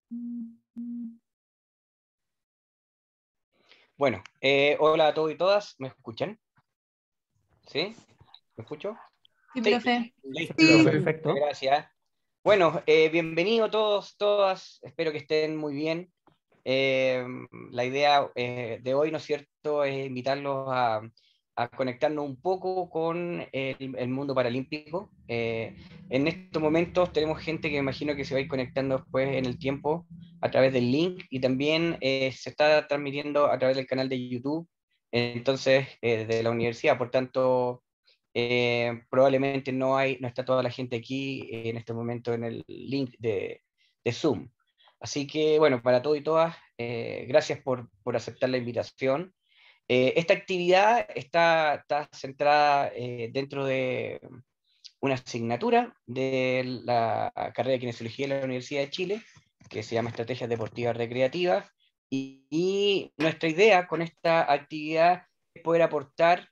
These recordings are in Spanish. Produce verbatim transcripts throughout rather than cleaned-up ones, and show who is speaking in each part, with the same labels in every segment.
Speaker 1: Bueno, eh, hola a todos y todas, ¿me escuchan? ¿Sí? ¿Me escucho?
Speaker 2: Sí,
Speaker 1: Sí,
Speaker 2: profe.
Speaker 1: listo,
Speaker 2: Sí.
Speaker 3: Perfecto.
Speaker 1: gracias. Bueno, eh, bienvenidos todos, todas, espero que estén muy bien. Eh, la idea eh, de hoy, ¿no es cierto?, es invitarlos a, a conectarnos un poco con el, el mundo paralímpico. Eh, en estos momentos tenemos gente que me imagino que se va a ir conectando después en el tiempo a través del link y también eh, se está transmitiendo a través del canal de YouTube, entonces, eh, de la universidad. Por tanto, eh, probablemente no, hay, no está toda la gente aquí eh, en este momento en el link de, de Zoom. Así que, bueno, para todos y todas, eh, gracias por, por aceptar la invitación. Eh, esta actividad está, está centrada eh, dentro de una asignatura de la carrera de Kinesiología de la Universidad de Chile, que se llama Estrategias Deportivas Recreativas, y, y nuestra idea con esta actividad es poder aportar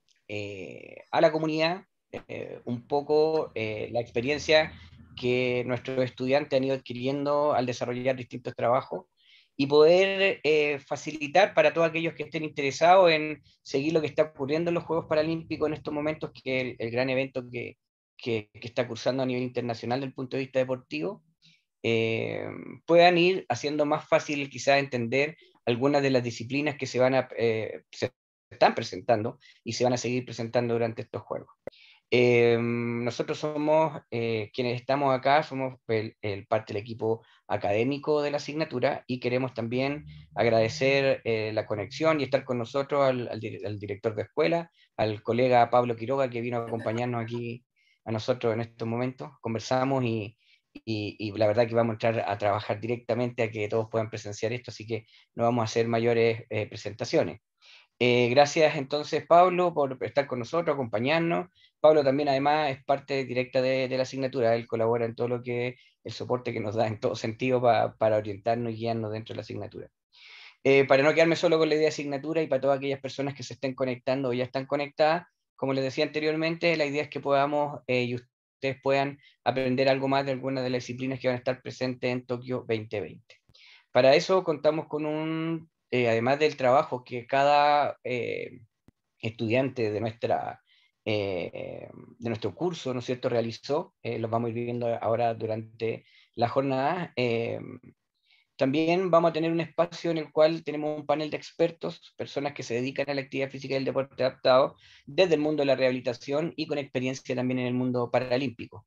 Speaker 1: eh, a la comunidad eh, un poco eh, la experiencia que nuestros estudiantes han ido adquiriendo al desarrollar distintos trabajos y poder eh, facilitar para todos aquellos que estén interesados en seguir lo que está ocurriendo en los Juegos Paralímpicos en estos momentos, que es el, el gran evento que, que, que, está cursando a nivel internacional desde el punto de vista deportivo, eh, puedan ir haciendo más fácil quizás entender algunas de las disciplinas que se van a, eh, se están presentando y se van a seguir presentando durante estos juegos. Eh, nosotros somos, eh, quienes estamos acá, somos el, el parte del equipo académico de la asignatura y queremos también agradecer eh, la conexión y estar con nosotros al, al, al director de escuela, al colega Pablo Quiroga, que vino a acompañarnos aquí a nosotros en estos momentos. Conversamos y, y, y la verdad que vamos a entrar a trabajar directamente a que todos puedan presenciar esto, así que no vamos a hacer mayores eh, presentaciones. Eh, gracias entonces, Pablo, por estar con nosotros, acompañarnos. Pablo también además es parte directa de, de la asignatura, él colabora en todo lo que es el soporte que nos da en todo sentido pa, para orientarnos y guiarnos dentro de la asignatura. Eh, para no quedarme solo con la idea de asignatura y para todas aquellas personas que se estén conectando o ya están conectadas, como les decía anteriormente, la idea es que podamos eh, y ustedes puedan aprender algo más de algunas de las disciplinas que van a estar presentes en Tokio veinte veinte. Para eso contamos con un, eh, además del trabajo que cada eh, estudiante de, nuestra, eh, de nuestro curso, ¿no es cierto?, realizó, eh, los vamos a ir viendo ahora durante la jornada. Eh, también vamos a tener un espacio en el cual tenemos un panel de expertos, personas que se dedican a la actividad física y el deporte adaptado desde el mundo de la rehabilitación y con experiencia también en el mundo paralímpico.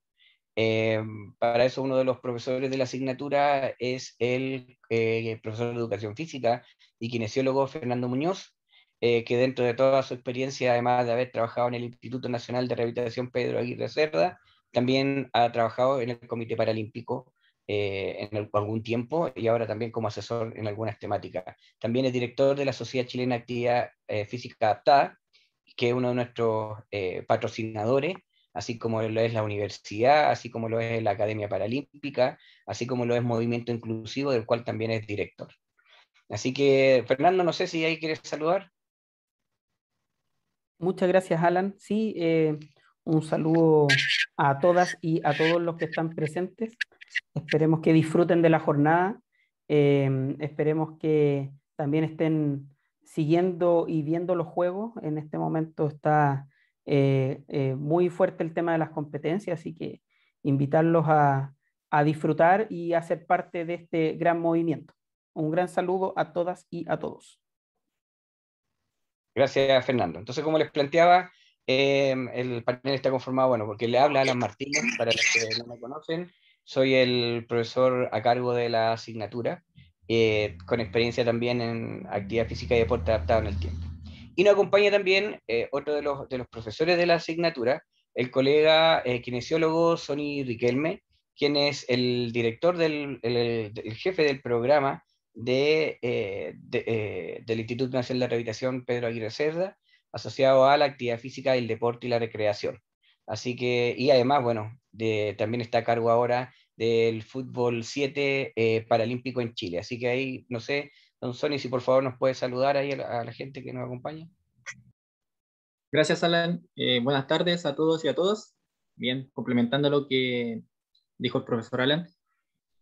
Speaker 1: Eh, para eso uno de los profesores de la asignatura es el eh, profesor de educación física y kinesiólogo Fernando Muñoz, eh, que dentro de toda su experiencia, además de haber trabajado en el Instituto Nacional de Rehabilitación Pedro Aguirre Cerda, también ha trabajado en el Comité Paralímpico eh, en el, algún tiempo y ahora también como asesor en algunas temáticas. También es director de la Sociedad Chilena de Actividad eh, Física Adaptada, que es uno de nuestros eh, patrocinadores, así como lo es la universidad, así como lo es la Academia Paralímpica, así como lo es Movimiento Inclusivo, del cual también es director. Así que, Fernando, no sé si ahí quieres saludar.
Speaker 3: Muchas gracias, Alan. Sí, eh, un saludo a todas y a todos los que están presentes. Esperemos que disfruten de la jornada. Eh, esperemos que también estén siguiendo y viendo los juegos. En este momento está eh, eh, muy fuerte el tema de las competencias, así que invitarlos a, a disfrutar y a ser parte de este gran movimiento. Un gran saludo a todas y a todos.
Speaker 1: Gracias, Fernando. Entonces, como les planteaba, eh, el panel está conformado, bueno, porque le habla Alan Martínez, para los que no me conocen, soy el profesor a cargo de la asignatura, eh, con experiencia también en actividad física y deporte adaptado en el tiempo. Y nos acompaña también eh, otro de los, de los profesores de la asignatura, el colega eh, kinesiólogo Sonny Riquelme, quien es el director del el, el jefe del programa de, eh, de, eh, del Instituto Nacional de Rehabilitación Pedro Aguirre Cerda, asociado a la actividad física, el deporte y la recreación. Así que, y además, bueno, de, también está a cargo ahora del fútbol siete eh, paralímpico en Chile. Así que ahí, no sé, don Sonny, si por favor nos puede saludar ahí a la, a la gente que nos acompaña.
Speaker 4: Gracias, Alan. Eh, buenas tardes a todos y a todas. Bien, complementando lo que dijo el profesor Alan.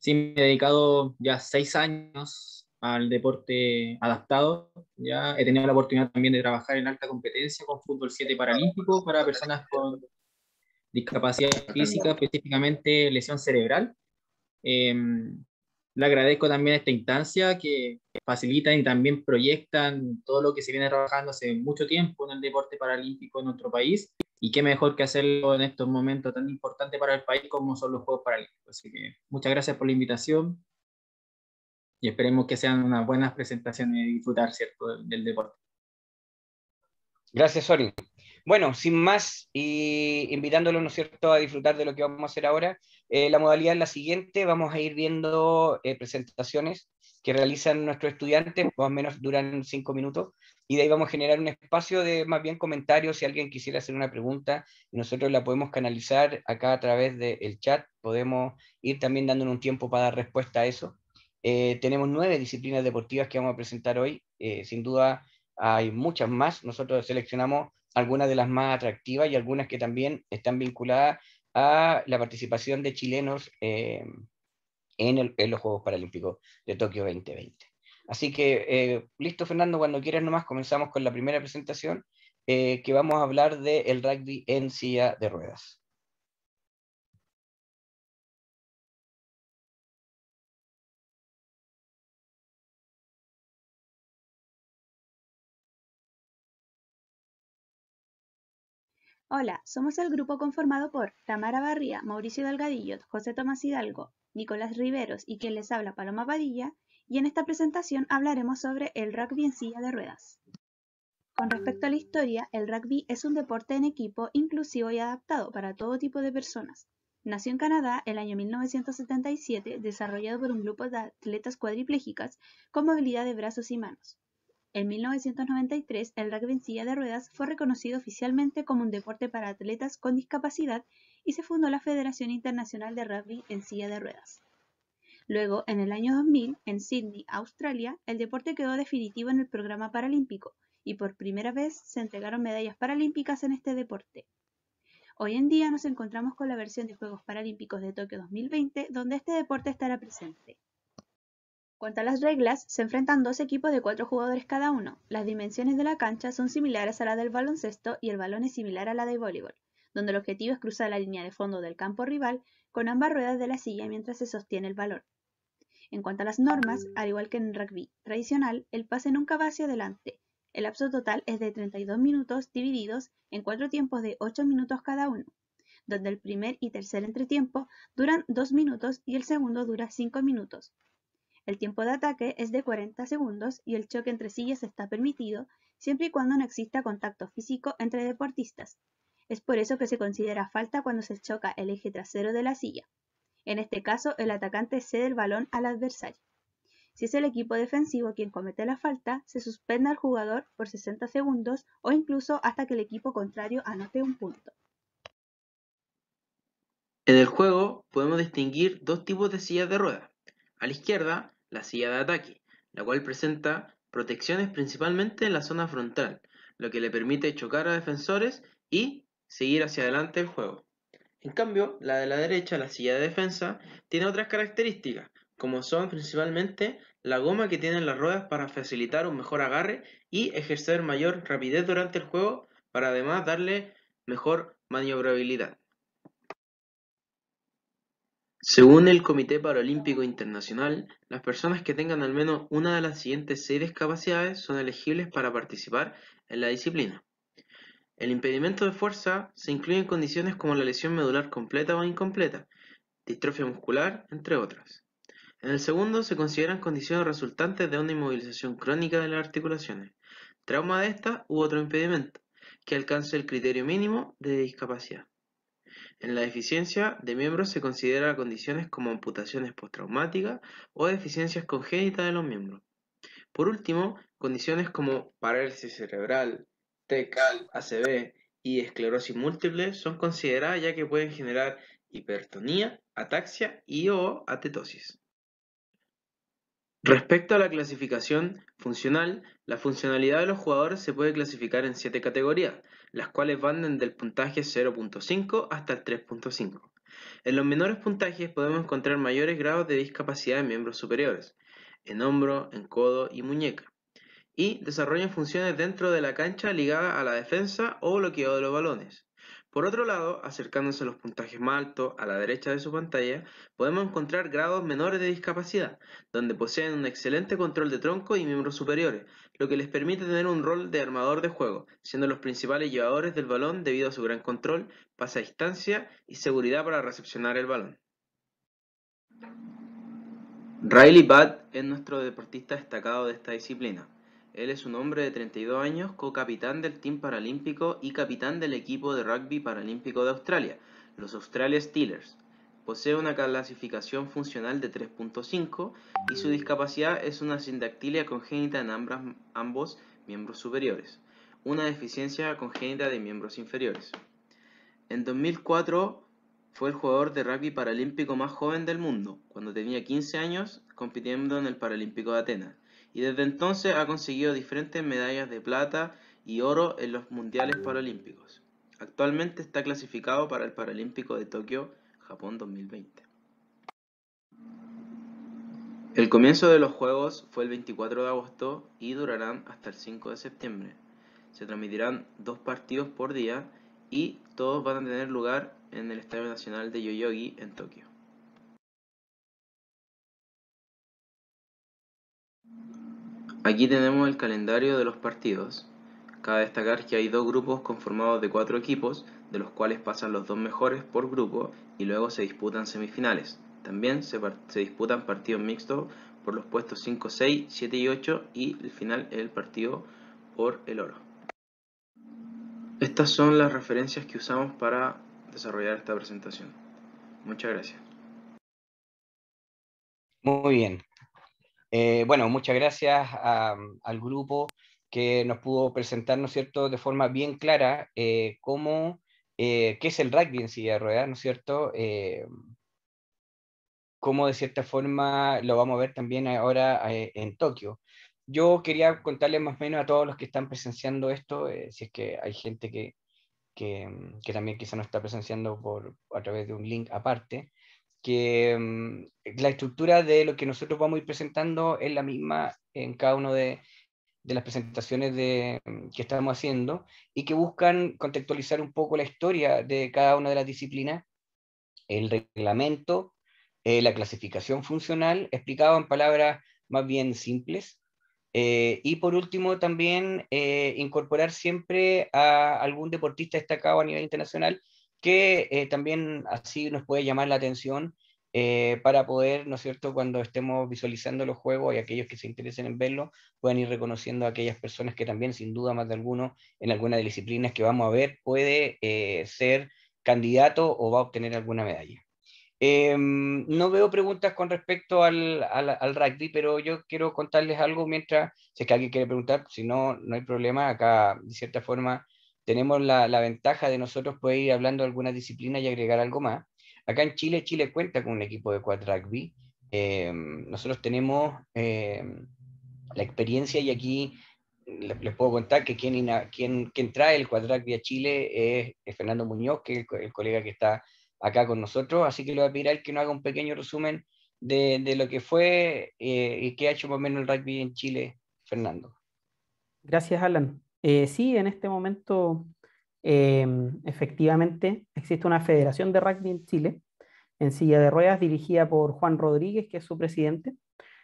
Speaker 4: Sí, me he dedicado ya seis años al deporte adaptado. Ya he tenido la oportunidad también de trabajar en alta competencia con fútbol siete paralímpico para personas con discapacidad física, específicamente lesión cerebral. Eh, Le agradezco también esta instancia que facilitan y también proyectan todo lo que se viene trabajando hace mucho tiempo en el deporte paralímpico en nuestro país. Y qué mejor que hacerlo en estos momentos tan importantes para el país como son los Juegos Paralímpicos. Así que muchas gracias por la invitación y esperemos que sean unas buenas presentaciones y disfrutar, ¿cierto?, del, del deporte.
Speaker 1: Gracias, Sori. Bueno, sin más, y invitándolos, ¿no es cierto?, a disfrutar de lo que vamos a hacer ahora, eh, la modalidad es la siguiente: vamos a ir viendo eh, presentaciones que realizan nuestros estudiantes, más o menos duran cinco minutos, y de ahí vamos a generar un espacio de más bien comentarios. Si alguien quisiera hacer una pregunta, nosotros la podemos canalizar acá a través del chat, podemos ir también dándonos un tiempo para dar respuesta a eso. Eh, tenemos nueve disciplinas deportivas que vamos a presentar hoy, eh, sin duda hay muchas más. Nosotros seleccionamos algunas de las más atractivas y algunas que también están vinculadas a la participación de chilenos eh, en, el, en, los Juegos Paralímpicos de Tokio veinte veinte. Así que, eh, listo, Fernando, cuando quieras nomás comenzamos con la primera presentación, eh, que vamos a hablar del rugby en silla de ruedas.
Speaker 2: Hola, somos el grupo conformado por Tamara Barría, Mauricio Delgadillo, José Tomás Hidalgo, Nicolás Riveros y quien les habla, Paloma Padilla, y en esta presentación hablaremos sobre el rugby en silla de ruedas. Con respecto a la historia, el rugby es un deporte en equipo inclusivo y adaptado para todo tipo de personas. Nació en Canadá el año mil novecientos setenta y siete, desarrollado por un grupo de atletas cuadriplégicas con movilidad de brazos y manos. En mil novecientos noventa y tres, el rugby en silla de ruedas fue reconocido oficialmente como un deporte para atletas con discapacidad y se fundó la Federación Internacional de Rugby en Silla de Ruedas. Luego, en el año dos mil, en Sydney, Australia, el deporte quedó definitivo en el programa paralímpico y por primera vez se entregaron medallas paralímpicas en este deporte. Hoy en día nos encontramos con la versión de Juegos Paralímpicos de Tokio dos mil veinte, donde este deporte estará presente. Cuanto a las reglas, se enfrentan dos equipos de cuatro jugadores cada uno. Las dimensiones de la cancha son similares a la del baloncesto y el balón es similar a la de voleibol, donde el objetivo es cruzar la línea de fondo del campo rival con ambas ruedas de la silla mientras se sostiene el balón. En cuanto a las normas, al igual que en el rugby tradicional, el pase nunca va hacia adelante. El lapso total es de treinta y dos minutos divididos en cuatro tiempos de ocho minutos cada uno, donde el primer y tercer entretiempo duran dos minutos y el segundo dura cinco minutos. El tiempo de ataque es de cuarenta segundos y el choque entre sillas está permitido siempre y cuando no exista contacto físico entre deportistas. Es por eso que se considera falta cuando se choca el eje trasero de la silla. En este caso, el atacante cede el balón al adversario. Si es el equipo defensivo quien comete la falta, se suspende al jugador por sesenta segundos o incluso hasta que el equipo contrario anote un punto.
Speaker 5: En el juego podemos distinguir dos tipos de sillas de ruedas. A la izquierda, la silla de ataque, la cual presenta protecciones principalmente en la zona frontal, lo que le permite chocar a defensores y seguir hacia adelante el juego. En cambio, la de la derecha, la silla de defensa, tiene otras características, como son principalmente la goma que tienen las ruedas para facilitar un mejor agarre y ejercer mayor rapidez durante el juego, para además darle mejor maniobrabilidad. Según el Comité Paralímpico Internacional, las personas que tengan al menos una de las siguientes seis discapacidades son elegibles para participar en la disciplina. El impedimento de fuerza se incluye en condiciones como la lesión medular completa o incompleta, distrofia muscular, entre otras. En el segundo se consideran condiciones resultantes de una inmovilización crónica de las articulaciones, trauma de estas u otro impedimento, que alcance el criterio mínimo de discapacidad. En la deficiencia de miembros se considera condiciones como amputaciones postraumáticas o deficiencias congénitas de los miembros. Por último, condiciones como parálisis cerebral, T E C, A C V y esclerosis múltiple son consideradas ya que pueden generar hipertonía, ataxia y o atetosis. Respecto a la clasificación funcional, la funcionalidad de los jugadores se puede clasificar en siete categorías, las cuales van desde el puntaje cero punto cinco hasta el tres punto cinco. En los menores puntajes podemos encontrar mayores grados de discapacidad en miembros superiores, en hombro, en codo y muñeca, y desarrollan funciones dentro de la cancha ligadas a la defensa o bloqueo de los balones. Por otro lado, acercándose a los puntajes más altos, a la derecha de su pantalla, podemos encontrar grados menores de discapacidad, donde poseen un excelente control de tronco y miembros superiores, lo que les permite tener un rol de armador de juego, siendo los principales llevadores del balón debido a su gran control, pase a distancia y seguridad para recepcionar el balón. Riley Budd es nuestro deportista destacado de esta disciplina. Él es un hombre de treinta y dos años, co-capitán del Team Paralímpico y capitán del equipo de rugby paralímpico de Australia, los Australia Steelers. Posee una clasificación funcional de tres punto cinco y su discapacidad es una sindactilia congénita en ambas, ambos miembros superiores, una deficiencia congénita de miembros inferiores. En dos mil cuatro fue el jugador de rugby paralímpico más joven del mundo, cuando tenía quince años compitiendo en el Paralímpico de Atenas, y desde entonces ha conseguido diferentes medallas de plata y oro en los Mundiales Paralímpicos. Actualmente está clasificado para el Paralímpico de Tokio, Japón dos mil veinte. El comienzo de los Juegos fue el veinticuatro de agosto y durarán hasta el cinco de septiembre. Se transmitirán dos partidos por día y todos van a tener lugar en el Estadio Nacional de Yoyogi en Tokio. Aquí tenemos el calendario de los partidos. Cabe destacar que hay dos grupos conformados de cuatro equipos, de los cuales pasan los dos mejores por grupo y luego se disputan semifinales. También se, se disputan partidos mixtos por los puestos cinco, seis, siete y ocho y el final es el partido por el oro. Estas son las referencias que usamos para desarrollar esta presentación. Muchas gracias.
Speaker 1: Muy bien. Eh, bueno, muchas gracias a, al grupo que nos pudo presentar, ¿no es cierto?, de forma bien clara eh, cómo, eh, qué es el rugby en silla de ruedas, ¿no es cierto?, eh, cómo de cierta forma lo vamos a ver también ahora eh, en Tokio. Yo quería contarles más o menos a todos los que están presenciando esto, eh, si es que hay gente que, que, que también quizá no está presenciando por, a través de un link aparte, que um, la estructura de lo que nosotros vamos a ir presentando es la misma en cada una de, de las presentaciones de, que estamos haciendo y que buscan contextualizar un poco la historia de cada una de las disciplinas, el reglamento, eh, la clasificación funcional, explicado en palabras más bien simples. Eh, y por último, también eh, incorporar siempre a algún deportista destacado a nivel internacional que eh, también así nos puede llamar la atención eh, para poder, ¿no es cierto?, cuando estemos visualizando los juegos y aquellos que se interesen en verlo, puedan ir reconociendo a aquellas personas que también, sin duda más de alguno, en alguna de las disciplinas que vamos a ver, puede eh, ser candidato o va a obtener alguna medalla. Eh, no veo preguntas con respecto al, al, al rugby, pero yo quiero contarles algo mientras, si es que alguien quiere preguntar, si no, no hay problema. Acá, de cierta forma, tenemos la, la ventaja de nosotros poder ir hablando de alguna disciplina y agregar algo más. Acá en Chile, Chile cuenta con un equipo de quad rugby. Eh, nosotros tenemos eh, la experiencia y aquí les, les puedo contar que quien, quien, quien trae el quad rugby a Chile es, es Fernando Muñoz, que es el, el colega que está acá con nosotros, así que le voy a pedir a él que nos haga un pequeño resumen de, de lo que fue eh, y qué ha hecho más o menos el rugby en Chile, Fernando.
Speaker 3: Gracias, Alan. Eh, sí, en este momento eh, efectivamente existe una federación de rugby en Chile, en silla de ruedas, dirigida por Juan Rodríguez, que es su presidente.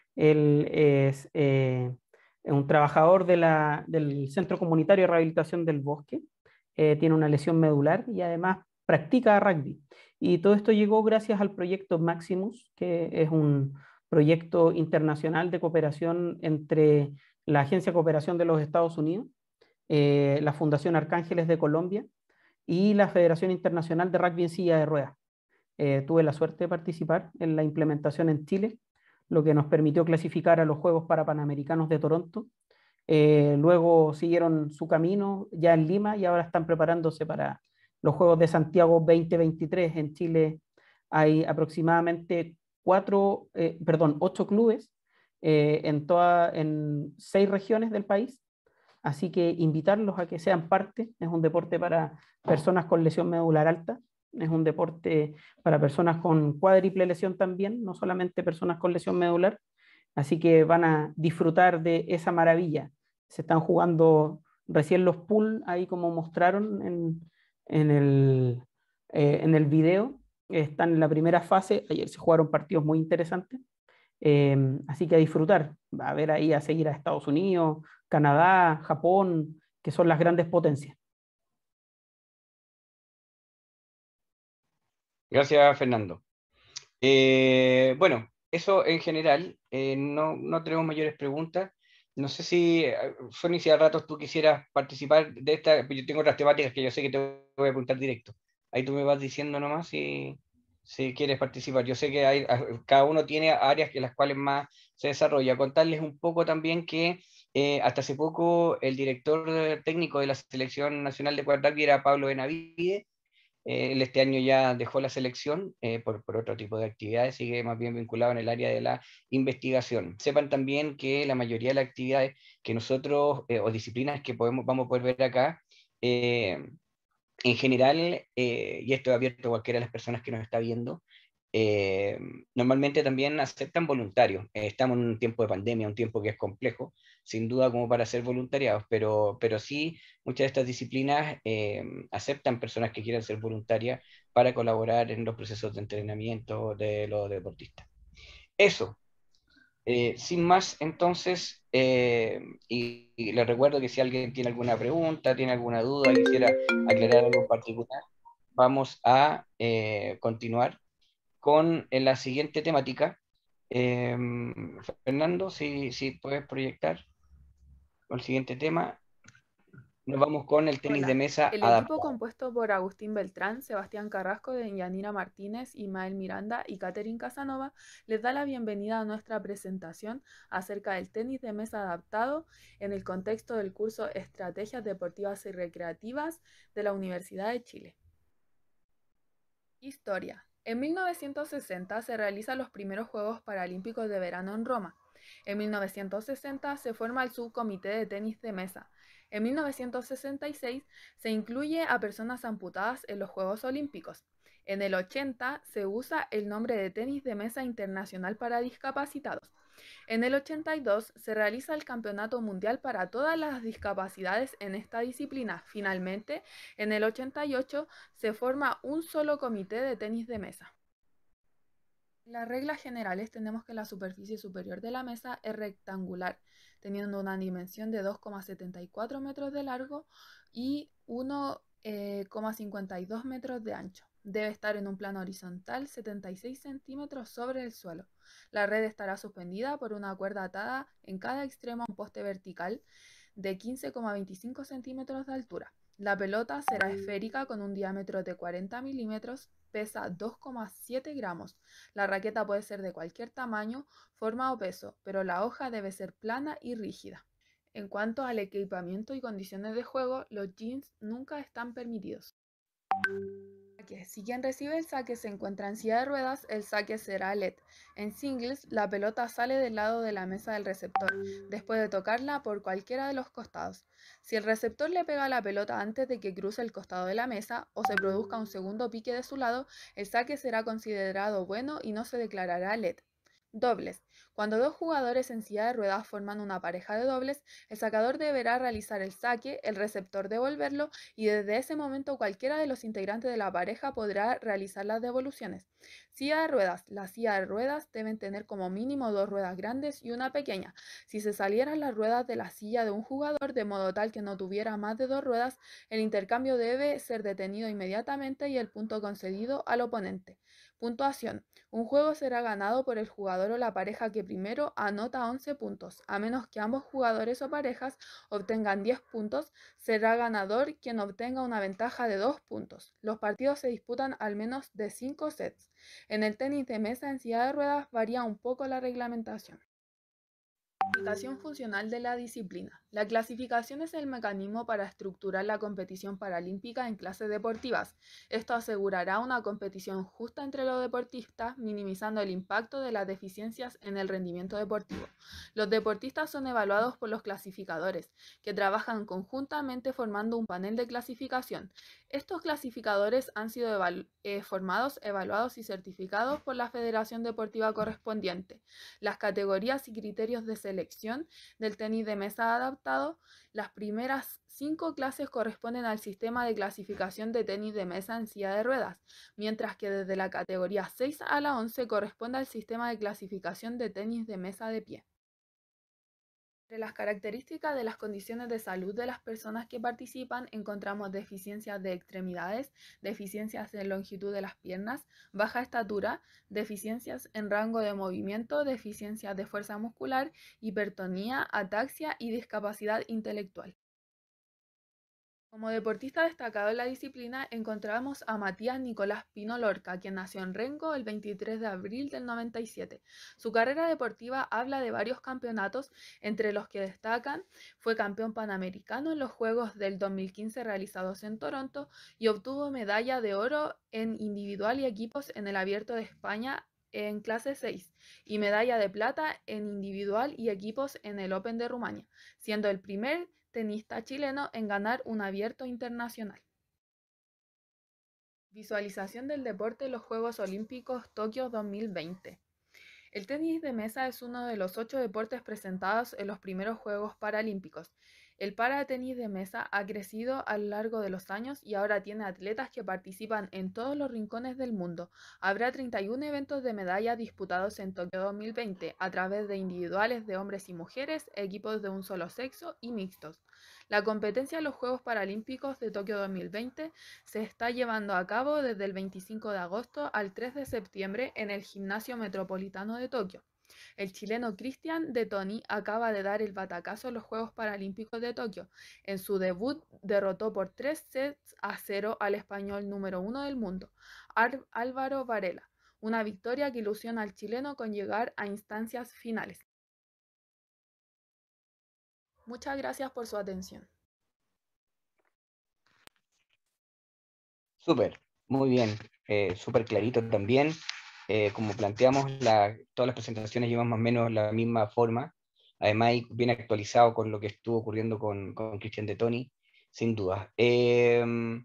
Speaker 3: Él es eh, un trabajador de la, del Centro Comunitario de Rehabilitación del Bosque, eh, tiene una lesión medular y además practica rugby. Y todo esto llegó gracias al proyecto Maximus, que es un proyecto internacional de cooperación entre la Agencia de Cooperación de los Estados Unidos, eh, la Fundación Arcángeles de Colombia y la Federación Internacional de Rugby en Silla de Ruedas. Eh, tuve la suerte de participar en la implementación en Chile, lo que nos permitió clasificar a los Juegos Parapanamericanos de Toronto. Eh, luego siguieron su camino ya en Lima y ahora están preparándose para los Juegos de Santiago veinte veintitrés. En Chile hay aproximadamente cuatro, eh, perdón, ocho clubes eh, en, toda, en seis regiones del país. Así que invitarlos a que sean parte. Es un deporte para personas con lesión medular alta Es un deporte para personas con cuádruple lesión también, no solamente personas con lesión medular. Así que van a disfrutar de esa maravilla. Se están jugando recién los pool, ahí como mostraron en, en, el, eh, en el video. Están en la primera fase. Ayer se jugaron partidos muy interesantes. Eh, así que a disfrutar. Va a ver ahí a seguir a Estados Unidos, Canadá, Japón, que son las grandes potencias.
Speaker 1: Gracias, Fernando. Eh, bueno, eso en general, eh, no, no tenemos mayores preguntas. No sé si, eh, Sonny, si a ratos tú quisieras participar de esta, yo tengo otras temáticas que yo sé que te voy a apuntar directo. Ahí tú me vas diciendo nomás si, si quieres participar. Yo sé que hay, cada uno tiene áreas en las cuales más se desarrolla. Contarles un poco también que eh, hasta hace poco el director técnico de la Selección Nacional de Quad Rugby era Pablo Benavides. Él este año ya dejó la selección eh, por, por otro tipo de actividades, sigue más bien vinculado en el área de la investigación. Sepan también que la mayoría de las actividades que nosotros, eh, o disciplinas que podemos, vamos a poder ver acá, eh, en general, eh, y esto es abierto a cualquiera de las personas que nos está viendo, eh, normalmente también aceptan voluntarios. Eh, estamos en un tiempo de pandemia, un tiempo que es complejo, sin duda como para ser voluntariados, pero, pero sí muchas de estas disciplinas eh, aceptan personas que quieran ser voluntarias para colaborar en los procesos de entrenamiento de los deportistas. Eso. Eh, sin más, entonces, eh, y, y les recuerdo que si alguien tiene alguna pregunta, tiene alguna duda, quisiera aclarar algo en particular, vamos a eh, continuar con eh, la siguiente temática. Eh, Fernando, si, si puedes proyectar con el siguiente tema, nos vamos con el tenis de
Speaker 6: Hola,
Speaker 1: mesa
Speaker 6: el equipo
Speaker 1: adaptado.
Speaker 6: compuesto por Agustín Beltrán, Sebastián Carrasco, Yanira Martínez, Ismael Miranda y Catherine Casanova les da la bienvenida a nuestra presentación acerca del tenis de mesa adaptado en el contexto del curso Estrategias Deportivas y Recreativas de la Universidad de Chile. Historia. En mil novecientos sesenta se realizan los primeros Juegos Paralímpicos de Verano en Roma. En mil novecientos sesenta se forma el subcomité de tenis de mesa. En mil novecientos sesenta y seis se incluye a personas amputadas en los Juegos Olímpicos. En el ochenta se usa el nombre de Tenis de Mesa Internacional para Discapacitados. En el ochenta y dos se realiza el Campeonato Mundial para todas las discapacidades en esta disciplina. Finalmente, en el ochenta y ocho se forma un solo comité de tenis de mesa. Las reglas generales tenemos que la superficie superior de la mesa es rectangular, teniendo una dimensión de dos coma setenta y cuatro metros de largo y uno coma cincuenta y dos metros de ancho. Debe estar en un plano horizontal setenta y seis centímetros sobre el suelo. La red estará suspendida por una cuerda atada en cada extremo a un poste vertical de quince coma veinticinco centímetros de altura. La pelota será esférica con un diámetro de cuarenta milímetros, pesa dos coma siete gramos. La raqueta puede ser de cualquier tamaño, forma o peso, pero la hoja debe ser plana y rígida. En cuanto al equipamiento y condiciones de juego, los jeans nunca están permitidos. Si quien recibe el saque se encuentra en silla de ruedas, el saque será L E D. En singles, la pelota sale del lado de la mesa del receptor, después de tocarla por cualquiera de los costados. Si el receptor le pega la pelota antes de que cruce el costado de la mesa o se produzca un segundo pique de su lado, el saque será considerado bueno y no se declarará L E D. Dobles. Cuando dos jugadores en silla de ruedas forman una pareja de dobles, el sacador deberá realizar el saque, el receptor devolverlo y desde ese momento cualquiera de los integrantes de la pareja podrá realizar las devoluciones. Silla de ruedas. Las sillas de ruedas deben tener como mínimo dos ruedas grandes y una pequeña. Si se salieran las ruedas de la silla de un jugador de modo tal que no tuviera más de dos ruedas, el intercambio debe ser detenido inmediatamente y el punto concedido al oponente. Puntuación. Un juego será ganado por el jugador o la pareja que primero anota once puntos. A menos que ambos jugadores o parejas obtengan diez puntos, será ganador quien obtenga una ventaja de dos puntos. Los partidos se disputan al menos de cinco sets. En el tenis de mesa en silla de ruedas varía un poco la reglamentación. Clasificación funcional de la disciplina. La clasificación es el mecanismo para estructurar la competición paralímpica en clases deportivas. Esto asegurará una competición justa entre los deportistas, minimizando el impacto de las deficiencias en el rendimiento deportivo. Los deportistas son evaluados por los clasificadores, que trabajan conjuntamente formando un panel de clasificación. Estos clasificadores han sido evalu eh, formados, evaluados y certificados por la Federación Deportiva correspondiente. Las categorías y criterios de selección del tenis de mesa adaptado, las primeras cinco clases corresponden al sistema de clasificación de tenis de mesa en silla de ruedas, mientras que desde la categoría seis a la once corresponde al sistema de clasificación de tenis de mesa de pie. Entre las características de las condiciones de salud de las personas que participan encontramos deficiencias de extremidades, deficiencias en longitud de las piernas, baja estatura, deficiencias en rango de movimiento, deficiencias de fuerza muscular, hipertonía, ataxia y discapacidad intelectual. Como deportista destacado en la disciplina encontramos a Matías Nicolás Pino Lorca, quien nació en Rengo el veintitrés de abril del noventa y siete. Su carrera deportiva habla de varios campeonatos, entre los que destacan fue campeón panamericano en los Juegos del dos mil quince realizados en Toronto y obtuvo medalla de oro en individual y equipos en el Abierto de España en clase seis y medalla de plata en individual y equipos en el Open de Rumania, siendo el primer tenista chileno en ganar un abierto internacional. Visualización del deporte en los Juegos Olímpicos Tokio dos mil veinte. El tenis de mesa es uno de los ocho deportes presentados en los primeros Juegos Paralímpicos. El paratenis de mesa ha crecido a lo largo de los años y ahora tiene atletas que participan en todos los rincones del mundo. Habrá treinta y uno eventos de medalla disputados en Tokio dos mil veinte a través de individuales de hombres y mujeres, equipos de un solo sexo y mixtos. La competencia en los Juegos Paralímpicos de Tokio dos mil veinte se está llevando a cabo desde el veinticinco de agosto al tres de septiembre en el Gimnasio Metropolitano de Tokio. El chileno Cristian de Toni acaba de dar el batacazo en los Juegos Paralímpicos de Tokio. En su debut derrotó por tres sets a cero al español número uno del mundo, Álvaro Varela, una victoria que ilusiona al chileno con llegar a instancias finales. Muchas gracias por su atención.
Speaker 1: Súper, muy bien, eh, súper clarito también. Eh, como planteamos, la, todas las presentaciones llevan más o menos la misma forma. Además, bien actualizado con lo que estuvo ocurriendo con, con Cristian de Toni, sin duda. Eh,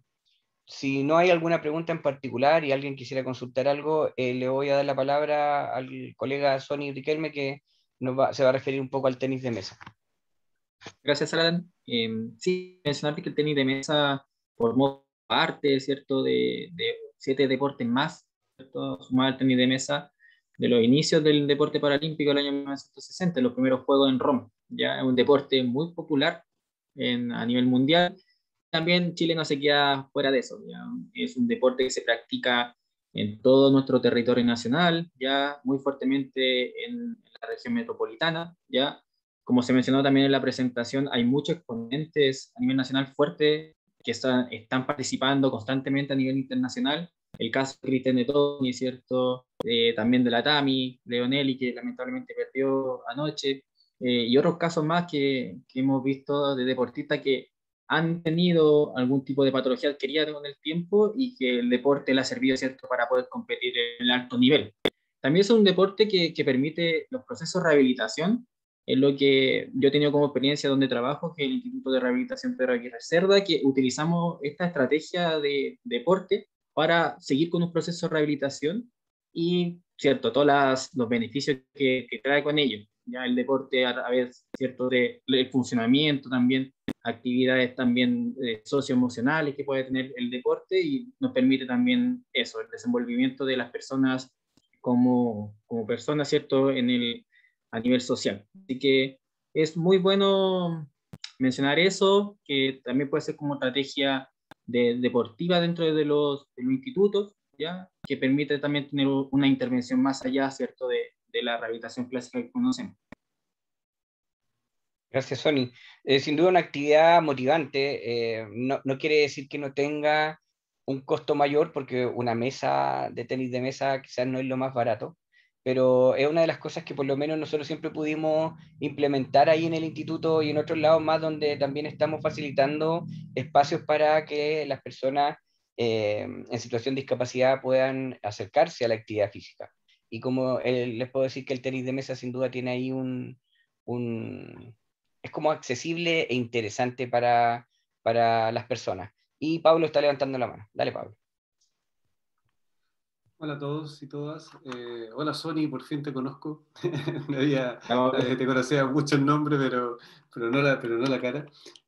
Speaker 1: si no hay alguna pregunta en particular y alguien quisiera consultar algo, eh, le voy a dar la palabra al colega Sonny Riquelme, que nos va, se va a referir un poco al tenis de mesa.
Speaker 4: Gracias, Alan. Eh, sí, mencionarte que el tenis de mesa formó parte, ¿cierto?, de, de siete deportes más, ¿cierto?, sumado al tenis de mesa, de los inicios del deporte paralímpico del año mil novecientos sesenta, los primeros Juegos en Roma. Ya es un deporte muy popular en, a nivel mundial. También Chile no se queda fuera de eso. ¿Ya? Es un deporte que se practica en todo nuestro territorio nacional, ya muy fuertemente en la región metropolitana, ya. Como se mencionó también en la presentación, hay muchos exponentes a nivel nacional fuertes que están, están participando constantemente a nivel internacional. El caso de Cristian de Toni, ¿cierto? Eh, también de la Tami, Leonelli, que lamentablemente perdió anoche, eh, y otros casos más que, que hemos visto de deportistas que han tenido algún tipo de patología adquirida con el tiempo y que el deporte le ha servido, ¿cierto?, para poder competir en el alto nivel. También es un deporte que, que permite los procesos de rehabilitación. Es lo que yo he tenido como experiencia donde trabajo, que es el Instituto de Rehabilitación Pedro Aguirre Cerda, que utilizamos esta estrategia de deporte para seguir con un proceso de rehabilitación y, cierto, todos las, los beneficios que, que trae con ello. Ya el deporte a través, cierto, de, de funcionamiento también, actividades también eh, socioemocionales que puede tener el deporte y nos permite también eso, el desenvolvimiento de las personas como, como personas, ¿cierto?, en el, a nivel social. Así que es muy bueno mencionar eso, que también puede ser como estrategia de, deportiva dentro de los, de los institutos, ¿ya?, que permite también tener una intervención más allá, ¿cierto?, de, de la rehabilitación clásica que conocemos.
Speaker 1: Gracias, Sonny. Eh, sin duda una actividad motivante. Eh, no, no quiere decir que no tenga un costo mayor, porque una mesa de tenis de mesa quizás no es lo más barato, pero es una de las cosas que por lo menos nosotros siempre pudimos implementar ahí en el instituto y en otros lados más, donde también estamos facilitando espacios para que las personas eh, en situación de discapacidad puedan acercarse a la actividad física. Y como eh, les puedo decir que el tenis de mesa sin duda tiene ahí un... un es como accesible e interesante para, para las personas. y Pablo está levantando la mano. Dale, Pablo.
Speaker 7: Hola a todos y todas. Eh, hola Sony, por fin te conozco. Me había,
Speaker 4: Hola.
Speaker 7: eh, te conocía mucho el nombre, pero, pero, no, la, pero no la cara.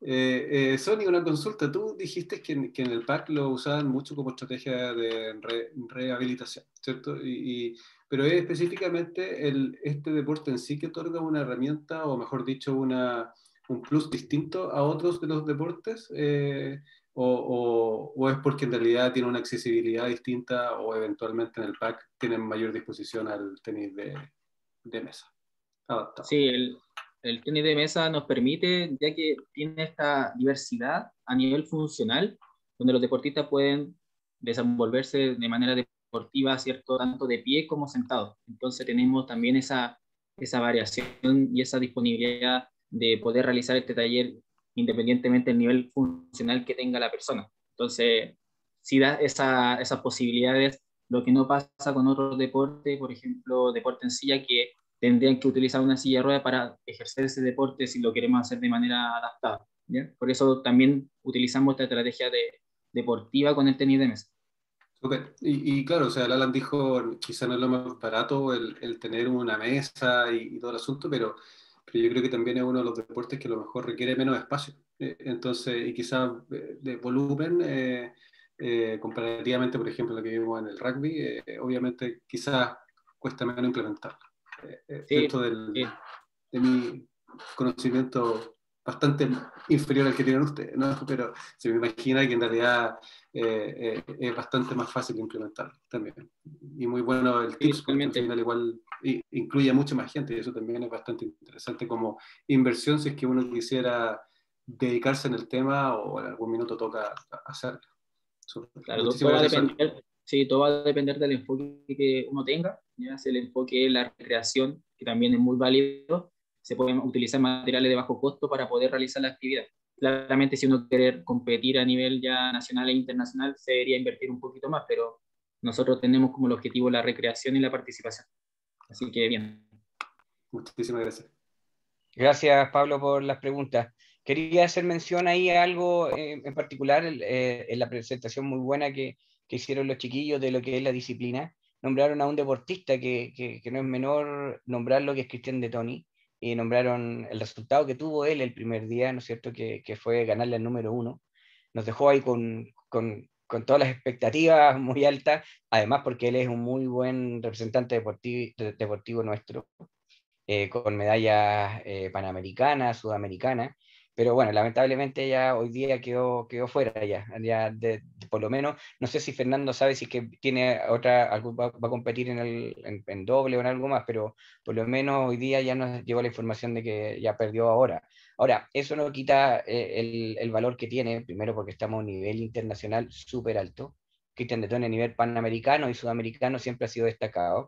Speaker 7: Eh, eh, Sony, una consulta. Tú dijiste que, en- que en el P A C lo usaban mucho como estrategia de re- rehabilitación, ¿cierto? Y, y- pero es específicamente el, este deporte en sí que otorga una herramienta, o mejor dicho, una, un plus distinto a otros de los deportes. Eh, o, o, o es porque en realidad tiene una accesibilidad distinta o eventualmente en el P A C tienen mayor disposición al tenis de, de mesa adaptado.
Speaker 4: Sí, el, el tenis de mesa nos permite, ya que tiene esta diversidad a nivel funcional, donde los deportistas pueden desenvolverse de manera deportiva, ¿cierto? Tanto de pie como sentado. Entonces tenemos también esa, esa variación y esa disponibilidad de poder realizar este taller independientemente del nivel funcional que tenga la persona. Entonces, sí da esa, esas posibilidades, lo que no pasa con otros deportes, por ejemplo, deporte en silla, que tendrían que utilizar una silla de ruedas para ejercer ese deporte si lo queremos hacer de manera adaptada. ¿Bien? Por eso también utilizamos esta estrategia de, deportiva con el tenis de mesa.
Speaker 7: Súper. Y, y claro, o sea, el Alan dijo, quizá no es lo más barato el, el tener una mesa y, y todo el asunto, pero, pero yo creo que también es uno de los deportes que a lo mejor requiere menos espacio. Eh, entonces, y quizás de, de volumen, eh, eh, comparativamente, por ejemplo, lo que vimos en el rugby, eh, obviamente quizás cuesta menos implementarlo. Eh, eh,
Speaker 4: Sí,
Speaker 7: dentro del,
Speaker 4: sí.
Speaker 7: de mi conocimiento bastante inferior al que tienen ustedes, ¿no? Pero se me imagina que en realidad eh, eh, es bastante más fácil de implementar también. Y muy bueno el
Speaker 4: Sí,
Speaker 7: tips, porque al
Speaker 4: totalmente.
Speaker 7: final igual i- incluye a mucha más gente y eso también es bastante interesante como inversión si es que uno quisiera dedicarse en el tema o en algún minuto toca hacerlo. So,
Speaker 4: Claro, to- todo
Speaker 7: muchísimas
Speaker 4: va a
Speaker 7: gracias, Sony.
Speaker 4: depender, sí, todo va a depender del enfoque que uno tenga, ya si el enfoque es la recreación, que también es muy válido, se pueden utilizar materiales de bajo costo para poder realizar la actividad. Claramente, si uno quiere competir a nivel ya nacional e internacional, se debería invertir un poquito más, pero nosotros tenemos como el objetivo la recreación y la participación. Así que bien.
Speaker 7: Muchísimas gracias.
Speaker 1: Gracias, Pablo, por las preguntas. Quería hacer mención ahí a algo eh, en particular, eh, en la presentación muy buena que, que hicieron los chiquillos de lo que es la disciplina. Nombraron a un deportista que, que, que no es menor nombrarlo, que es Cristian de Toni, y nombraron el resultado que tuvo él el primer día, ¿no es cierto?, que, que fue ganarle al número uno. Nos dejó ahí con, con, con todas las expectativas muy altas, además porque él es un muy buen representante deportivo, deportivo nuestro. Eh, con medallas eh, panamericanas, sudamericanas, pero bueno, lamentablemente ya hoy día quedó, quedó fuera ya, ya de, de, por lo menos, no sé si Fernando sabe si es que tiene otra, algo, va, va, a competir en, el, en, en doble o en algo más, pero por lo menos hoy día ya nos llegó la información de que ya perdió ahora. Ahora, eso no quita eh, el, el valor que tiene, primero porque estamos a un nivel internacional súper alto. Cristian de Toni a nivel panamericano y sudamericano siempre ha sido destacado.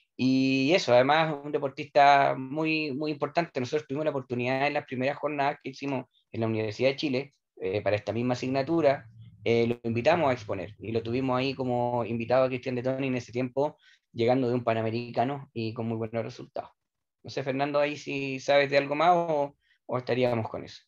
Speaker 1: Y eso, además, un deportista muy, muy importante. Nosotros tuvimos la oportunidad en las primeras jornadas que hicimos en la Universidad de Chile eh, para esta misma asignatura, eh, lo invitamos a exponer y lo tuvimos ahí como invitado a Cristian de Toni en ese tiempo, llegando de un Panamericano y con muy buenos resultados. No sé, Fernando, ahí si sabes de algo más o, o estaríamos con eso.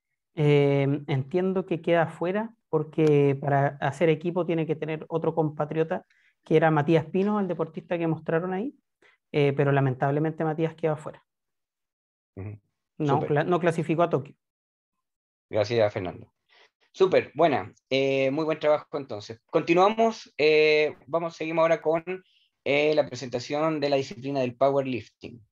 Speaker 3: Eh, entiendo que queda fuera porque para hacer equipo tiene que tener otro compatriota que era Matías Pino, el deportista que mostraron ahí, eh, pero lamentablemente Matías queda fuera.
Speaker 1: Uh-huh.
Speaker 3: No, cla no clasificó a Tokio.
Speaker 1: Gracias, Fernando. Súper, buena. Eh, muy buen trabajo entonces. Continuamos, eh, vamos, seguimos ahora con eh, la presentación de la disciplina del powerlifting.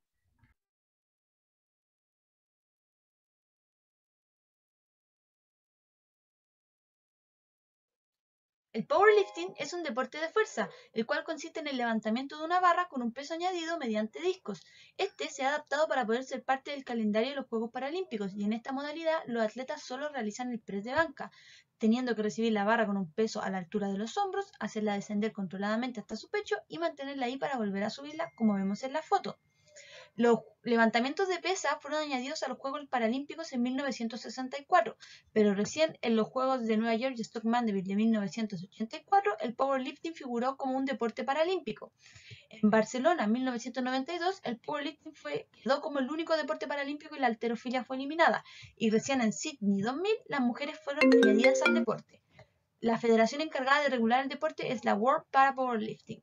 Speaker 8: El powerlifting es un deporte de fuerza, el cual consiste en el levantamiento de una barra con un peso añadido mediante discos. Este se ha adaptado para poder ser parte del calendario de los Juegos Paralímpicos y en esta modalidad los atletas solo realizan el press de banca, teniendo que recibir la barra con un peso a la altura de los hombros, hacerla descender controladamente hasta su pecho y mantenerla ahí para volver a subirla como vemos en la foto. Los levantamientos de pesa fueron añadidos a los Juegos Paralímpicos en mil novecientos sesenta y cuatro, pero recién en los Juegos de Nueva York y Stoke Mandeville de mil novecientos ochenta y cuatro el powerlifting figuró como un deporte paralímpico. En Barcelona, en mil novecientos noventa y dos, el powerlifting fue, quedó como el único deporte paralímpico y la halterofilia fue eliminada, y recién en Sydney dos mil las mujeres fueron añadidas al deporte. La federación encargada de regular el deporte es la World Para Powerlifting.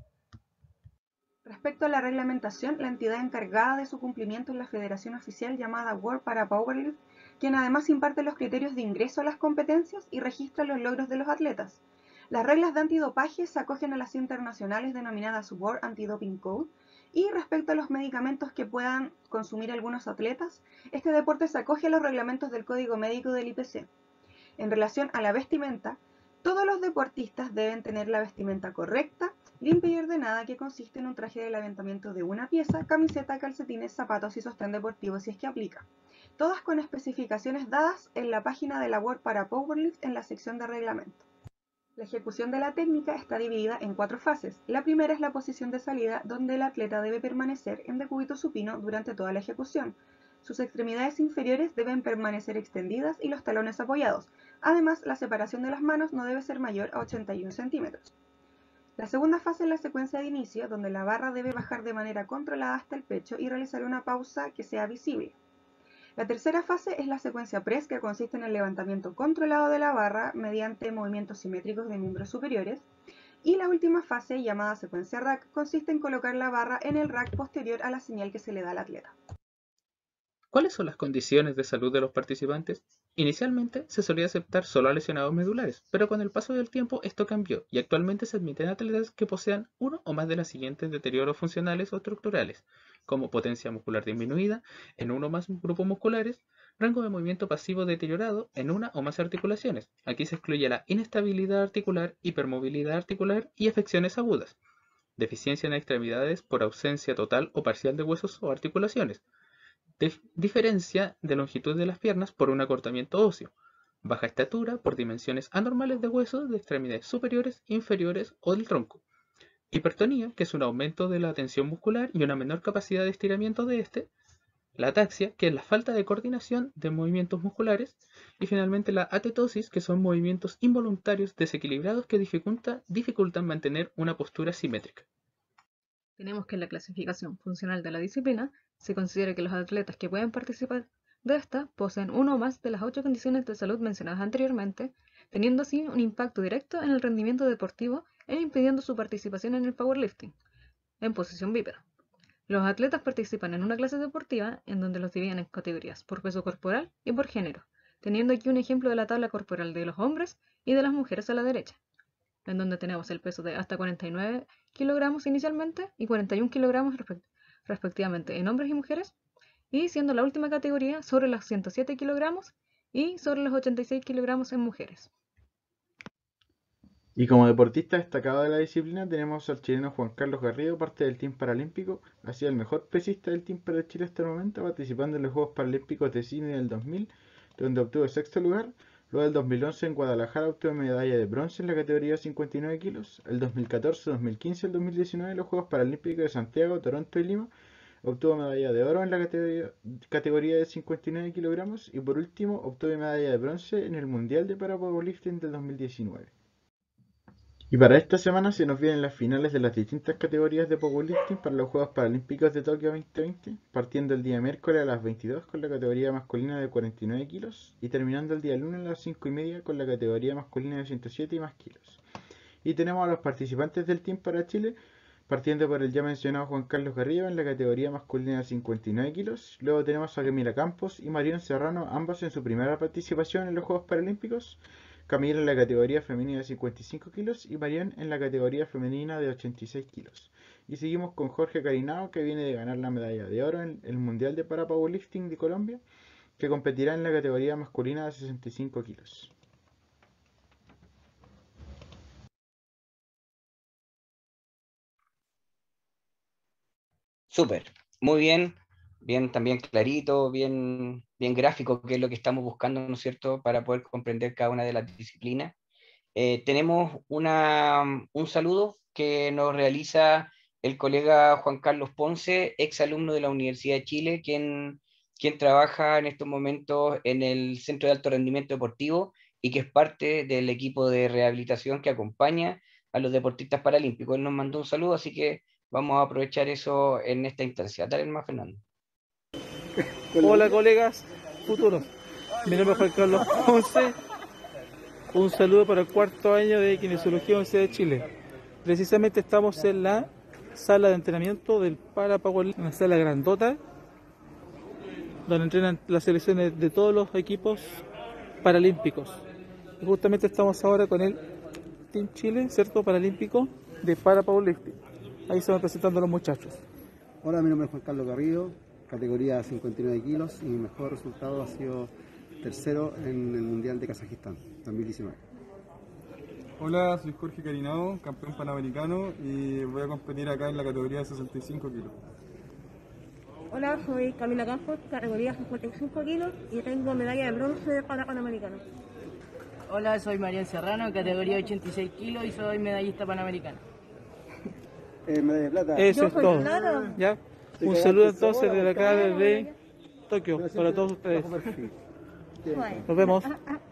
Speaker 2: Respecto a la reglamentación, la entidad encargada de su cumplimiento es la federación oficial llamada World Para Powerlifting, quien además imparte los criterios de ingreso a las competencias y registra los logros de los atletas. Las reglas de antidopaje se acogen a las internacionales denominadas World Anti-Doping Code, y respecto a los medicamentos que puedan consumir algunos atletas, este deporte se acoge a los reglamentos del Código Médico del I P C. En relación a la vestimenta, todos los deportistas deben tener la vestimenta correcta, limpia y ordenada, que consiste en un traje de levantamiento de una pieza, camiseta, calcetines, zapatos y sostén deportivo si es que aplica. Todas con especificaciones dadas en la página de la World Para Powerlift en la sección de reglamento. La ejecución de la técnica está dividida en cuatro fases. La primera es la posición de salida, donde el atleta debe permanecer en decúbito supino durante toda la ejecución. Sus extremidades inferiores deben permanecer extendidas y los talones apoyados. Además, la separación de las manos no debe ser mayor a ochenta y uno centímetros. La segunda fase es la secuencia de inicio, donde la barra debe bajar de manera controlada hasta el pecho y realizar una pausa que sea visible. La tercera fase es la secuencia press, que consiste en el levantamiento controlado de la barra mediante movimientos simétricos de miembros superiores. Y la última fase, llamada secuencia rack, consiste en colocar la barra en el rack posterior a la señal que se le da al atleta.
Speaker 4: ¿Cuáles son las condiciones de salud de los participantes? Inicialmente se solía aceptar solo a lesionados medulares, pero con el paso del tiempo esto cambió y actualmente se admiten atletas que posean uno o más de los siguientes deterioros funcionales o estructurales, como potencia muscular disminuida en uno o más grupos musculares, rango de movimiento pasivo deteriorado en una o más articulaciones. Aquí se excluye la inestabilidad articular, hipermovilidad articular y afecciones agudas, deficiencia en extremidades por ausencia total o parcial de huesos o articulaciones, diferencia de longitud de las piernas por un acortamiento óseo, baja estatura por dimensiones anormales de huesos de extremidades superiores, inferiores o del tronco, hipertonía, que es un aumento de la tensión muscular y una menor capacidad de estiramiento de este, la ataxia, que es la falta de coordinación de movimientos musculares, y finalmente la atetosis, que son movimientos involuntarios desequilibrados que dificulta, dificultan mantener una postura simétrica.
Speaker 9: Tenemos que en la clasificación funcional de la disciplina se considera que los atletas que pueden participar de esta poseen uno o más de las ocho condiciones de salud mencionadas anteriormente, teniendo así un impacto directo en el rendimiento deportivo e impidiendo su participación en el powerlifting, en posición bípeda. Los atletas participan en una clase deportiva en donde los dividen en categorías por peso corporal y por género, teniendo aquí un ejemplo de la tabla corporal de los hombres y de las mujeres a la derecha, en donde tenemos el peso de hasta cuarenta y nueve kilogramos inicialmente y cuarenta y uno kilogramos respectivamente en hombres y mujeres, y siendo la última categoría sobre los ciento siete kilogramos y sobre los ochenta y seis kilogramos en mujeres.
Speaker 10: Y como deportista destacado de la disciplina tenemos al chileno Juan Carlos Garrido, parte del Team Paralímpico. Ha sido el mejor pesista del Team para Chile hasta el momento, participando en los Juegos Paralímpicos de Sydney del dos mil, donde obtuvo sexto lugar. Luego del dos mil once en Guadalajara obtuvo medalla de bronce en la categoría de cincuenta y nueve kilos. El dos mil catorce, dos mil quince y el dos mil diecinueve en los Juegos Paralímpicos de Santiago, Toronto y Lima obtuvo medalla de oro en la categoría, categoría de cincuenta y nueve kilogramos. Y por último obtuvo medalla de bronce en el Mundial de Para Powerlifting del dos mil diecinueve. Y para esta semana se nos vienen las finales de las distintas categorías de powerlifting para los Juegos Paralímpicos de Tokio veinte veinte, partiendo el día miércoles a las veintidós con la categoría masculina de cuarenta y nueve kilos y terminando el día lunes a las cinco y media con la categoría masculina de ciento siete y más kilos. Y tenemos a los participantes del Team para Chile, partiendo por el ya mencionado Juan Carlos Garrido en la categoría masculina de cincuenta y nueve kilos. Luego tenemos a Camila Campos y Marión Serrano, ambas en su primera participación en los Juegos Paralímpicos. Camila en la categoría femenina de cincuenta y cinco kilos y Marión en la categoría femenina de ochenta y seis kilos. Y seguimos con Jorge Carinao, que viene de ganar la medalla de oro en el Mundial de Para Powerlifting de Colombia, que competirá en la categoría masculina de sesenta y cinco kilos.
Speaker 1: Súper, muy bien, bien también clarito, bien, bien gráfico, que es lo que estamos buscando, ¿no es cierto?, para poder comprender cada una de las disciplinas. Eh, tenemos una, un saludo que nos realiza el colega Juan Carlos Ponce, ex alumno de la Universidad de Chile, quien, quien trabaja en estos momentos en el Centro de Alto Rendimiento Deportivo y que es parte del equipo de rehabilitación que acompaña a los deportistas paralímpicos. Él nos mandó un saludo, así que vamos a aprovechar eso en esta instancia. Dale más, Fernando.
Speaker 11: Hola colegas futuros, mi nombre es Juan Carlos Ponce, Un saludo para el cuarto año de Kinesiología Universidad de Chile. Precisamente estamos en la sala de entrenamiento del Para Power, una sala grandota, donde entrenan las selecciones de todos los equipos paralímpicos. Y justamente estamos ahora con el Team Chile, ¿cierto? Paralímpico de Para Powerlifting. Ahí se van presentando los muchachos.
Speaker 12: Hola, mi nombre es Juan Carlos Garrido, categoría cincuenta y nueve kilos, y mi mejor resultado ha sido tercero en el Mundial de Kazajistán, dos mil diecinueve.
Speaker 13: Hola, soy Jorge Carinao, campeón panamericano, y voy a competir acá en la categoría de sesenta y cinco kilos.
Speaker 14: Hola, soy Camila Campos, categoría cincuenta y cinco kilos, y tengo medalla de bronce para panamericano.
Speaker 15: Hola, soy Marian Serrano, categoría ochenta y seis kilos, y soy medallista panamericano.
Speaker 12: Eh, medalla de plata.
Speaker 11: Eso es todo. ¿Ya? Un saludo entonces desde acá, desde Tokio, para todos ustedes. Nos vemos.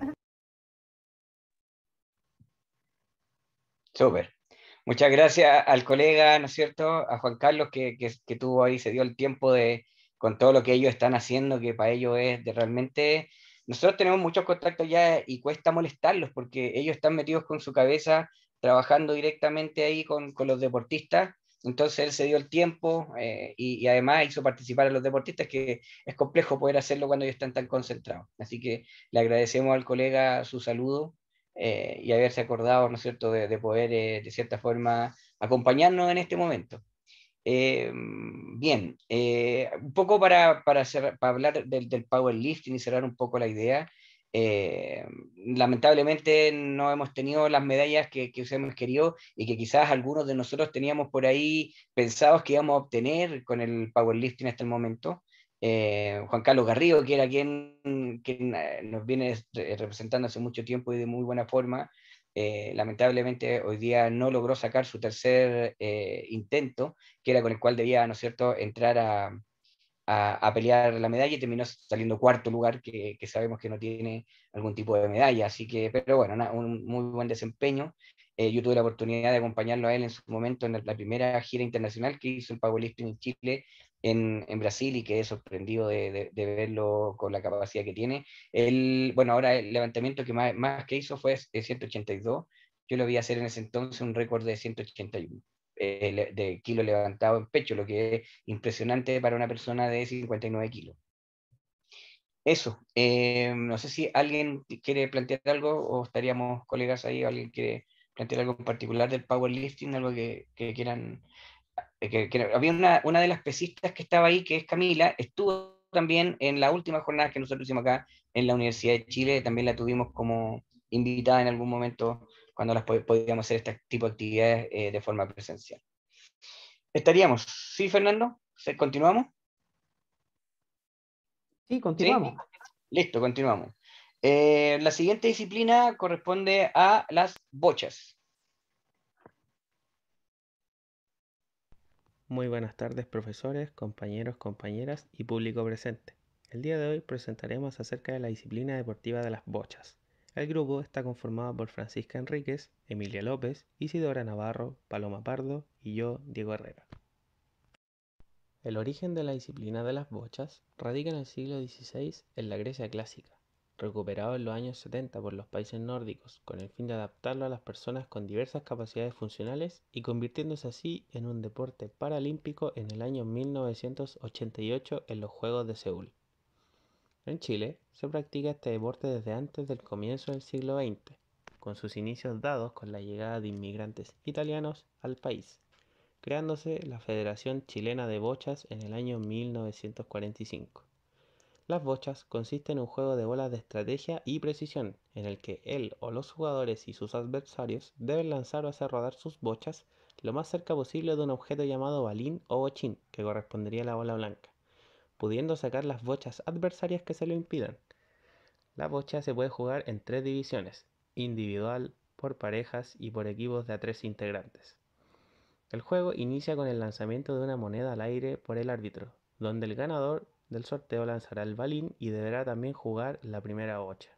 Speaker 1: Súper. Muchas gracias al colega, ¿no es cierto? A Juan Carlos, que, que, que tuvo ahí, se dio el tiempo de, con todo lo que ellos están haciendo, que para ellos es de realmente... Nosotros tenemos muchos contactos ya y cuesta molestarlos porque ellos están metidos con su cabeza, trabajando directamente ahí con, con los deportistas. Entonces él se dio el tiempo eh, y, y además hizo participar a los deportistas, que es complejo poder hacerlo cuando ellos están tan concentrados. Así que le agradecemos al colega su saludo eh, y haberse acordado, ¿no es cierto?, de, de poder, eh, de cierta forma, acompañarnos en este momento. Eh, bien, eh, un poco para, para, hacer, para hablar del, del powerlifting y cerrar un poco la idea. Eh, lamentablemente no hemos tenido las medallas que, que hemos querido y que quizás algunos de nosotros teníamos por ahí pensados que íbamos a obtener con el powerlifting hasta el momento. Eh, Juan Carlos Garrido, que era quien, quien nos viene representando hace mucho tiempo y de muy buena forma, eh, lamentablemente hoy día no logró sacar su tercer eh, intento, que era con el cual debía, ¿no es cierto?, entrar a, a, a pelear la medalla, y terminó saliendo cuarto lugar, que, que sabemos que no tiene algún tipo de medalla, así que, pero bueno, una, un muy buen desempeño. Eh, yo tuve la oportunidad de acompañarlo a él en su momento en la, la primera gira internacional que hizo el powerlifting en Chile, en, en Brasil, y quedé sorprendido de, de, de verlo con la capacidad que tiene. Él, bueno, ahora el levantamiento que más, más que hizo fue ciento ochenta y dos, yo lo vi hacer en ese entonces un récord de ciento ochenta y uno. Eh, de kilos levantado en pecho, lo que es impresionante para una persona de cincuenta y nueve kilos. Eso, eh, no sé si alguien quiere plantear algo, o estaríamos colegas ahí, o alguien quiere plantear algo en particular del powerlifting, algo que, que quieran. Que, que, había una, una de las pesistas que estaba ahí, que es Camila, estuvo también en la última jornada que nosotros hicimos acá en la Universidad de Chile, también la tuvimos como invitada en algún momento cuando las podíamos hacer este tipo de actividades eh, de forma presencial. Estaríamos, ¿sí, Fernando? ¿Continuamos?
Speaker 3: Sí, continuamos.
Speaker 1: ¿Sí? Listo, continuamos. Eh, la siguiente disciplina corresponde a las bochas.
Speaker 16: Muy buenas tardes, profesores, compañeros, compañeras y público presente. El día de hoy presentaremos acerca de la disciplina deportiva de las bochas. El grupo está conformado por Francisca Enríquez, Emilia López, Isidora Navarro, Paloma Pardo y yo, Diego Herrera. El origen de la disciplina de las bochas radica en el siglo dieciséis en la Grecia clásica, recuperado en los años setenta por los países nórdicos con el fin de adaptarlo a las personas con diversas capacidades funcionales y convirtiéndose así en un deporte paralímpico en el año mil novecientos ochenta y ocho en los Juegos de Seúl. En Chile se practica este deporte desde antes del comienzo del siglo veinte, con sus inicios dados con la llegada de inmigrantes italianos al país, creándose la Federación Chilena de Bochas en el año mil novecientos cuarenta y cinco. Las bochas consisten en un juego de bolas de estrategia y precisión, en el que él o los jugadores y sus adversarios deben lanzar o hacer rodar sus bochas lo más cerca posible de un objeto llamado balín o bochín, que correspondería a la bola blanca, pudiendo sacar las bochas adversarias que se lo impidan. La bocha se puede jugar en tres divisiones: individual, por parejas y por equipos de a tres integrantes. El juego inicia con el lanzamiento de una moneda al aire por el árbitro, donde el ganador del sorteo lanzará el balín y deberá también jugar la primera bocha.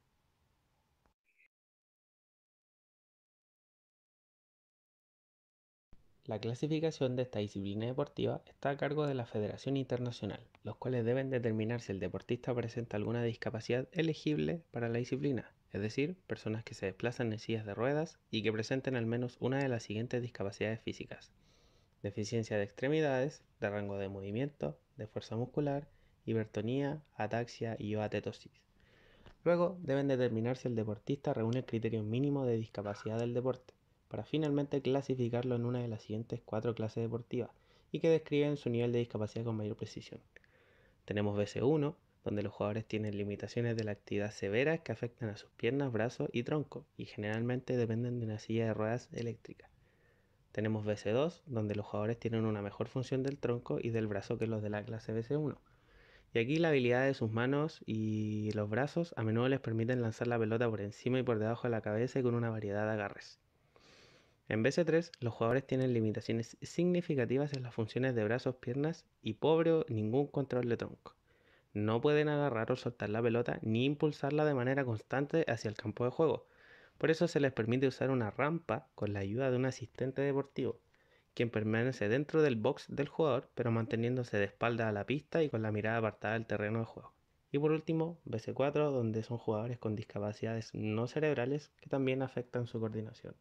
Speaker 16: La clasificación de esta disciplina deportiva está a cargo de la Federación Internacional, los cuales deben determinar si el deportista presenta alguna discapacidad elegible para la disciplina, es decir, personas que se desplazan en sillas de ruedas y que presenten al menos una de las siguientes discapacidades físicas: deficiencia de extremidades, de rango de movimiento, de fuerza muscular, hipertonía, ataxia y o atetosis. Luego deben determinar si el deportista reúne el criterio mínimo de discapacidad del deporte, para finalmente clasificarlo en una de las siguientes cuatro clases deportivas y que describen su nivel de discapacidad con mayor precisión. Tenemos B C uno, donde los jugadores tienen limitaciones de la actividad severas que afectan a sus piernas, brazos y tronco y generalmente dependen de una silla de ruedas eléctrica. Tenemos B C dos, donde los jugadores tienen una mejor función del tronco y del brazo que los de la clase B C uno. Y aquí la habilidad de sus manos y los brazos a menudo les permiten lanzar la pelota por encima y por debajo de la cabeza y con una variedad de agarres. En B C tres, los jugadores tienen limitaciones significativas en las funciones de brazos, piernas y pobre o ningún control de tronco. No pueden agarrar o soltar la pelota ni impulsarla de manera constante hacia el campo de juego. Por eso se les permite usar una rampa con la ayuda de un asistente deportivo, quien permanece dentro del box del jugador, pero manteniéndose de espalda a la pista y con la mirada apartada del terreno de juego. Y por último, B C cuatro, donde son jugadores con discapacidades no cerebrales que también afectan su coordinación.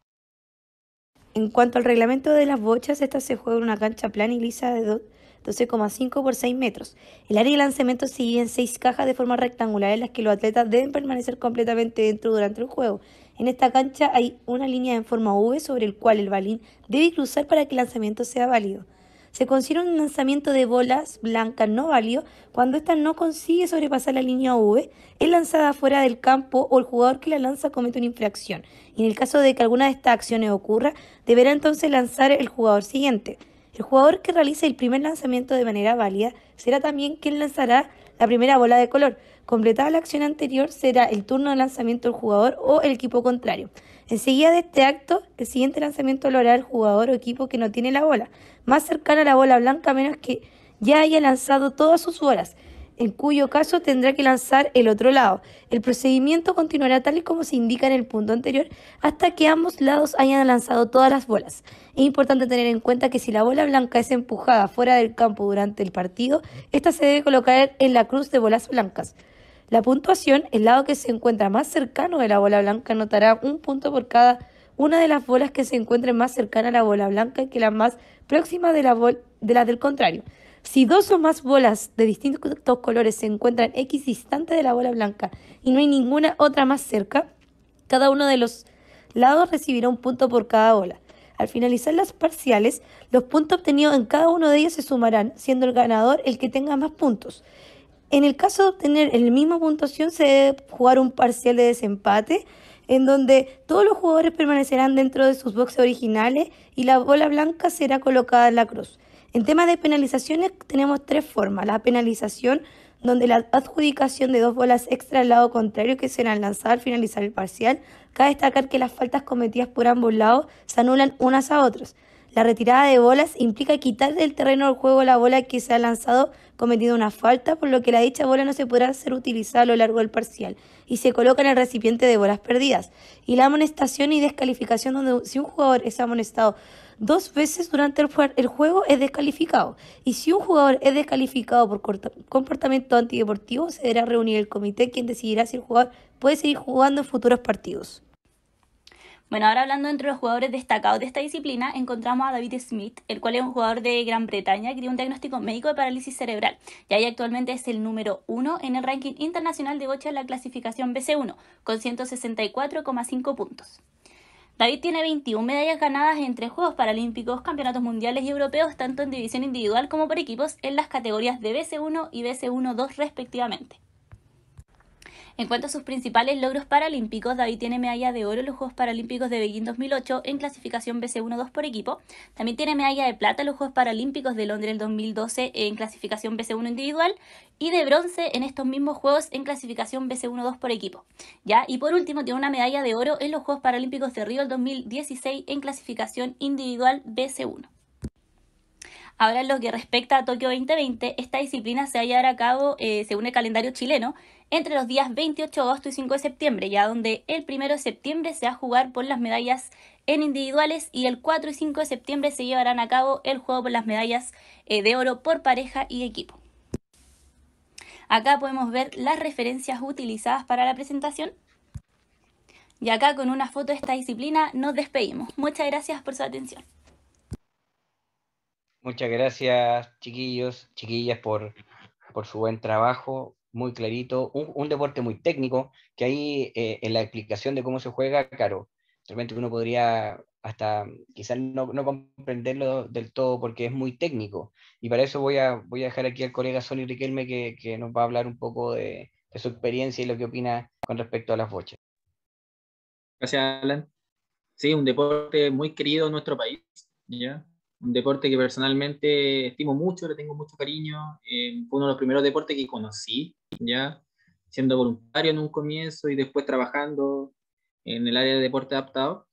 Speaker 17: En cuanto al reglamento de las bochas, esta se juega en una cancha plana y lisa de doce coma cinco por seis metros. El área de lanzamiento se divide en seis cajas de forma rectangular en las que los atletas deben permanecer completamente dentro durante el juego. En esta cancha hay una línea en forma V sobre el cual el balín debe cruzar para que el lanzamiento sea válido. Se considera un lanzamiento de bolas blancas no válido cuando ésta no consigue sobrepasar la línea V, es lanzada fuera del campo o el jugador que la lanza comete una infracción. Y en el caso de que alguna de estas acciones ocurra, deberá entonces lanzar el jugador siguiente. El jugador que realice el primer lanzamiento de manera válida será también quien lanzará la primera bola de color. Completada la acción anterior, será el turno de lanzamiento del jugador o el equipo contrario. Enseguida de este acto, el siguiente lanzamiento lo hará el jugador o equipo que no tiene la bola, más cercana a la bola blanca a menos que ya haya lanzado todas sus bolas, en cuyo caso tendrá que lanzar el otro lado. El procedimiento continuará tal y como se indica en el punto anterior hasta que ambos lados hayan lanzado todas las bolas. Es importante tener en cuenta que si la bola blanca es empujada fuera del campo durante el partido, esta se debe colocar en la cruz de bolas blancas. La puntuación, el lado que se encuentra más cercano de la bola blanca anotará un punto por cada una de las bolas que se encuentren más cercana a la bola blanca que la más próxima de la, de la del contrario. Si dos o más bolas de distintos colores se encuentran X distante de la bola blanca y no hay ninguna otra más cerca, cada uno de los lados recibirá un punto por cada bola. Al finalizar las parciales, los puntos obtenidos en cada uno de ellos se sumarán, siendo el ganador el que tenga más puntos. En el caso de obtener la misma puntuación, se debe jugar un parcial de desempate, en donde todos los jugadores permanecerán dentro de sus boxes originales y la bola blanca será colocada en la cruz. En temas de penalizaciones tenemos tres formas. La penalización, donde la adjudicación de dos bolas extra al lado contrario que serán lanzadas al finalizar el parcial. Cabe destacar que las faltas cometidas por ambos lados se anulan unas a otras. La retirada de bolas implica quitar del terreno del juego la bola que se ha lanzado cometiendo una falta, por lo que la dicha bola no se podrá ser utilizada a lo largo del parcial y se coloca en el recipiente de bolas perdidas. Y la amonestación y descalificación, donde si un jugador es amonestado dos veces durante el, el juego es descalificado. Y si un jugador es descalificado por comportamiento antideportivo, se deberá reunir el comité, quien decidirá si el jugador puede seguir jugando en futuros partidos.
Speaker 18: Bueno, ahora hablando entre los jugadores destacados de esta disciplina, encontramos a David Smith, el cual es un jugador de Gran Bretaña que tiene un diagnóstico médico de parálisis cerebral. Y ahí actualmente es el número uno en el ranking internacional de bocha en la clasificación B C uno, con ciento sesenta y cuatro coma cinco puntos. David tiene veintiuna medallas ganadas entre Juegos Paralímpicos, Campeonatos Mundiales y Europeos, tanto en división individual como por equipos, en las categorías de B C uno y B C uno dos respectivamente. En cuanto a sus principales logros paralímpicos, David tiene medalla de oro en los Juegos Paralímpicos de Beijing dos mil ocho en clasificación B C uno dos por equipo. También tiene medalla de plata en los Juegos Paralímpicos de Londres dos mil doce en clasificación B C uno individual y de bronce en estos mismos Juegos en clasificación B C uno dos por equipo. ¿Ya? Y por último tiene una medalla de oro en los Juegos Paralímpicos de Río dos mil dieciséis en clasificación individual B C uno. Ahora en lo que respecta a Tokio veinte veinte, esta disciplina se va a llevar a cabo eh, según el calendario chileno entre los días veintiocho de agosto y cinco de septiembre, ya donde el primero de septiembre se va a jugar por las medallas en individuales y el cuatro y cinco de septiembre se llevarán a cabo el juego por las medallas eh, de oro por pareja y equipo. Acá podemos ver las referencias utilizadas para la presentación. Y acá con una foto de esta disciplina nos despedimos. Muchas gracias por su atención.
Speaker 1: Muchas gracias, chiquillos, chiquillas, por, por su buen trabajo, muy clarito. Un, un deporte muy técnico, que ahí eh, en la explicación de cómo se juega, claro, realmente uno podría hasta quizás no, no comprenderlo del todo porque es muy técnico. Y para eso voy a, voy a dejar aquí al colega Sonny Riquelme que, que nos va a hablar un poco de, de su experiencia y lo que opina con respecto a las bochas.
Speaker 4: Gracias, Alan. Sí, un deporte muy querido en nuestro país, ¿ya? Un deporte que personalmente estimo mucho, le tengo mucho cariño. Eh, fue uno de los primeros deportes que conocí, ¿ya? Siendo voluntario en un comienzo y después trabajando en el área de deporte adaptado.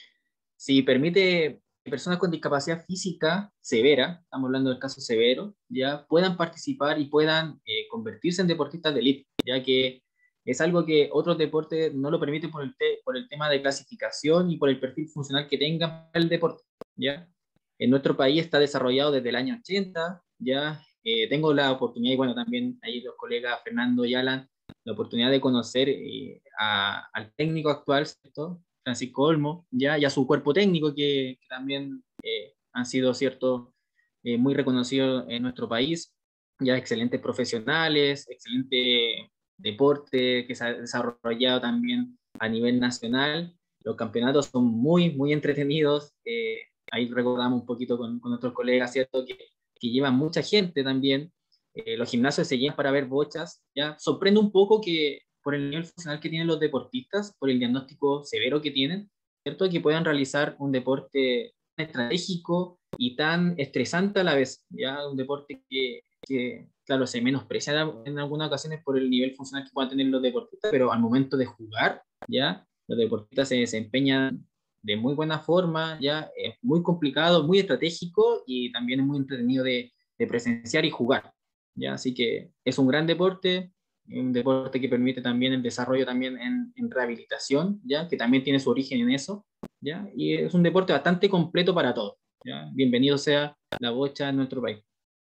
Speaker 4: Si permite que personas con discapacidad física severa, estamos hablando del caso severo, ya puedan participar y puedan eh, convertirse en deportistas de élite, ya que es algo que otros deportes no lo permiten por el, te por el tema de clasificación y por el perfil funcional que tengan para el deporte, ¿ya? En nuestro país está desarrollado desde el año ochenta, ¿ya? Eh, tengo la oportunidad, y bueno, también ahí los colegas Fernando y Alan, la oportunidad de conocer eh, a, al técnico actual, ¿cierto? Francisco Olmo, ¿ya? Y a su cuerpo técnico, que, que también eh, han sido, ¿cierto? Eh, muy reconocidos en nuestro país, ya excelentes profesionales, excelente deporte que se ha desarrollado también a nivel nacional. Los campeonatos son muy, muy entretenidos. Eh, ahí recordamos un poquito con, con nuestros colegas, ¿cierto? Que, que llevan mucha gente también. Eh, los gimnasios se llenan para ver bochas, ¿ya? Sorprende un poco que por el nivel funcional que tienen los deportistas, por el diagnóstico severo que tienen, ¿cierto? Que puedan realizar un deporte estratégico y tan estresante a la vez, ¿ya? Un deporte que, que claro, se menosprecia en algunas ocasiones por el nivel funcional que puedan tener los deportistas, pero al momento de jugar, ¿ya? Los deportistas se desempeñan de muy buena forma, ¿ya? Es muy complicado, muy estratégico y también es muy entretenido de, de presenciar y jugar, ¿ya? Así que es un gran deporte, un deporte que permite también el desarrollo también en, en rehabilitación, ¿ya? Que también tiene su origen en eso, ¿ya? Y es un deporte bastante completo para todos, ¿ya? Bienvenido sea la bocha en nuestro país.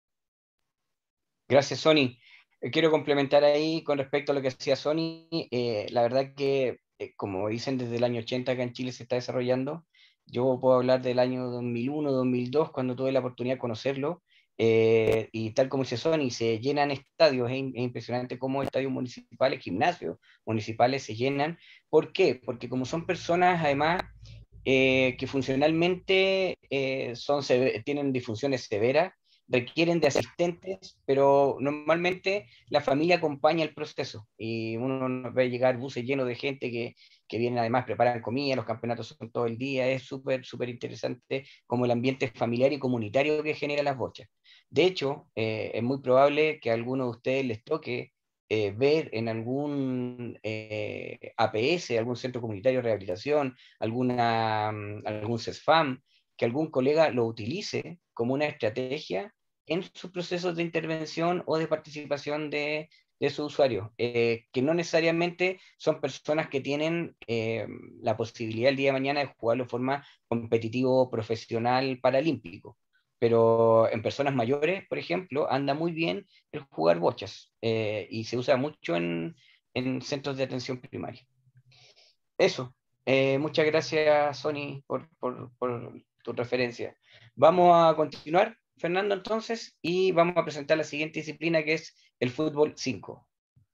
Speaker 1: Gracias, Sonny. Eh, quiero complementar ahí con respecto a lo que decía Sonny. Eh, la verdad que, eh, como dicen, desde el año ochenta acá en Chile se está desarrollando. Yo puedo hablar del año dos mil uno, dos mil dos, cuando tuve la oportunidad de conocerlo. Eh, y tal como dice Sonny, se llenan estadios. Es, es impresionante cómo estadios municipales, gimnasios municipales se llenan. ¿Por qué? Porque como son personas, además, eh, que funcionalmente eh, son, tienen disfunciones severas, requieren de asistentes, pero normalmente la familia acompaña el proceso y uno ve llegar buses llenos de gente que, que vienen además, preparan comida, los campeonatos son todo el día, es súper, súper interesante como el ambiente familiar y comunitario que genera las bochas. De hecho, eh, es muy probable que a alguno de ustedes les toque eh, ver en algún eh, A P S, algún centro comunitario de rehabilitación, alguna, algún CESFAM, que algún colega lo utilice como una estrategia en sus procesos de intervención o de participación de, de sus usuarios, eh, que no necesariamente son personas que tienen eh, la posibilidad el día de mañana de jugarlo de forma competitivo, profesional, paralímpico. Pero en personas mayores, por ejemplo, anda muy bien el jugar bochas eh, y se usa mucho en, en centros de atención primaria. Eso. Eh, muchas gracias, Sonny, por, por, por tu referencia. Vamos a continuar, Fernando, entonces, y vamos a presentar la siguiente disciplina, que es el fútbol cinco.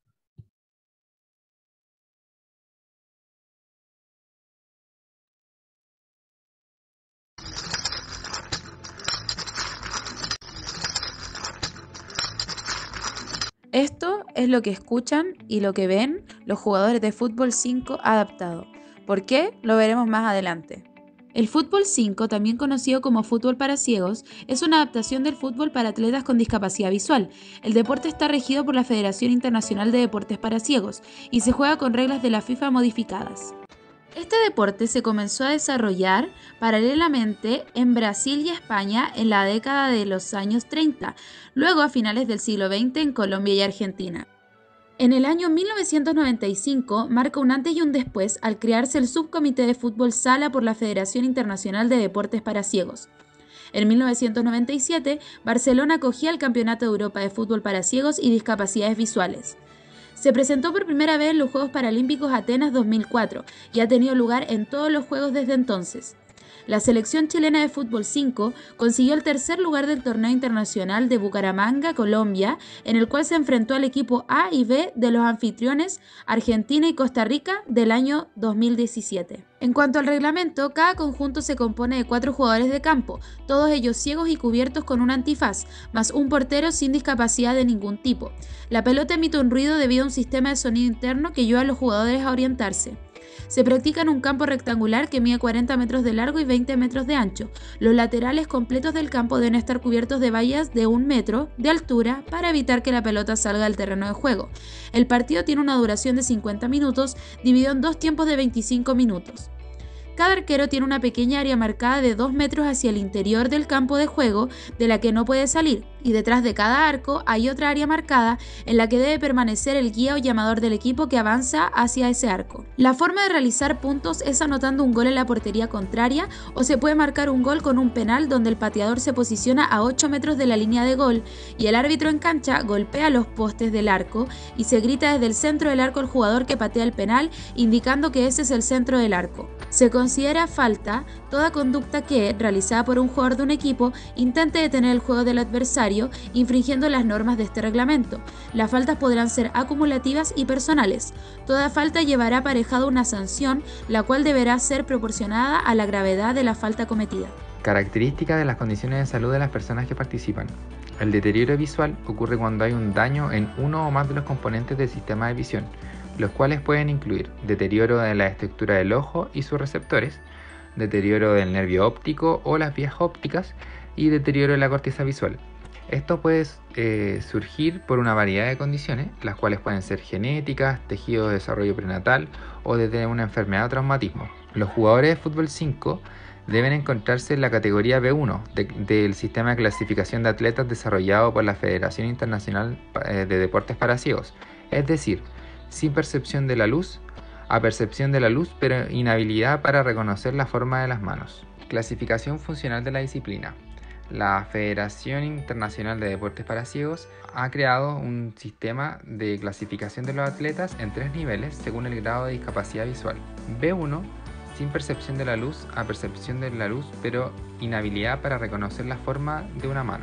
Speaker 19: Esto es lo que escuchan y lo que ven los jugadores de fútbol cinco adaptado. ¿Por qué? Lo veremos más adelante. El fútbol cinco, también conocido como fútbol para ciegos, es una adaptación del fútbol para atletas con discapacidad visual. El deporte está regido por la Federación Internacional de Deportes para Ciegos y se juega con reglas de la FIFA modificadas. Este deporte se comenzó a desarrollar paralelamente en Brasil y España en la década de los años treinta, luego a finales del siglo veinte en Colombia y Argentina. En el año mil novecientos noventa y cinco marca un antes y un después al crearse el Subcomité de Fútbol Sala por la Federación Internacional de Deportes para Ciegos. En mil novecientos noventa y siete, Barcelona acogía el Campeonato de Europa de Fútbol para Ciegos y Discapacidades Visuales. Se presentó por primera vez en los Juegos Paralímpicos Atenas dos mil cuatro y ha tenido lugar en todos los Juegos desde entonces. La selección chilena de fútbol cinco consiguió el tercer lugar del torneo internacional de Bucaramanga, Colombia, en el cual se enfrentó al equipo A y B de los anfitriones Argentina y Costa Rica del año dos mil diecisiete. En cuanto al reglamento, cada conjunto se compone de cuatro jugadores de campo, todos ellos ciegos y cubiertos con un antifaz, más un portero sin discapacidad de ningún tipo. La pelota emite un ruido debido a un sistema de sonido interno que ayuda a los jugadores a orientarse. Se practica en un campo rectangular que mide cuarenta metros de largo y veinte metros de ancho. Los laterales completos del campo deben estar cubiertos de vallas de un metro de altura para evitar que la pelota salga del terreno de juego. El partido tiene una duración de cincuenta minutos, dividido en dos tiempos de veinticinco minutos. Cada arquero tiene una pequeña área marcada de dos metros hacia el interior del campo de juego de la que no puede salir, y detrás de cada arco hay otra área marcada en la que debe permanecer el guía o llamador del equipo que avanza hacia ese arco. La forma de realizar puntos es anotando un gol en la portería contraria, o se puede marcar un gol con un penal donde el pateador se posiciona a ocho metros de la línea de gol y el árbitro en cancha golpea los postes del arco y se grita desde el centro del arco al jugador que patea el penal, indicando que ese es el centro del arco. Se considera falta toda conducta que, realizada por un jugador de un equipo, intente detener el juego del adversario, infringiendo las normas de este reglamento. Las faltas podrán ser acumulativas y personales. Toda falta llevará aparejado una sanción, la cual deberá ser proporcionada a la gravedad de la falta cometida.
Speaker 20: Características de las condiciones de salud de las personas que participan. El deterioro visual ocurre cuando hay un daño en uno o más de los componentes del sistema de visión, los cuales pueden incluir deterioro de la estructura del ojo y sus receptores, deterioro del nervio óptico o las vías ópticas y deterioro de la corteza visual. Esto puede eh, surgir por una variedad de condiciones, las cuales pueden ser genéticas, tejido de desarrollo prenatal o desde una enfermedad o traumatismo. Los jugadores de fútbol cinco deben encontrarse en la categoría B uno de, del sistema de clasificación de atletas desarrollado por la Federación Internacional de Deportes para Ciegos, es decir, sin percepción de la luz, a percepción de la luz pero inhabilidad para reconocer la forma de las manos. Clasificación funcional de la disciplina. La Federación Internacional de Deportes para Ciegos ha creado un sistema de clasificación de los atletas en tres niveles según el grado de discapacidad visual. B uno, sin percepción de la luz, a percepción de la luz pero inhabilidad para reconocer la forma de una mano.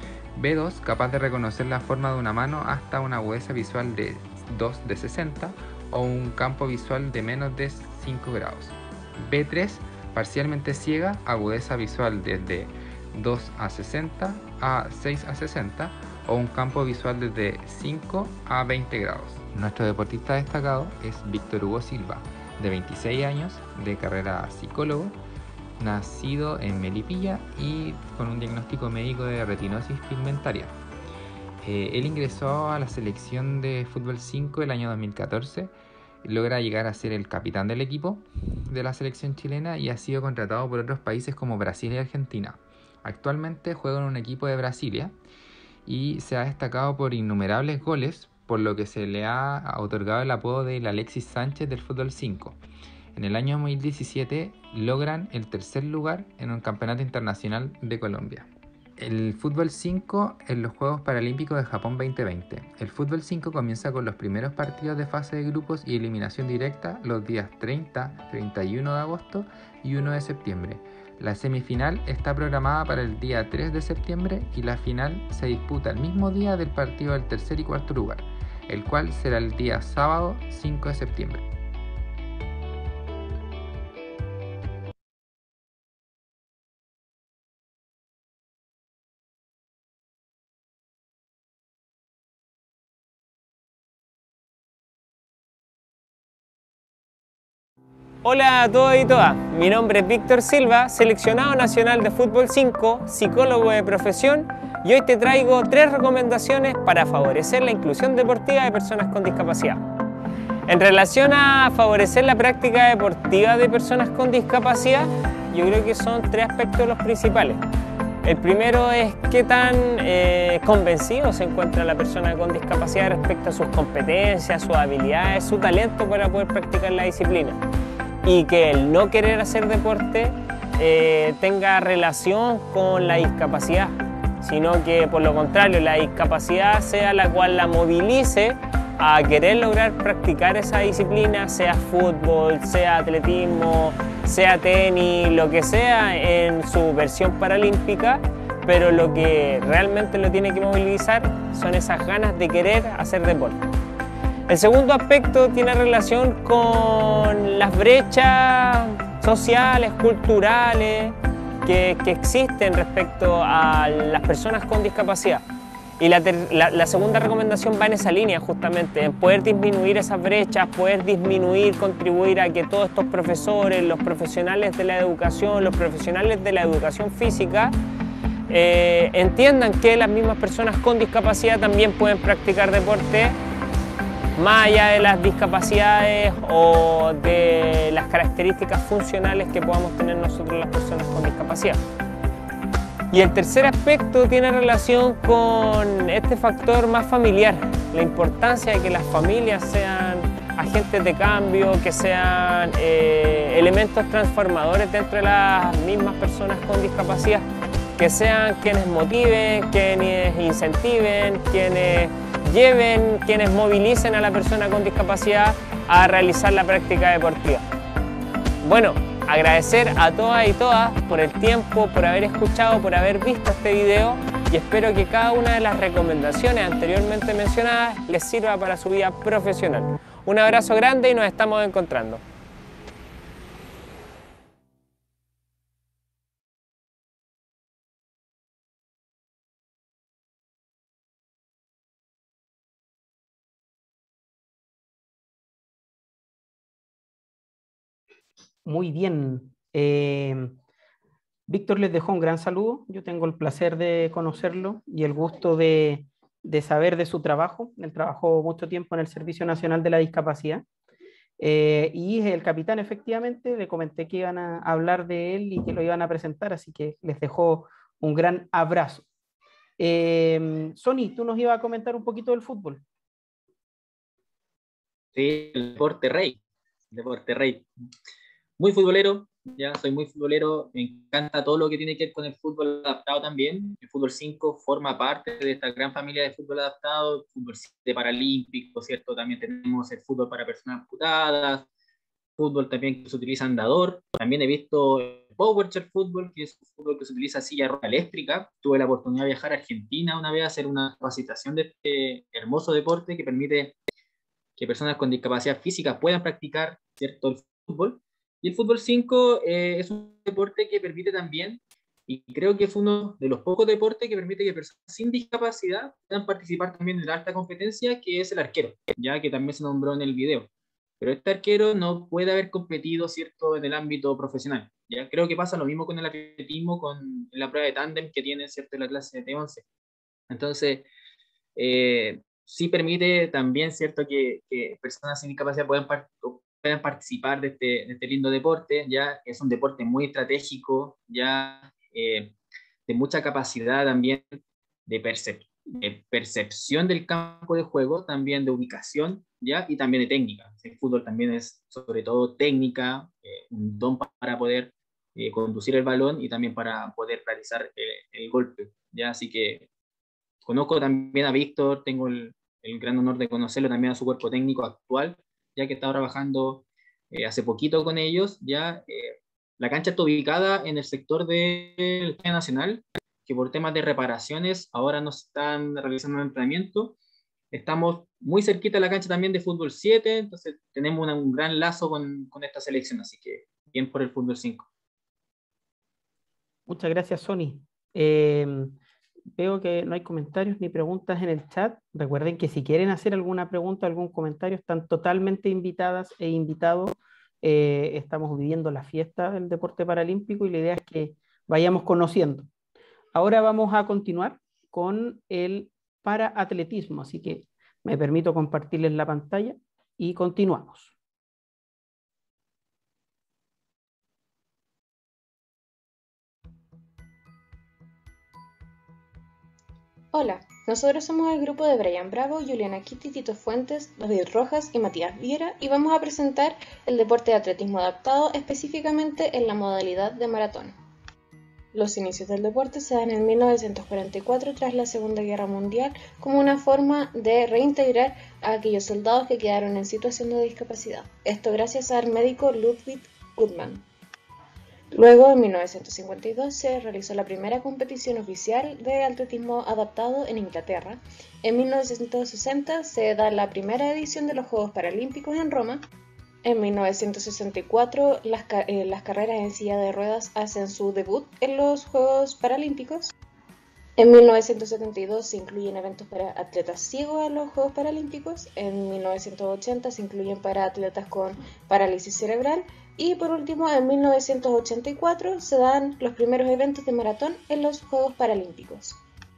Speaker 20: B dos, capaz de reconocer la forma de una mano hasta una agudeza visual de dos de sesenta o un campo visual de menos de cinco grados. B tres, parcialmente ciega, agudeza visual desde dos a sesenta a seis a sesenta o un campo visual desde cinco a veinte grados. Nuestro deportista destacado es Víctor Hugo Silva, de veintiséis años, de carrera psicólogo, nacido en Melipilla y con un diagnóstico médico de retinosis pigmentaria. Eh, él ingresó a la selección de fútbol cinco el año dos mil catorce, logra llegar a ser el capitán del equipo de la selección chilena y ha sido contratado por otros países como Brasil y Argentina. Actualmente juega en un equipo de Brasilia y se ha destacado por innumerables goles, por lo que se le ha otorgado el apodo de Alexis Sánchez del fútbol cinco. En el año dos mil diecisiete logran el tercer lugar en un campeonato internacional de Colombia. El fútbol cinco en los Juegos Paralímpicos de Japón veinte veinte. El fútbol cinco comienza con los primeros partidos de fase de grupos y eliminación directa los días treinta, treinta y uno de agosto y uno de septiembre. La semifinal está programada para el día tres de septiembre y la final se disputa el mismo día del partido del tercer y cuarto lugar, el cual será el día sábado cinco de septiembre.
Speaker 21: Hola a todos y todas, mi nombre es Víctor Silva, seleccionado nacional de fútbol cinco, psicólogo de profesión, y hoy te traigo tres recomendaciones para favorecer la inclusión deportiva de personas con discapacidad. En relación a favorecer la práctica deportiva de personas con discapacidad, yo creo que son tres aspectos los principales. El primero es qué tan eh, convencido se encuentra la persona con discapacidad respecto a sus competencias, sus habilidades, su talento para poder practicar la disciplina. Y que el no querer hacer deporte eh, tenga relación con la discapacidad, sino que por lo contrario la discapacidad sea la cual la movilice a querer lograr practicar esa disciplina, sea fútbol, sea atletismo, sea tenis, lo que sea en su versión paralímpica, pero lo que realmente lo tiene que movilizar son esas ganas de querer hacer deporte. El segundo aspecto tiene relación con las brechas sociales, culturales que, que existen respecto a las personas con discapacidad. Y la, ter, la, la segunda recomendación va en esa línea justamente, en poder disminuir esas brechas, poder disminuir, contribuir a que todos estos profesores, los profesionales de la educación, los profesionales de la educación física, eh, entiendan que las mismas personas con discapacidad también pueden practicar deporte, más allá de las discapacidades o de las características funcionales que podamos tener nosotros las personas con discapacidad. Y el tercer aspecto tiene relación con este factor más familiar, la importancia de que las familias sean agentes de cambio, que sean eh, elementos transformadores dentro de las mismas personas con discapacidad, que sean quienes motiven, quienes incentiven, quienes lleven, quienes movilicen a la persona con discapacidad a realizar la práctica deportiva. Bueno, agradecer a todas y todas por el tiempo, por haber escuchado, por haber visto este video y espero que cada una de las recomendaciones anteriormente mencionadas les sirva para su vida profesional. Un abrazo grande y nos estamos encontrando.
Speaker 3: Muy bien. Eh, Víctor les dejó un gran saludo. Yo tengo el placer de conocerlo y el gusto de, de saber de su trabajo. Él trabajó mucho tiempo en el Servicio Nacional de la Discapacidad. Eh, y el capitán, efectivamente, le comenté que iban a hablar de él y que lo iban a presentar, así que les dejó un gran abrazo. Eh, Sony, tú nos ibas a comentar un poquito del fútbol.
Speaker 4: Sí, el deporte rey. El deporte rey. Muy futbolero, ya soy muy futbolero, me encanta todo lo que tiene que ver con el fútbol adaptado también. El fútbol cinco forma parte de esta gran familia de fútbol adaptado, fútbol siete paralímpico, ¿cierto? También tenemos el fútbol para personas amputadas, fútbol también que se utiliza andador. También he visto el Power Chair Fútbol, que es un fútbol que se utiliza silla de rueda eléctrica. Tuve la oportunidad de viajar a Argentina una vez a hacer una capacitación de este hermoso deporte que permite que personas con discapacidad física puedan practicar, ¿cierto?, el fútbol. Y el fútbol cinco eh, es un deporte que permite también, y creo que es uno de los pocos deportes que permite que personas sin discapacidad puedan participar también en la alta competencia, que es el arquero, ya que también se nombró en el video. Pero este arquero no puede haber competido, ¿cierto?, en el ámbito profesional. Ya creo que pasa lo mismo con el atletismo, con la prueba de tándem que tiene, ¿cierto?, en la clase de T once. Entonces, eh, sí permite también, ¿cierto?, que, que personas sin discapacidad puedan participar puedan participar de este, de este lindo deporte. Ya es un deporte muy estratégico, ya eh, de mucha capacidad también de, percep de percepción del campo de juego, también de ubicación, ya, y también de técnica. El fútbol también es sobre todo técnica, eh, un don para poder eh, conducir el balón y también para poder realizar el, el golpe, ya. Así que conozco también a Víctor, tengo el, el gran honor de conocerlo, también a su cuerpo técnico actual, ya que he estado trabajando eh, hace poquito con ellos. Ya eh, la cancha está ubicada en el sector del Estadio Nacional, que por temas de reparaciones ahora no están realizando un entrenamiento. Estamos muy cerquita de la cancha también de fútbol siete, entonces tenemos una, un gran lazo con, con esta selección, así que bien por el fútbol cinco.
Speaker 3: Muchas gracias, Sony. Eh, Veo que no hay comentarios ni preguntas en el chat. Recuerden que si quieren hacer alguna pregunta, algún comentario, están totalmente invitadas e invitados. Eh, estamos viviendo la fiesta del deporte paralímpico y la idea es que vayamos conociendo. Ahora vamos a continuar con el paraatletismo, así que me permito compartirles la pantalla y continuamos.
Speaker 5: Hola, nosotros somos el grupo de Brian Bravo, Juliana Kitty, Tito Fuentes, David Rojas y Matías Viera y vamos a presentar el deporte de atletismo adaptado específicamente en la modalidad de maratón. Los inicios del deporte se dan en mil novecientos cuarenta y cuatro tras la Segunda Guerra Mundial como una forma de reintegrar a aquellos soldados que quedaron en situación de discapacidad. Esto gracias al médico Ludwig Guttmann. Luego, en mil novecientos cincuenta y dos, se realizó la primera competición oficial de atletismo adaptado en Inglaterra. En mil novecientos sesenta se da la primera edición de los Juegos Paralímpicos en Roma. En mil novecientos sesenta y cuatro, las, eh, las carreras en silla de ruedas hacen su debut en los Juegos Paralímpicos. En mil novecientos setenta y dos se incluyen eventos para atletas ciegos en los Juegos Paralímpicos. En mil novecientos ochenta se incluyen para atletas con parálisis cerebral. Y por último, en mil novecientos ochenta y cuatro se dan los primeros eventos de maratón en los Juegos Paralímpicos.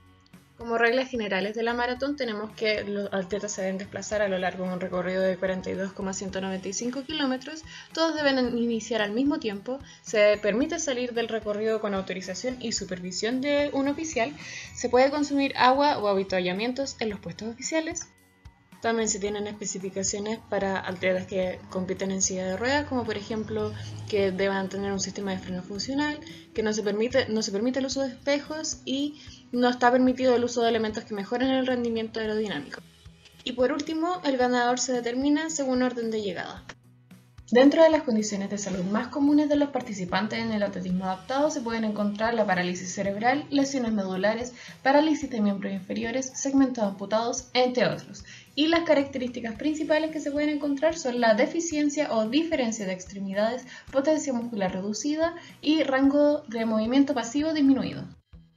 Speaker 5: Como reglas generales de la maratón, tenemos que los atletas se deben desplazar a lo largo de un recorrido de cuarenta y dos coma ciento noventa y cinco kilómetros, todos deben iniciar al mismo tiempo, se permite salir del recorrido con autorización y supervisión de un oficial, se puede consumir agua o avituallamientos en los puestos oficiales. También se tienen especificaciones para atletas que compiten en silla de ruedas, como por ejemplo que deban tener un sistema de freno funcional, que no se permite, no se permite el uso de espejos y no está permitido el uso de elementos que mejoren el rendimiento aerodinámico. Y por último, el ganador se determina según orden de llegada. Dentro de las condiciones de salud más comunes de los participantes en el atletismo adaptado se pueden encontrar la parálisis cerebral, lesiones medulares, parálisis de miembros inferiores, segmentos amputados, entre otros. Y las características principales que se pueden encontrar son la deficiencia o diferencia de extremidades, potencia muscular reducida y rango de movimiento pasivo disminuido.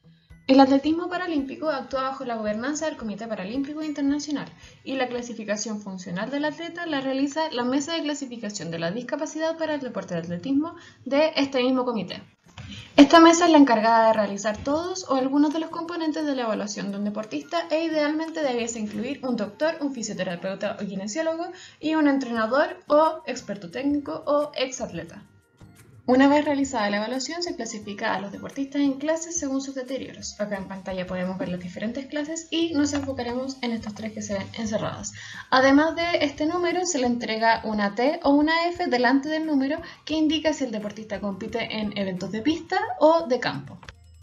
Speaker 5: El atletismo paralímpico actúa bajo la gobernanza del Comité Paralímpico Internacional y la clasificación funcional del atleta la realiza la Mesa de Clasificación de la Discapacidad para el Deporte de Atletismo de este mismo comité. Esta mesa es la encargada de realizar todos o algunos de los componentes de la evaluación de un deportista e idealmente debiese incluir un doctor, un fisioterapeuta o kinesiólogo y un entrenador o experto técnico o exatleta. Una vez realizada la evaluación, se clasifica a los deportistas en clases según sus deterioros. Acá en pantalla podemos ver las diferentes clases y nos enfocaremos en estos tres que se ven encerradas. Además de este número, se le entrega una T o una F delante del número que indica si el deportista compite en eventos de pista o de campo.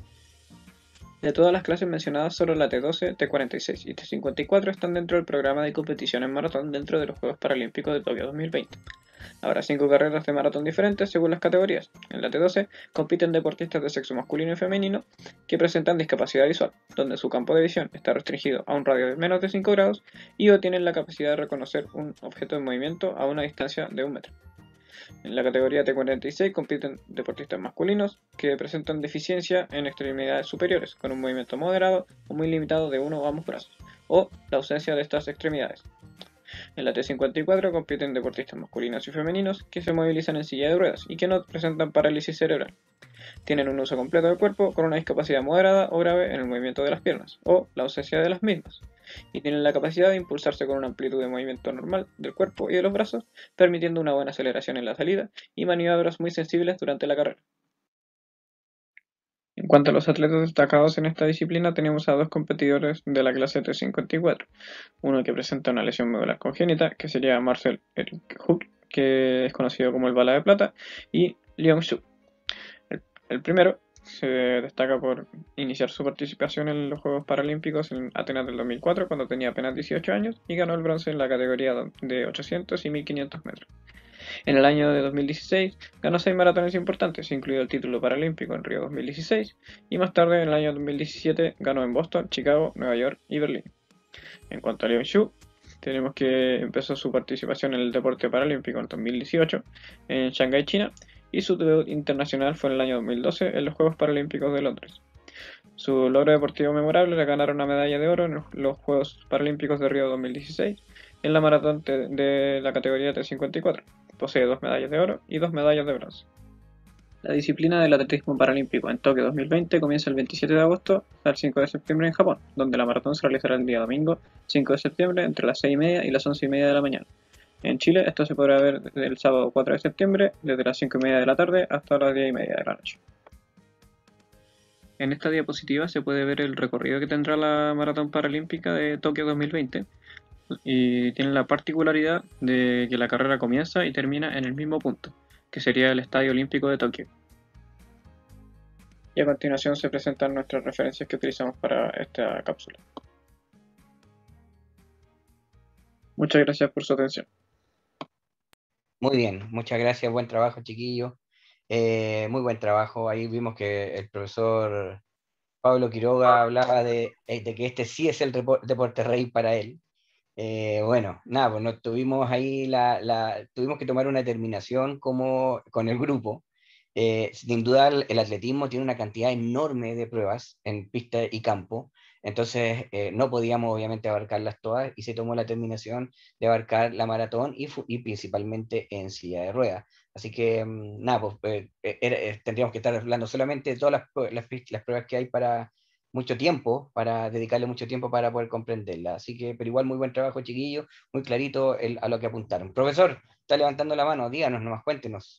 Speaker 21: De todas las clases mencionadas, solo la T doce, T cuarenta y seis y T cincuenta y cuatro están dentro del programa de competición en maratón dentro de los Juegos Paralímpicos de Tokio dos mil veinte. Habrá cinco carreras de maratón diferentes según las categorías. En la T doce compiten deportistas de sexo masculino y femenino que presentan discapacidad visual, donde su campo de visión está restringido a un radio de menos de cinco grados y o tienen la capacidad de reconocer un objeto en movimiento a una distancia de un metro. En la categoría T cuarenta y seis compiten deportistas masculinos que presentan deficiencia en extremidades superiores, con un movimiento moderado o muy limitado de uno o ambos brazos, o la ausencia de estas extremidades. En la T cincuenta y cuatro compiten deportistas masculinos y femeninos que se movilizan en silla de ruedas y que no presentan parálisis cerebral. Tienen un uso completo del cuerpo con una discapacidad moderada o grave en el movimiento de las piernas, o la ausencia de las mismas, y tienen la capacidad de impulsarse con una amplitud de movimiento normal del cuerpo y de los brazos, permitiendo una buena aceleración en la salida y maniobras muy sensibles durante la carrera. En cuanto a los atletas destacados en esta disciplina, tenemos a dos competidores de la clase T cincuenta y cuatro. Uno que presenta una lesión medular congénita, que sería Marcel Eric Hook, que es conocido como el Bala de Plata, y Leon Xu. El, el primero se destaca por iniciar su participación en los Juegos Paralímpicos en Atenas del dos mil cuatro, cuando tenía apenas dieciocho años, y ganó el bronce en la categoría de ochocientos y mil quinientos metros. En el año de dos mil dieciséis ganó seis maratones importantes, incluido el título paralímpico en Río dos mil dieciséis, y más tarde, en el año dos mil diecisiete, ganó en Boston, Chicago, Nueva York y Berlín. En cuanto a Leon Xu, tenemos que empezó su participación en el deporte paralímpico en dos mil dieciocho en Shanghái, China, y su debut internacional fue en el año dos mil doce en los Juegos Paralímpicos de Londres. Su logro deportivo memorable le ganaron una medalla de oro en los Juegos Paralímpicos de Río dos mil dieciséis en la maratón de la categoría T cincuenta y cuatro. Posee dos medallas de oro y dos medallas de bronce. La disciplina del atletismo paralímpico en Tokio dos mil veinte comienza el veintisiete de agosto al cinco de septiembre en Japón, donde la maratón se realizará el día domingo cinco de septiembre entre las seis y media y las once y media de la mañana. En Chile esto se podrá ver desde el sábado cuatro de septiembre, desde las cinco y media de la tarde hasta las diez y media de la noche. En esta diapositiva se puede ver el recorrido que tendrá la maratón paralímpica de Tokio dos mil veinte, y tiene la particularidad de que la carrera comienza y termina en el mismo punto, que sería el Estadio Olímpico de Tokio.
Speaker 6: y a continuación se presentan nuestras referencias que utilizamos para esta cápsula. Muchas gracias por su atención.
Speaker 1: Muy bien, muchas gracias, buen trabajo, chiquillos. Eh, muy buen trabajo. Ahí vimos que el profesor Pablo Quiroga hablaba de, de que este sí es el deporte rey para él. Eh, bueno, nada, pues nos tuvimos ahí la, la, tuvimos que tomar una determinación como, con el grupo. Eh, sin duda el atletismo tiene una cantidad enorme de pruebas en pista y campo, entonces eh, no podíamos obviamente abarcarlas todas y se tomó la determinación de abarcar la maratón y, y principalmente en silla de ruedas. Así que mmm, nada, pues eh, eh, tendríamos que estar hablando solamente de todas las, las, las pruebas que hay para mucho tiempo, para dedicarle mucho tiempo para poder comprenderla. Así que, pero igual muy buen trabajo, chiquillos, muy clarito el, a lo que apuntaron. Profesor, está levantando la mano, díganos nomás, cuéntenos.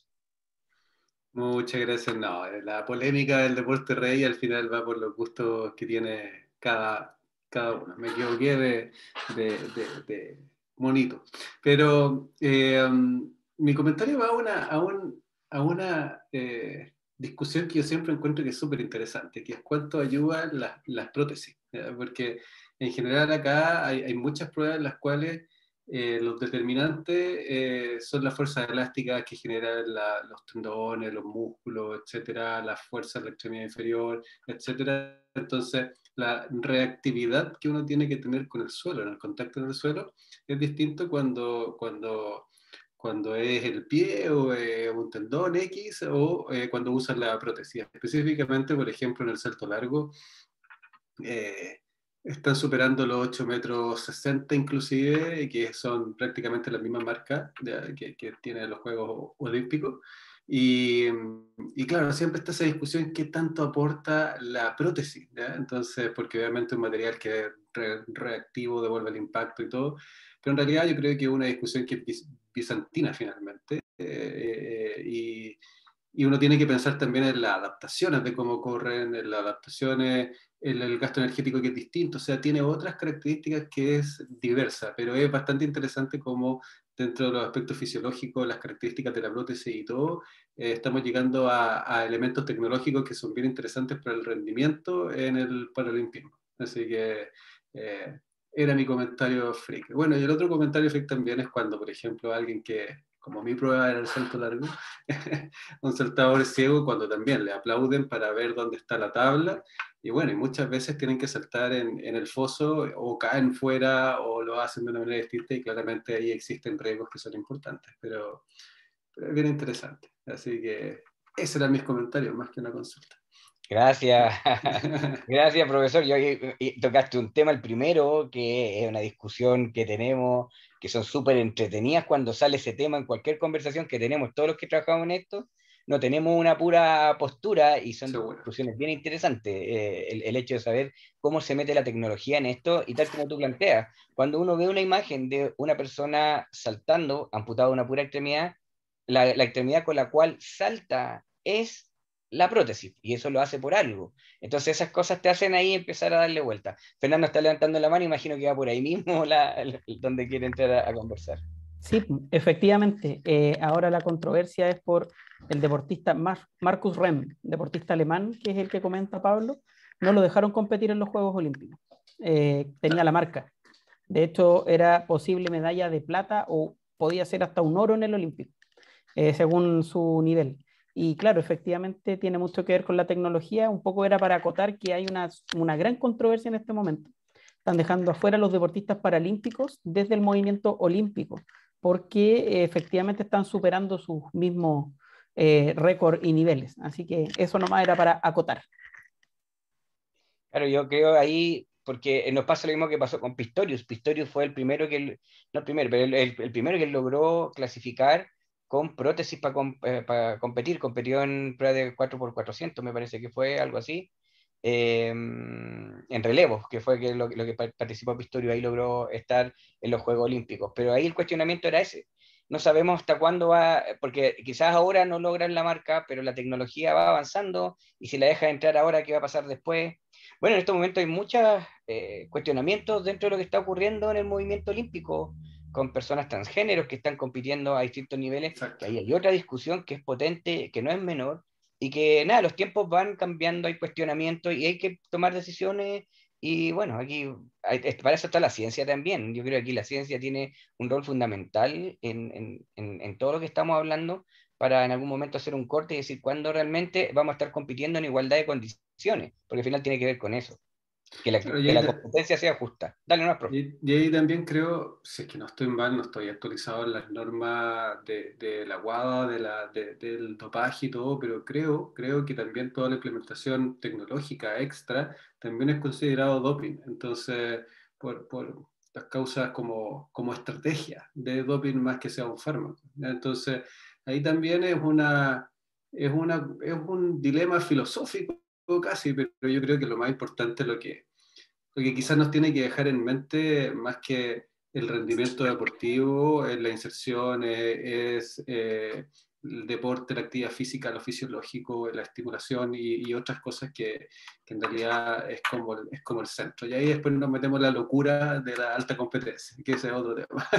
Speaker 7: Muchas gracias. No, la polémica del deporte rey al final va por los gustos que tiene cada, cada uno. Me equivoqué de, de, de, de monito. Pero eh, um, mi comentario va a una, a un, a una eh, discusión que yo siempre encuentro que es súper interesante, que es cuánto ayudan las, las prótesis. ¿Ya? Porque en general acá hay, hay muchas pruebas en las cuales Eh, los determinantes eh, son las fuerzas elásticas que generan la, los tendones, los músculos, etcétera, la fuerza de la extremidad inferior, etcétera. Entonces, la reactividad que uno tiene que tener con el suelo, en el contacto con el suelo, es distinto cuando, cuando, cuando es el pie o eh, un tendón X o eh, cuando usas la prótesis. Específicamente, por ejemplo, en el salto largo, eh, están superando los ocho metros sesenta inclusive, que son prácticamente la misma marca de, que, que tienen los Juegos Olímpicos. Y, y claro, siempre está esa discusión, ¿qué tanto aporta la prótesis? ¿Ya? Entonces, porque obviamente es un material que es re, reactivo, devuelve el impacto y todo, pero en realidad yo creo que es una discusión que es bizantina finalmente. Eh, eh, y, y uno tiene que pensar también en las adaptaciones de cómo corren, en las adaptaciones, en el gasto energético que es distinto, o sea, tiene otras características que es diversa, pero es bastante interesante cómo dentro de los aspectos fisiológicos, las características de la prótesis y todo, eh, estamos llegando a, a elementos tecnológicos que son bien interesantes para el rendimiento en el paralimpismo. Así que eh, era mi comentario freak. Bueno, y el otro comentario freak también es cuando, por ejemplo, alguien que, como mi prueba era el salto largo, un saltador ciego, cuando también le aplauden para ver dónde está la tabla, y bueno, y muchas veces tienen que saltar en, en el foso, o caen fuera, o lo hacen de una manera distinta, y claramente ahí existen riesgos que son importantes, pero, pero es bien interesante. Así que esos eran mis comentarios, más que una consulta.
Speaker 1: Gracias, gracias profesor. Yo, tocaste un tema, el primero, que es una discusión que tenemos, que son súper entretenidas cuando sale ese tema en cualquier conversación que tenemos todos los que trabajamos en esto. No tenemos una pura postura y son Seguro. discusiones bien interesantes. Eh, el, el hecho de saber cómo se mete la tecnología en esto y tal como tú planteas, cuando uno ve una imagen de una persona saltando, amputada de una pura extremidad, la, la extremidad con la cual salta es la prótesis, y eso lo hace por algo. Entonces esas cosas te hacen ahí empezar a darle vuelta. Fernando está levantando la mano, imagino que va por ahí mismo la, la, donde quiere entrar a, a conversar.
Speaker 3: Sí, efectivamente. Eh, ahora la controversia es por el deportista Mar Marcus Rem, deportista alemán, que es el que comenta Pablo. No lo dejaron competir en los Juegos Olímpicos. Eh, tenía la marca. De hecho, era posible medalla de plata o podía ser hasta un oro en el Olímpico, eh, según su nivel. Y claro, efectivamente tiene mucho que ver con la tecnología. Un poco era para acotar que hay una, una gran controversia en este momento. Están dejando afuera a los deportistas paralímpicos desde el movimiento olímpico, porque eh, efectivamente están superando sus mismos eh, récords y niveles. Así que eso nomás era para acotar.
Speaker 1: Claro, yo creo ahí, porque nos pasa lo mismo que pasó con Pistorius. Pistorius fue el primero que, no el primero, pero el, el, el primero que logró clasificar con prótesis para eh, pa competir, competió en prueba de cuatro por cuatrocientos, me parece que fue algo así, eh, en relevos, que fue que lo, lo que participó Pistorius, ahí logró estar en los Juegos Olímpicos, pero ahí el cuestionamiento era ese, no sabemos hasta cuándo va, porque quizás ahora no logran la marca, pero la tecnología va avanzando, y si la deja entrar ahora, ¿qué va a pasar después? Bueno, en estos momentos hay muchos eh, cuestionamientos dentro de lo que está ocurriendo en el movimiento olímpico, con personas transgéneros que están compitiendo a distintos niveles, que ahí hay otra discusión que es potente, que no es menor, y que nada, los tiempos van cambiando, hay cuestionamientos y hay que tomar decisiones. Y bueno, aquí hay- es- para eso está la ciencia también. Yo creo que aquí la ciencia tiene un rol fundamental en, en, en, en todo lo que estamos hablando, para en algún momento hacer un corte y decir cuándo realmente vamos a estar compitiendo en igualdad de condiciones, porque al final tiene que ver con eso, que la,
Speaker 7: Claro, y
Speaker 1: que
Speaker 7: ahí,
Speaker 1: la
Speaker 7: ta-
Speaker 1: competencia sea justa. Dale, no, profe.
Speaker 7: y- y ahí también creo, si es que no estoy mal, no estoy actualizado en las normas de, de la WADA, de la, de- del dopaje y todo, pero creo, creo que también toda la implementación tecnológica extra también es considerado doping. Entonces, por, por las causas como, como estrategia de doping más que sea un fármaco, ¿ya? Entonces, ahí también es una, es una, es un dilema filosófico casi, pero yo creo que lo más importante es lo que lo que quizás nos tiene que dejar en mente, más que el rendimiento deportivo, es la inserción, eh, es eh, el deporte, la actividad física, lo fisiológico, la estimulación y, y otras cosas que, que en realidad es como, el, es como el centro. Y ahí después nos metemos en la locura de la alta competencia, que ese es otro tema.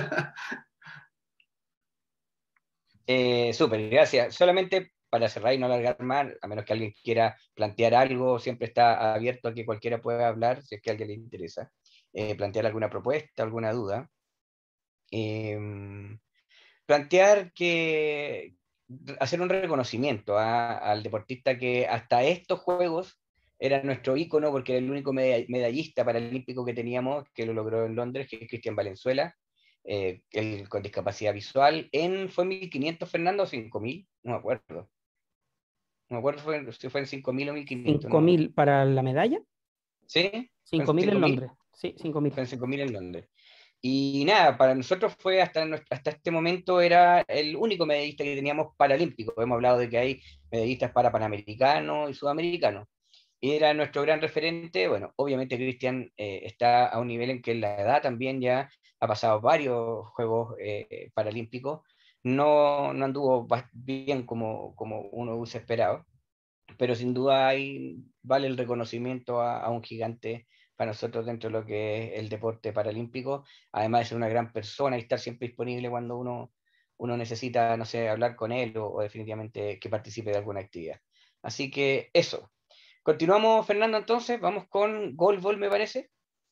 Speaker 1: Eh, súper, gracias. Solamente para cerrar y no alargar más, a menos que alguien quiera plantear algo, siempre está abierto a que cualquiera pueda hablar, si es que a alguien le interesa, eh, plantear alguna propuesta, alguna duda. Eh, Plantear que hacer un reconocimiento a- al deportista que hasta estos Juegos era nuestro ícono, porque era el único meda- medallista paralímpico que teníamos, que lo logró en Londres, que es Cristian Valenzuela, eh, él con discapacidad visual, en, ¿fue mil quinientos, Fernando, o cinco mil? No me acuerdo. No me acuerdo fue- si fue en cinco mil o mil quinientos.
Speaker 3: cinco mil para la medalla,
Speaker 1: ¿Sí? ¿Fue en
Speaker 3: cinco mil en
Speaker 1: cinco mil?
Speaker 3: Londres. Sí, cinco mil.
Speaker 1: Fue en cinco mil en Londres. Y nada, para nosotros fue hasta, nuestro- hasta este momento era el único medallista que teníamos paralímpico. Hemos hablado de que hay medallistas para panamericanos y sudamericanos. Y era nuestro gran referente. Bueno, obviamente Cristian eh, está a un nivel en que en la edad también ya ha pasado varios Juegos eh, Paralímpicos. No, no anduvo bas- bien como, como uno hubiese esperado, pero sin duda hay, vale el reconocimiento a, a un gigante para nosotros dentro de lo que es el deporte paralímpico, además de ser una gran persona y estar siempre disponible cuando uno, uno necesita, no sé, hablar con él o, o definitivamente que participe de alguna actividad. Así que eso. Continuamos, Fernando, entonces, vamos con Golbol, me parece.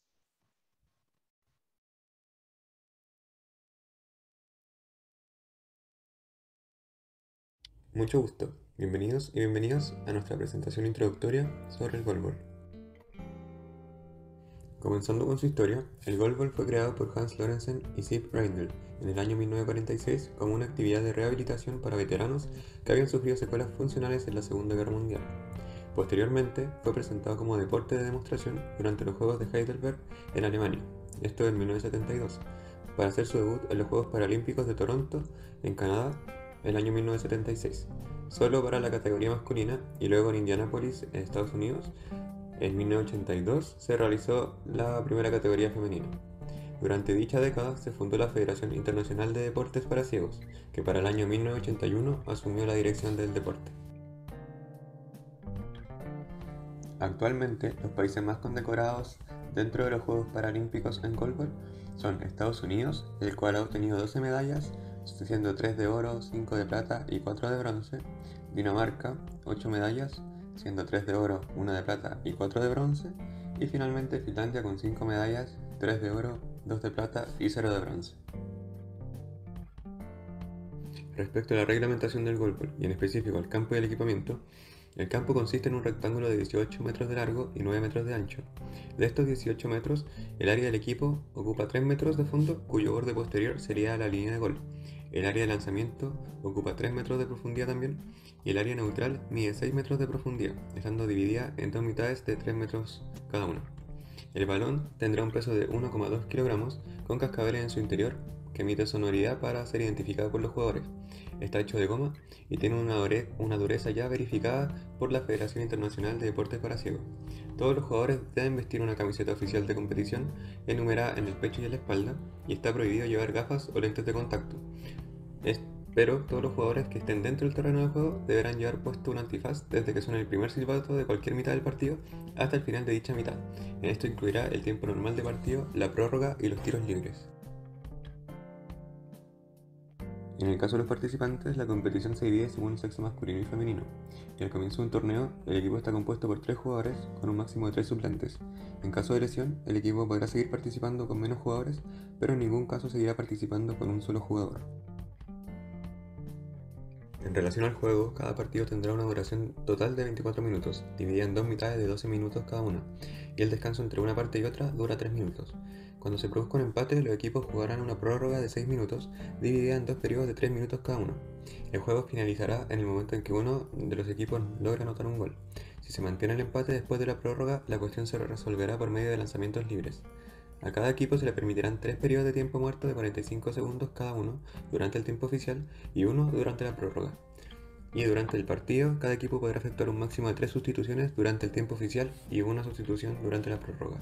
Speaker 8: Mucho gusto, bienvenidos y bienvenidas a nuestra presentación introductoria sobre el golbol. Comenzando con su historia, el golbol fue creado por Hans Lorentzen y Sip Reindl en el año mil novecientos cuarenta y seis como una actividad de rehabilitación para veteranos que habían sufrido secuelas funcionales en la Segunda Guerra Mundial. Posteriormente, fue presentado como deporte de demostración durante los Juegos de Heidelberg en Alemania, esto en mil novecientos setenta y dos, para hacer su debut en los Juegos Paralímpicos de Toronto, en Canadá, el año mil novecientos setenta y seis, solo para la categoría masculina, y luego en Indianápolis, en Estados Unidos, en mil novecientos ochenta y dos se realizó la primera categoría femenina. Durante dicha década se fundó la Federación Internacional de Deportes para Ciegos, que para el año mil novecientos ochenta y uno asumió la dirección del deporte. Actualmente, los países más condecorados dentro de los Juegos Paralímpicos en golbol son Estados Unidos, el cual ha obtenido doce medallas, siendo tres de oro, cinco de plata y cuatro de bronce; Dinamarca, ocho medallas, siendo tres de oro, una de plata y cuatro de bronce; y finalmente Finlandia con cinco medallas, tres de oro, dos de plata y cero de bronce. Respecto a la reglamentación del golbol, y en específico al campo y el equipamiento, el campo consiste en un rectángulo de dieciocho metros de largo y nueve metros de ancho. De estos dieciocho metros, el área del equipo ocupa tres metros de fondo, cuyo borde posterior sería la línea de gol. El área de lanzamiento ocupa tres metros de profundidad también, y el área neutral mide seis metros de profundidad, estando dividida en dos mitades de tres metros cada una. El balón tendrá un peso de uno coma dos kilogramos, con cascabeles en su interior, que emite sonoridad para ser identificado por los jugadores. Está hecho de goma y tiene una, dure- una dureza ya verificada por la Federación Internacional de Deportes para Ciegos. Todos los jugadores deben vestir una camiseta oficial de competición enumerada en el pecho y en la espalda, y está prohibido llevar gafas o lentes de contacto. Es- pero todos los jugadores que estén dentro del terreno de juego deberán llevar puesto un antifaz desde que suene el primer silbato de cualquier mitad del partido hasta el final de dicha mitad. En esto incluirá el tiempo normal de partido, la prórroga y los tiros libres. En el caso de los participantes, la competición se divide según sexo masculino y femenino, y al comienzo de un torneo, el equipo está compuesto por tres jugadores con un máximo de tres suplentes. En caso de lesión, el equipo podrá seguir participando con menos jugadores, pero en ningún caso seguirá participando con un solo jugador. En relación al juego, cada partido tendrá una duración total de veinticuatro minutos, dividida en dos mitades de doce minutos cada una, y el descanso entre una parte y otra dura tres minutos. Cuando se produzca un empate, los equipos jugarán una prórroga de seis minutos, dividida en dos periodos de tres minutos cada uno. El juego finalizará en el momento en que uno de los equipos logra anotar un gol. Si se mantiene el empate después de la prórroga, la cuestión se resolverá por medio de lanzamientos libres. A cada equipo se le permitirán tres periodos de tiempo muerto de cuarenta y cinco segundos cada uno durante el tiempo oficial y uno durante la prórroga. Y durante el partido, cada equipo podrá efectuar un máximo de tres sustituciones durante el tiempo oficial y una sustitución durante la prórroga.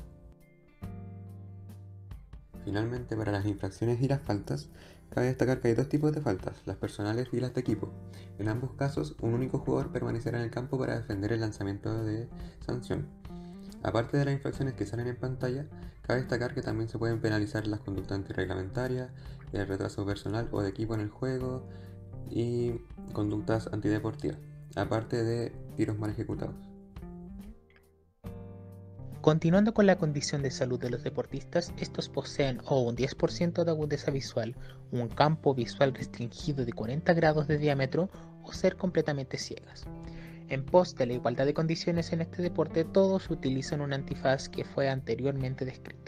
Speaker 8: Finalmente, para las infracciones y las faltas, cabe destacar que hay dos tipos de faltas, las personales y las de equipo. En ambos casos, un único jugador permanecerá en el campo para defender el lanzamiento de sanción. Aparte de las infracciones que salen en pantalla, cabe destacar que también se pueden penalizar las conductas antirreglamentarias, el retraso personal o de equipo en el juego y conductas antideportivas, aparte de tiros mal ejecutados.
Speaker 2: Continuando con la condición de salud de los deportistas, estos poseen o un diez por ciento de agudeza visual, un campo visual restringido de cuarenta grados de diámetro o ser completamente ciegas. En pos de la igualdad de condiciones en este deporte, todos utilizan un antifaz que fue anteriormente descrito.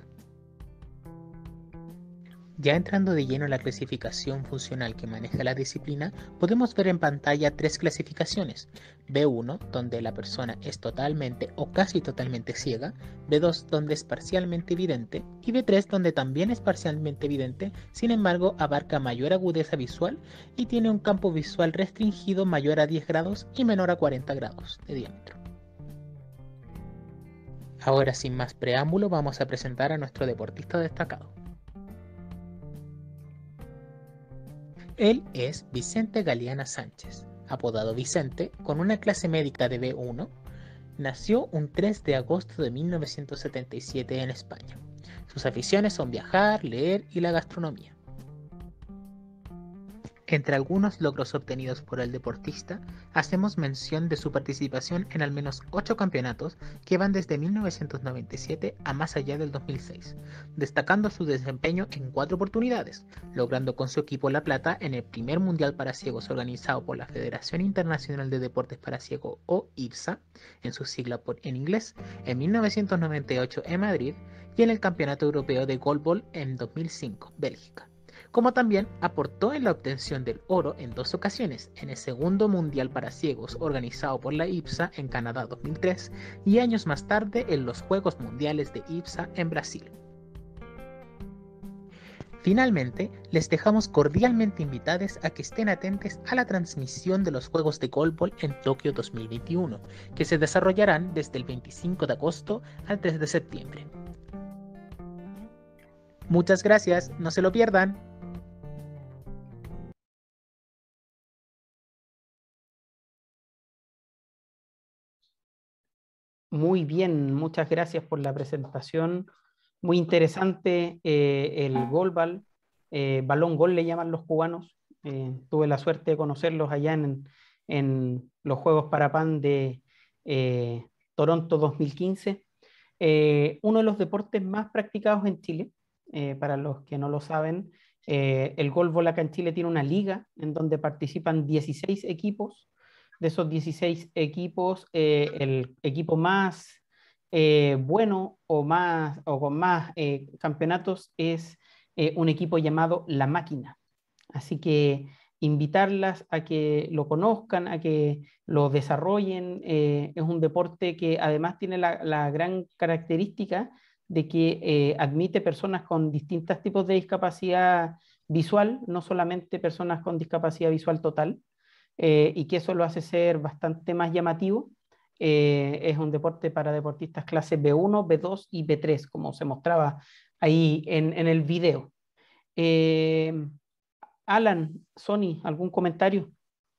Speaker 2: Ya entrando de lleno en la clasificación funcional que maneja la disciplina, podemos ver en pantalla tres clasificaciones: B uno, donde la persona es totalmente o casi totalmente ciega, B dos, donde es parcialmente vidente, y B tres, donde también es parcialmente vidente, sin embargo abarca mayor agudeza visual y tiene un campo visual restringido mayor a diez grados y menor a cuarenta grados de diámetro. Ahora, sin más preámbulo, vamos a presentar a nuestro deportista destacado. Él es Vicente Galeana Sánchez, apodado Vicente, con una clase médica de B uno. Nació un tres de agosto de mil novecientos setenta y siete en España. Sus aficiones son viajar, leer y la gastronomía. Entre algunos logros obtenidos por el deportista, hacemos mención de su participación en al menos ocho campeonatos que van desde mil novecientos noventa y siete a más allá del dos mil seis, destacando su desempeño en cuatro oportunidades, logrando con su equipo la plata en el primer Mundial para Ciegos organizado por la Federación Internacional de Deportes para Ciegos o I B S A, en su sigla por, en inglés, en mil novecientos noventa y ocho en Madrid y en el Campeonato Europeo de Goalball en dos mil cinco, Bélgica. Como también aportó en la obtención del oro en dos ocasiones, en el segundo Mundial para Ciegos organizado por la I B S A en Canadá dos mil tres y años más tarde en los Juegos Mundiales de I B S A en Brasil. Finalmente, les dejamos cordialmente invitados a que estén atentos a la transmisión de los Juegos de Goalball en Tokio dos mil veintiuno, que se desarrollarán desde el veinticinco de agosto al tres de septiembre. Muchas gracias, no se lo pierdan.
Speaker 3: Muy bien, muchas gracias por la presentación. Muy interesante eh, el goalball, eh, balón gol le llaman los cubanos. Eh, tuve la suerte de conocerlos allá en, en los Juegos Parapan de eh, Toronto dos mil quince. Eh, uno de los deportes más practicados en Chile, eh, para los que no lo saben, eh, el goalball acá en Chile tiene una liga en donde participan dieciséis equipos. De esos dieciséis equipos, eh, el equipo más eh, bueno o, más, o con más eh, campeonatos es eh, un equipo llamado La Máquina. Así que invitarlas a que lo conozcan, a que lo desarrollen. Eh, es un deporte que además tiene la, la gran característica de que eh, admite personas con distintos tipos de discapacidad visual, no solamente personas con discapacidad visual total. Eh, y que eso lo hace ser bastante más llamativo. Eh, es un deporte para deportistas clase B uno, B dos y B tres, como se mostraba ahí en, en el video. Eh, Alan, Sony, ¿algún comentario?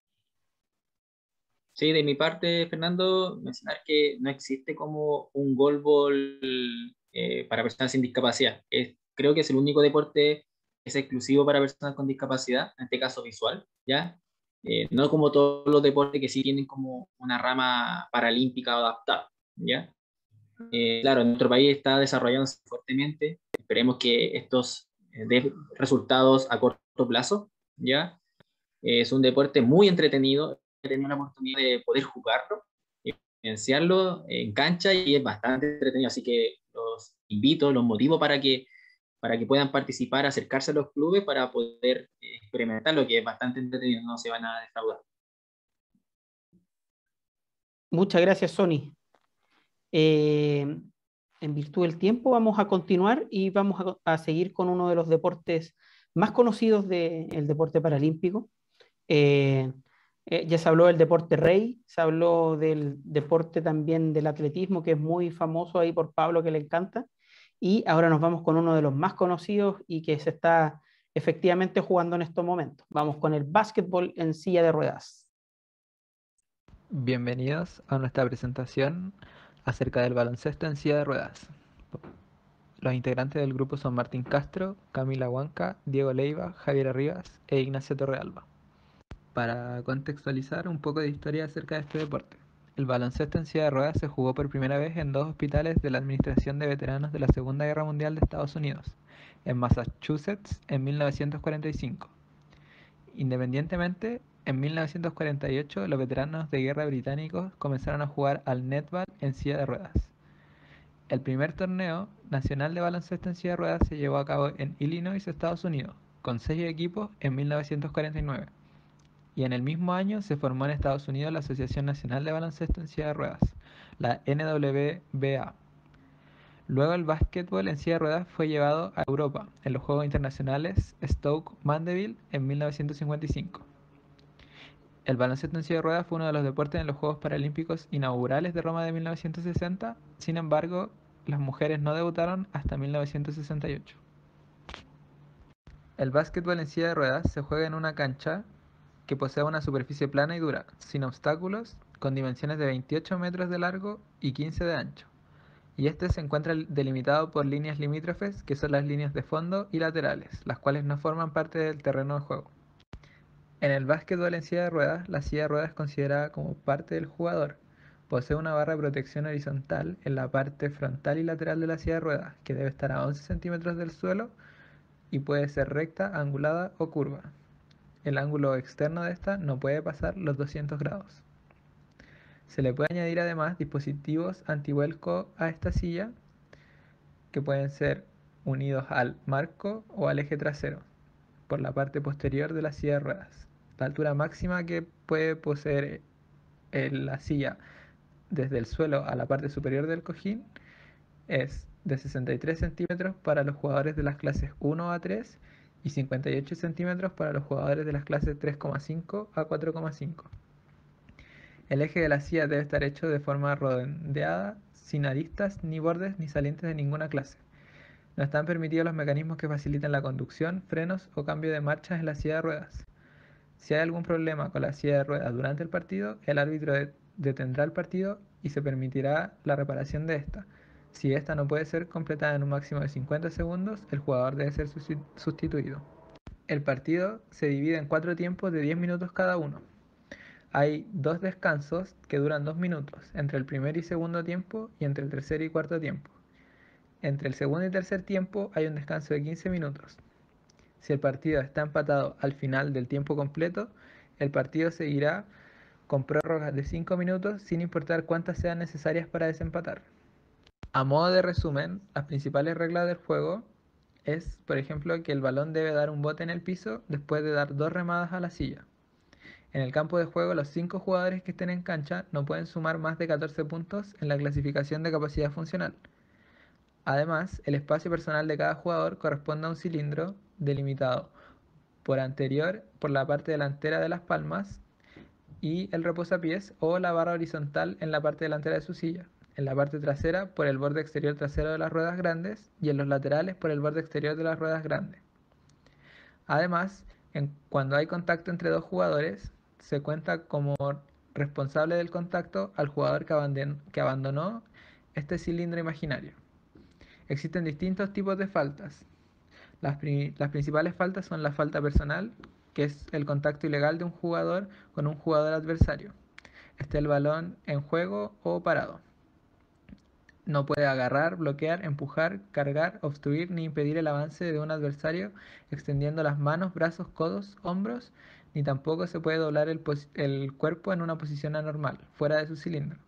Speaker 4: Sí, de mi parte, Fernando, mencionar que no existe como un goalball eh, para personas sin discapacidad. Es, creo que es el único deporte es exclusivo para personas con discapacidad, en este caso visual, ¿ya? Eh, no como todos los deportes que sí tienen como una rama paralímpica adaptada, ¿ya? Eh, claro, en nuestro país está desarrollándose fuertemente, esperemos que estos eh, den resultados a corto plazo, ¿ya? Eh, es un deporte muy entretenido, he tenido la oportunidad de poder jugarlo, vivenciarlo en cancha y es bastante entretenido, así que los invito, los motivo para que, para que puedan participar, acercarse a los clubes para poder eh, experimentar lo que es bastante entretenido, no se van a defraudar.
Speaker 3: Muchas gracias, Sony. Eh, en virtud del tiempo vamos a continuar y vamos a, a seguir con uno de los deportes más conocidos del deporte paralímpico. Eh, eh, ya se habló del deporte rey, se habló del deporte también del atletismo, que es muy famoso ahí por Pablo, que le encanta, y ahora nos vamos con uno de los más conocidos y que se está efectivamente jugando en estos momentos. Vamos con el básquetbol en silla de ruedas.
Speaker 20: Bienvenidos a nuestra presentación acerca del baloncesto en silla de ruedas. Los integrantes del grupo son Martín Castro, Camila Huanca, Diego Leiva, Javier Rivas e Ignacio Torrealba. Para contextualizar un poco de historia acerca de este deporte, el baloncesto en silla de ruedas se jugó por primera vez en dos hospitales de la Administración de Veteranos de la Segunda Guerra Mundial de Estados Unidos, en Massachusetts en mil novecientos cuarenta y cinco. Independientemente, en mil novecientos cuarenta y ocho los veteranos de guerra británicos comenzaron a jugar al netball en silla de ruedas. El primer torneo nacional de baloncesto en silla de ruedas se llevó a cabo en Illinois, Estados Unidos, con seis equipos en mil novecientos cuarenta y nueve. Y en el mismo año se formó en Estados Unidos la Asociación Nacional de Baloncesto en Silla de Ruedas, la N W B A. Luego el básquetbol en silla de ruedas fue llevado a Europa, en los Juegos Internacionales Stoke Mandeville en mil novecientos cincuenta y cinco. El baloncesto en silla de ruedas fue uno de los deportes en los Juegos Paralímpicos inaugurales de Roma de mil novecientos sesenta, sin embargo, las mujeres no debutaron hasta mil novecientos sesenta y ocho. El básquetbol en silla de ruedas se juega en una cancha que posee una superficie plana y dura, sin obstáculos, con dimensiones de veintiocho metros de largo y quince de ancho. Y este se encuentra delimitado por líneas limítrofes, que son las líneas de fondo y laterales, las cuales no forman parte del terreno de juego. En el básquetbol en silla de ruedas, la silla de ruedas es considerada como parte del jugador. Posee una barra de protección horizontal en la parte frontal y lateral de la silla de ruedas, que debe estar a once centímetros del suelo y puede ser recta, angulada o curva. El ángulo externo de esta no puede pasar los doscientos grados. Se le puede añadir además dispositivos antivuelco a esta silla, que pueden ser unidos al marco o al eje trasero, por la parte posterior de la silla de ruedas. La altura máxima que puede poseer la silla desde el suelo a la parte superior del cojín es de sesenta y tres centímetros para los jugadores de las clases uno a tres y cincuenta y ocho centímetros para los jugadores de las clases tres coma cinco a cuatro coma cinco. El eje de la silla debe estar hecho de forma redondeada, sin aristas, ni bordes, ni salientes de ninguna clase. No están permitidos los mecanismos que facilitan la conducción, frenos o cambio de marchas en la silla de ruedas. Si hay algún problema con la silla de ruedas durante el partido, el árbitro detendrá el partido y se permitirá la reparación de esta. Si esta no puede ser completada en un máximo de cincuenta segundos, el jugador debe ser sustituido. El partido se divide en cuatro tiempos de diez minutos cada uno. Hay dos descansos que duran dos minutos, entre el primer y segundo tiempo y entre el tercer y cuarto tiempo. Entre el segundo y tercer tiempo hay un descanso de quince minutos. Si el partido está empatado al final del tiempo completo, el partido seguirá con prórrogas de cinco minutos sin importar cuántas sean necesarias para desempatar. A modo de resumen, las principales reglas del juego es, por ejemplo, que el balón debe dar un bote en el piso después de dar dos remadas a la silla. En el campo de juego, los cinco jugadores que estén en cancha no pueden sumar más de catorce puntos en la clasificación de capacidad funcional. Además, el espacio personal de cada jugador corresponde a un cilindro delimitado por anterior por la parte delantera de las palmas y el reposapiés o la barra horizontal en la parte delantera de su silla, en la parte trasera por el borde exterior trasero de las ruedas grandes y en los laterales por el borde exterior de las ruedas grandes. Además, en, cuando hay contacto entre dos jugadores, se cuenta como responsable del contacto al jugador que abandonó, que abandonó este cilindro imaginario. Existen distintos tipos de faltas.
Speaker 2: Las, pri- las principales faltas son la falta personal, que es el contacto ilegal de un jugador con un jugador adversario, esté el balón en juego o parado. No puede agarrar, bloquear, empujar, cargar, obstruir ni impedir el avance de un adversario extendiendo las manos, brazos, codos, hombros, ni tampoco se puede doblar el, pos- el cuerpo en una posición anormal, fuera de su cilindro.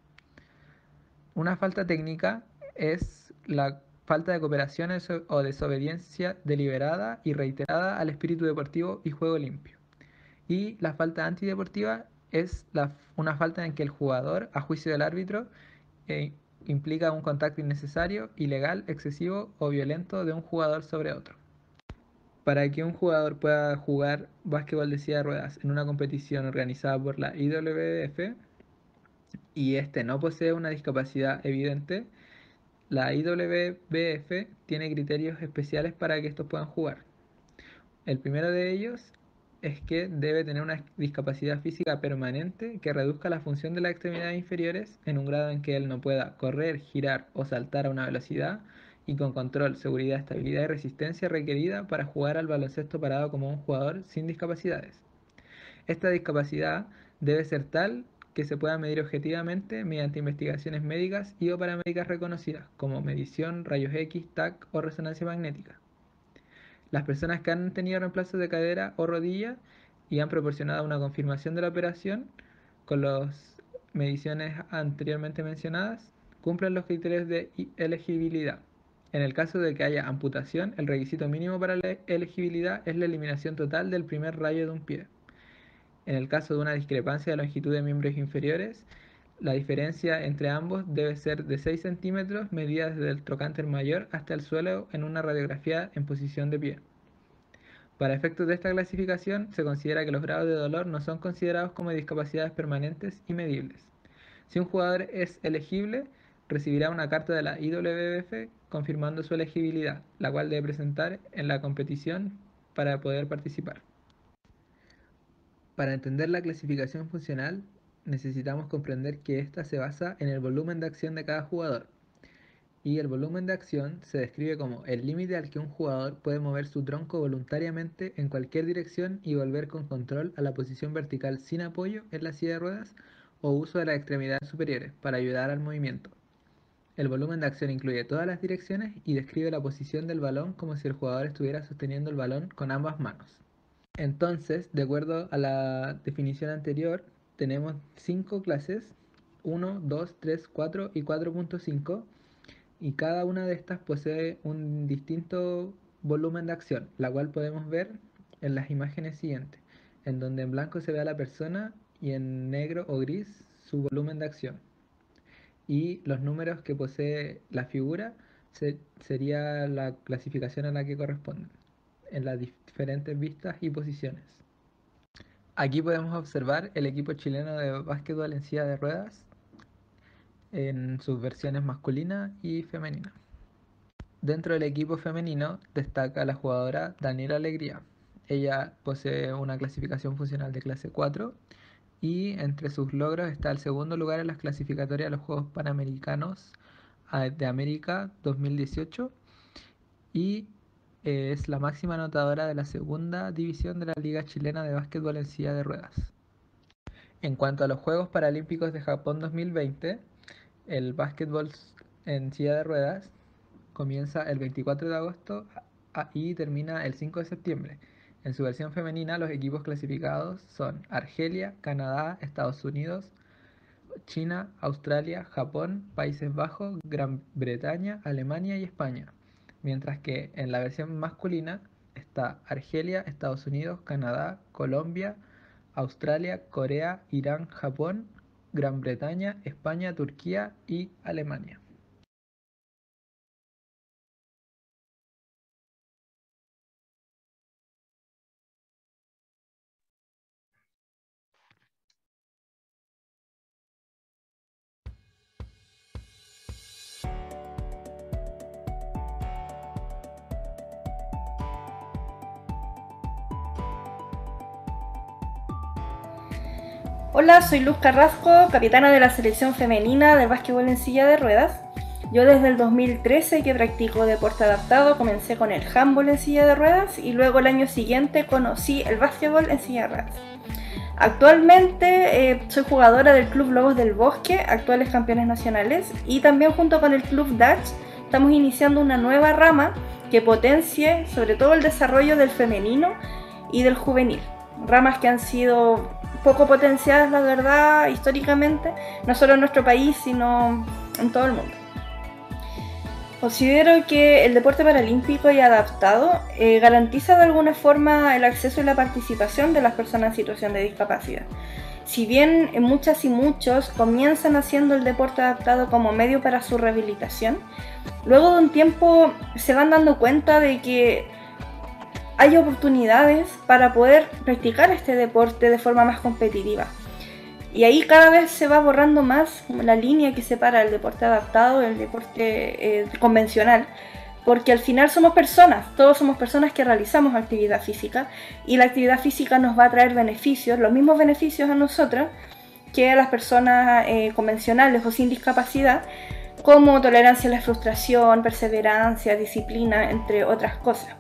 Speaker 2: Una falta técnica es la falta de cooperación eso- o desobediencia deliberada y reiterada al espíritu deportivo y juego limpio. Y la falta antideportiva es la- una falta en que el jugador, a juicio del árbitro, eh, implica un contacto innecesario, ilegal, excesivo o violento de un jugador sobre otro. Para que un jugador pueda jugar básquetbol de silla de ruedas en una competición organizada por la I W B F y este no posee una discapacidad evidente, la I W B F tiene criterios especiales para que estos puedan jugar. El primero de ellos es que debe tener una discapacidad física permanente que reduzca la función de las extremidades inferiores en un grado en que él no pueda correr, girar o saltar a una velocidad y con control, seguridad, estabilidad y resistencia requerida para jugar al baloncesto parado como un jugador sin discapacidades. Esta discapacidad debe ser tal que se pueda medir objetivamente mediante investigaciones médicas y o paramédicas reconocidas, como medición, rayos X, T A C o resonancia magnética. Las personas que han tenido reemplazos de cadera o rodilla y han proporcionado una confirmación de la operación con las mediciones anteriormente mencionadas cumplen los criterios de elegibilidad. En el caso de que haya amputación, el requisito mínimo para la elegibilidad es la eliminación total del primer rayo de un pie. En el caso de una discrepancia de longitud de miembros inferiores, la diferencia entre ambos debe ser de seis centímetros medida desde el trocánter mayor hasta el suelo en una radiografía en posición de pie. Para efectos de esta clasificación, se considera que los grados de dolor no son considerados como discapacidades permanentes y medibles. Si un jugador es elegible, recibirá una carta de la I W B F confirmando su elegibilidad, la cual debe presentar en la competición para poder participar. Para entender la clasificación funcional, necesitamos comprender que ésta se basa en el volumen de acción de cada jugador. Y el volumen de acción se describe como el límite al que un jugador puede mover su tronco voluntariamente en cualquier dirección y volver con control a la posición vertical sin apoyo en la silla de ruedas o uso de las extremidades superiores para ayudar al movimiento. El volumen de acción incluye todas las direcciones y describe la posición del balón como si el jugador estuviera sosteniendo el balón con ambas manos. Entonces, de acuerdo a la definición anterior, tenemos cinco clases, uno, dos, tres, cuatro y cuatro punto cinco, y cada una de estas posee un distinto volumen de acción, la cual podemos ver en las imágenes siguientes, en donde en blanco se ve a la persona y en negro o gris su volumen de acción. Y los números que posee la figura se, sería la clasificación a la que corresponden, en las diferentes vistas y posiciones. Aquí podemos observar el equipo chileno de básquetbol en silla de ruedas en sus versiones masculina y femenina. Dentro del equipo femenino destaca la jugadora Daniela Alegría. Ella posee una clasificación funcional de clase cuatro y entre sus logros está el segundo lugar en las clasificatorias de los Juegos Panamericanos de América dos mil dieciocho y es la máxima anotadora de la segunda división de la Liga Chilena de Básquetbol en silla de ruedas. En cuanto a los Juegos Paralímpicos de Japón dos mil veinte, el básquetbol en silla de ruedas comienza el veinticuatro de agosto y termina el cinco de septiembre. En su versión femenina, los equipos clasificados son Argelia, Canadá, Estados Unidos, China, Australia, Japón, Países Bajos, Gran Bretaña, Alemania y España. Mientras que en la versión masculina está Argelia, Estados Unidos, Canadá, Colombia, Australia, Corea, Irán, Japón, Gran Bretaña, España, Turquía y Alemania.
Speaker 9: Hola, soy Luz Carrasco, capitana de la selección femenina del básquetbol en silla de ruedas. Yo desde el dos mil trece que practico deporte adaptado, comencé con el handball en silla de ruedas y luego el año siguiente conocí el básquetbol en silla de ruedas. Actualmente eh, soy jugadora del Club Lobos del Bosque, actuales campeones nacionales, y también junto con el Club Dutch estamos iniciando una nueva rama que potencie sobre todo el desarrollo del femenino y del juvenil, ramas que han sido poco potenciadas, la verdad, históricamente, no solo en nuestro país, sino en todo el mundo. Considero que el deporte paralímpico y adaptado eh, garantiza de alguna forma el acceso y la participación de las personas en situación de discapacidad. Si bien muchas y muchos comienzan haciendo el deporte adaptado como medio para su rehabilitación, luego de un tiempo se van dando cuenta de que hay oportunidades para poder practicar este deporte de forma más competitiva. Y ahí cada vez se va borrando más la línea que separa el deporte adaptado del deporte eh, convencional, porque al final somos personas, todos somos personas que realizamos actividad física y la actividad física nos va a traer beneficios, los mismos beneficios a nosotras que a las personas eh, convencionales o sin discapacidad, como tolerancia a la frustración, perseverancia, disciplina, entre otras cosas.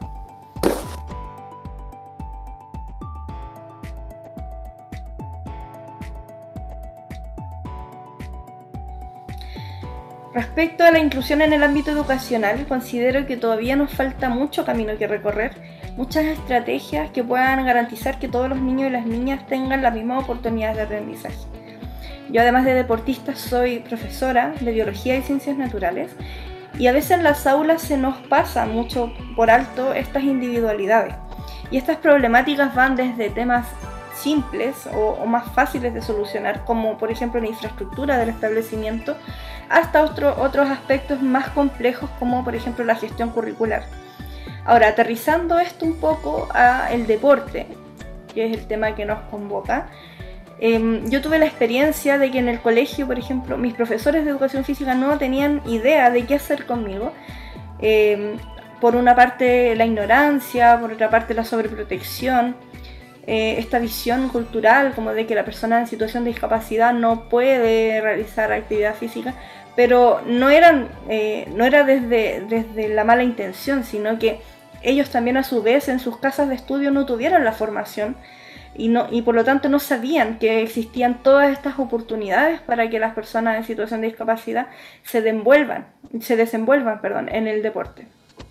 Speaker 9: Respecto a la inclusión en el ámbito educacional, considero que todavía nos falta mucho camino que recorrer, muchas estrategias que puedan garantizar que todos los niños y las niñas tengan las mismas oportunidades de aprendizaje. Yo, además de deportista, soy profesora de biología y ciencias naturales y a veces en las aulas se nos pasa mucho por alto estas individualidades. Y estas problemáticas van desde temas simples o, o más fáciles de solucionar, como por ejemplo la infraestructura del establecimiento, hasta otro, otros aspectos más complejos como por ejemplo la gestión curricular. Ahora, aterrizando esto un poco al deporte, que es el tema que nos convoca, eh, yo tuve la experiencia de que en el colegio, por ejemplo, mis profesores de educación física no tenían idea de qué hacer conmigo. Eh, por una parte la ignorancia, por otra parte la sobreprotección, eh, esta visión cultural como de que la persona en situación de discapacidad no puede realizar actividad física, pero no, eran, eh, no era desde, desde la mala intención, sino que ellos también a su vez en sus casas de estudio no tuvieron la formación y, no, y por lo tanto no sabían que existían todas estas oportunidades para que las personas en situación de discapacidad se desenvuelvan, se desenvuelvan perdón, en el deporte.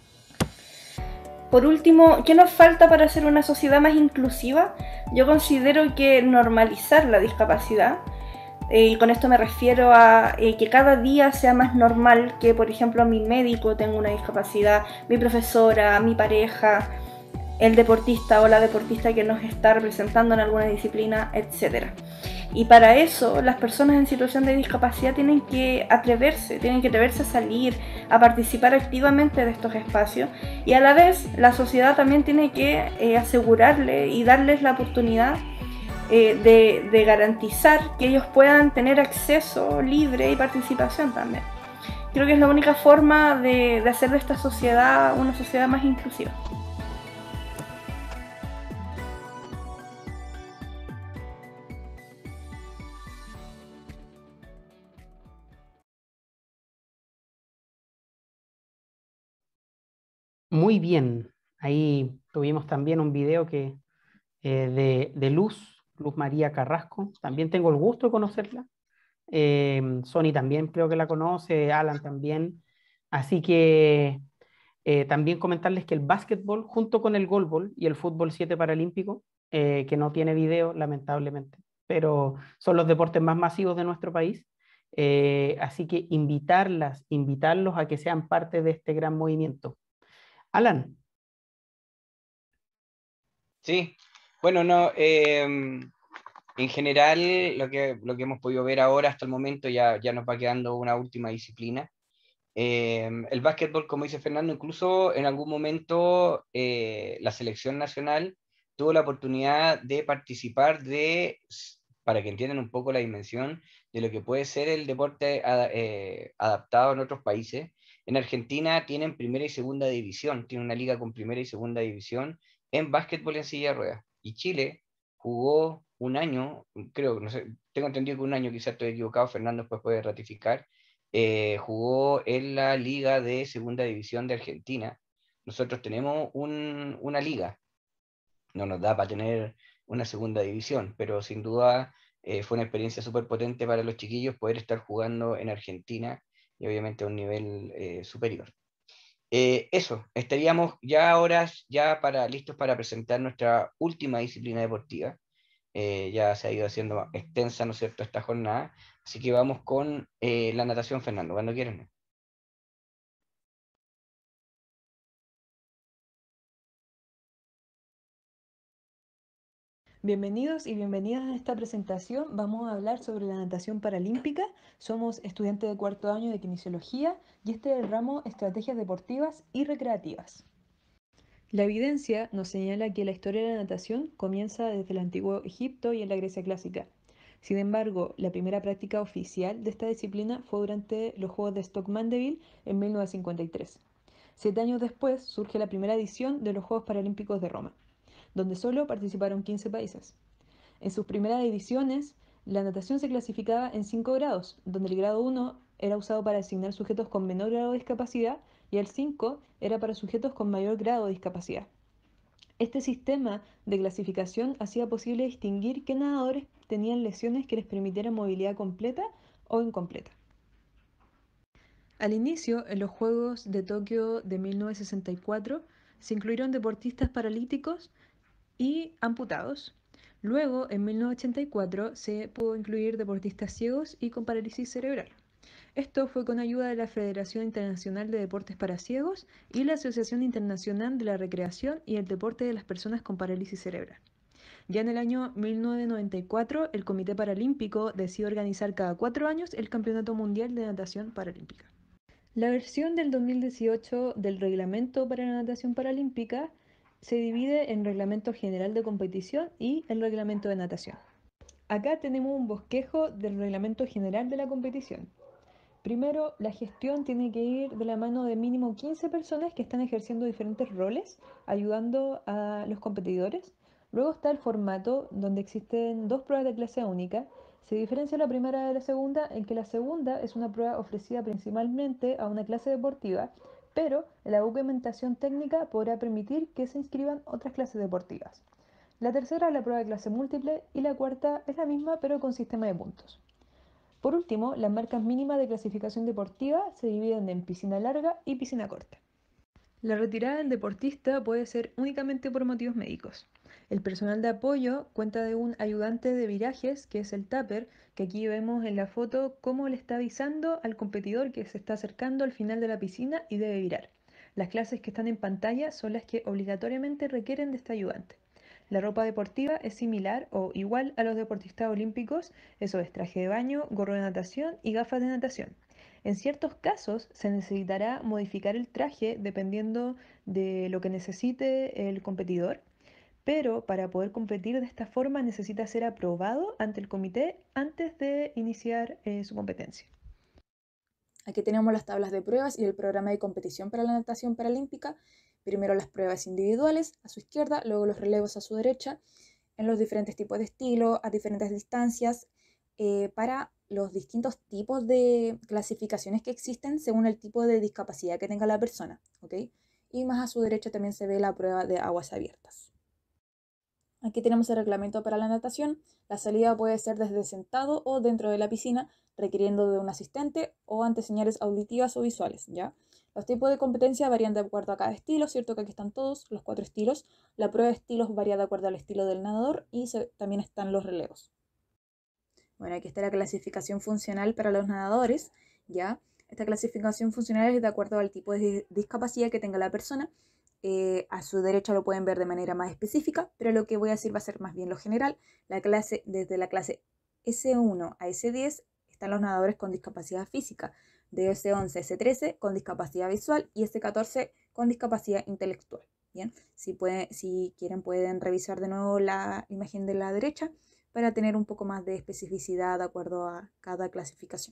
Speaker 9: Por último, ¿qué nos falta para ser una sociedad más inclusiva? Yo considero que normalizar la discapacidad, eh, y con esto me refiero a eh, que cada día sea más normal que, por ejemplo, mi médico tenga una discapacidad, mi profesora, mi pareja, el deportista o la deportista que nos está representando en alguna disciplina, etcétera. Y para eso las personas en situación de discapacidad tienen que atreverse, tienen que atreverse a salir, a participar activamente de estos espacios, y a la vez la sociedad también tiene que eh, asegurarle y darles la oportunidad eh, de, de garantizar que ellos puedan tener acceso libre y participación también. Creo que es la única forma de, de hacer de esta sociedad una sociedad más inclusiva.
Speaker 3: Muy bien, ahí tuvimos también un video que, eh, de, de Luz, Luz María Carrasco, también tengo el gusto de conocerla, eh, Sony también creo que la conoce, Alan también, así que eh, también comentarles que el básquetbol junto con el golbol y el fútbol siete paralímpico, eh, que no tiene video lamentablemente, pero son los deportes más masivos de nuestro país, eh, así que invitarlas, invitarlos a que sean parte de este gran movimiento. Alan.
Speaker 1: Sí, bueno, no, eh, en general lo que, lo que hemos podido ver ahora hasta el momento ya, ya nos va quedando una última disciplina. Eh, el básquetbol, como dice Fernando, incluso en algún momento eh, la selección nacional tuvo la oportunidad de participar de, para que entiendan un poco la dimensión de lo que puede ser el deporte eh, adaptado en otros países. En Argentina tienen primera y segunda división, tiene una liga con primera y segunda división en básquetbol en silla de ruedas. Y Chile jugó un año, creo, no sé, tengo entendido que un año, quizás estoy equivocado, Fernando después puede ratificar, eh, jugó en la Liga de Segunda División de Argentina. Nosotros tenemos un, una liga, no nos da para tener una segunda división, pero sin duda eh, fue una experiencia súper potente para los chiquillos poder estar jugando en Argentina y obviamente a un nivel eh, superior. Eh, eso, estaríamos ya ahora ya para, listos para presentar nuestra última disciplina deportiva. Eh, ya se ha ido haciendo extensa, ¿no es cierto?, esta jornada, así que vamos con eh, la natación, Fernando, cuando quieran.
Speaker 10: Bienvenidos y bienvenidas a esta presentación. Vamos a hablar sobre la natación paralímpica. Somos estudiantes de cuarto año de kinesiología y este es el ramo Estrategias Deportivas y Recreativas. La evidencia nos señala que la historia de la natación comienza desde el antiguo Egipto y en la Grecia clásica. Sin embargo, la primera práctica oficial de esta disciplina fue durante los Juegos de Stoke Mandeville en mil novecientos cincuenta y tres. Siete años después surge la primera edición de los Juegos Paralímpicos de Roma, donde solo participaron quince países. En sus primeras ediciones, la natación se clasificaba en cinco grados, donde el grado uno era usado para asignar sujetos con menor grado de discapacidad y el cinco era para sujetos con mayor grado de discapacidad. Este sistema de clasificación hacía posible distinguir qué nadadores tenían lesiones que les permitieran movilidad completa o incompleta. Al inicio, en los Juegos de Tokio de mil novecientos sesenta y cuatro, se incluyeron deportistas paralíticos y amputados. Luego, en mil novecientos ochenta y cuatro, se pudo incluir deportistas ciegos y con parálisis cerebral. Esto fue con ayuda de la Federación Internacional de Deportes para Ciegos y la Asociación Internacional de la Recreación y el Deporte de las Personas con Parálisis Cerebral. Ya en el año mil novecientos noventa y cuatro, el Comité Paralímpico decide organizar cada cuatro años el Campeonato Mundial de Natación Paralímpica. La versión del dos mil dieciocho del Reglamento para la Natación Paralímpica se divide en Reglamento General de Competición y el Reglamento de Natación. Acá tenemos un bosquejo del Reglamento General de la competición. Primero, la gestión tiene que ir de la mano de mínimo quince personas que están ejerciendo diferentes roles, ayudando a los competidores. Luego está el formato, donde existen dos pruebas de clase única. Se diferencia la primera de la segunda en que la segunda es una prueba ofrecida principalmente a una clase deportiva, pero la documentación técnica podrá permitir que se inscriban otras clases deportivas. La tercera es la prueba de clase múltiple y la cuarta es la misma pero con sistema de puntos. Por último, las marcas mínimas de clasificación deportiva se dividen en piscina larga y piscina corta. La retirada del deportista puede ser únicamente por motivos médicos. El personal de apoyo cuenta de un ayudante de virajes, que es el tapper, que aquí vemos en la foto cómo le está avisando al competidor que se está acercando al final de la piscina y debe virar. Las clases que están en pantalla son las que obligatoriamente requieren de este ayudante. La ropa deportiva es similar o igual a los deportistas olímpicos, eso es traje de baño, gorro de natación y gafas de natación. En ciertos casos se necesitará modificar el traje dependiendo de lo que necesite el competidor, pero para poder competir de esta forma necesita ser aprobado ante el comité antes de iniciar eh, su competencia.
Speaker 22: Aquí tenemos las tablas de pruebas y el programa de competición para la natación paralímpica. Primero las pruebas individuales a su izquierda, luego los relevos a su derecha, en los diferentes tipos de estilo, a diferentes distancias, eh, para los distintos tipos de clasificaciones que existen según el tipo de discapacidad que tenga la persona, ¿ok? Y más a su derecha también se ve la prueba de aguas abiertas. Aquí tenemos el reglamento para la natación. La salida puede ser desde sentado o dentro de la piscina, requiriendo de un asistente o ante señales auditivas o visuales, ¿ya? Los tipos de competencia varían de acuerdo a cada estilo, ¿cierto? Que aquí están todos los cuatro estilos. La prueba de estilos varía de acuerdo al estilo del nadador y se, también están los relevos. Bueno, aquí está la clasificación funcional para los nadadores, ¿ya? Esta clasificación funcional es de acuerdo al tipo de discapacidad que tenga la persona. Eh, a su derecha lo pueden ver de manera más específica, pero lo que voy a decir va a ser más bien lo general. La clase, desde la clase ese uno a ese diez están los nadadores con discapacidad física, de ese once a ese trece con discapacidad visual y ese catorce con discapacidad intelectual. Bien, si, pueden, si quieren pueden revisar de nuevo la imagen de la derecha para tener un poco más de especificidad de acuerdo a cada clasificación.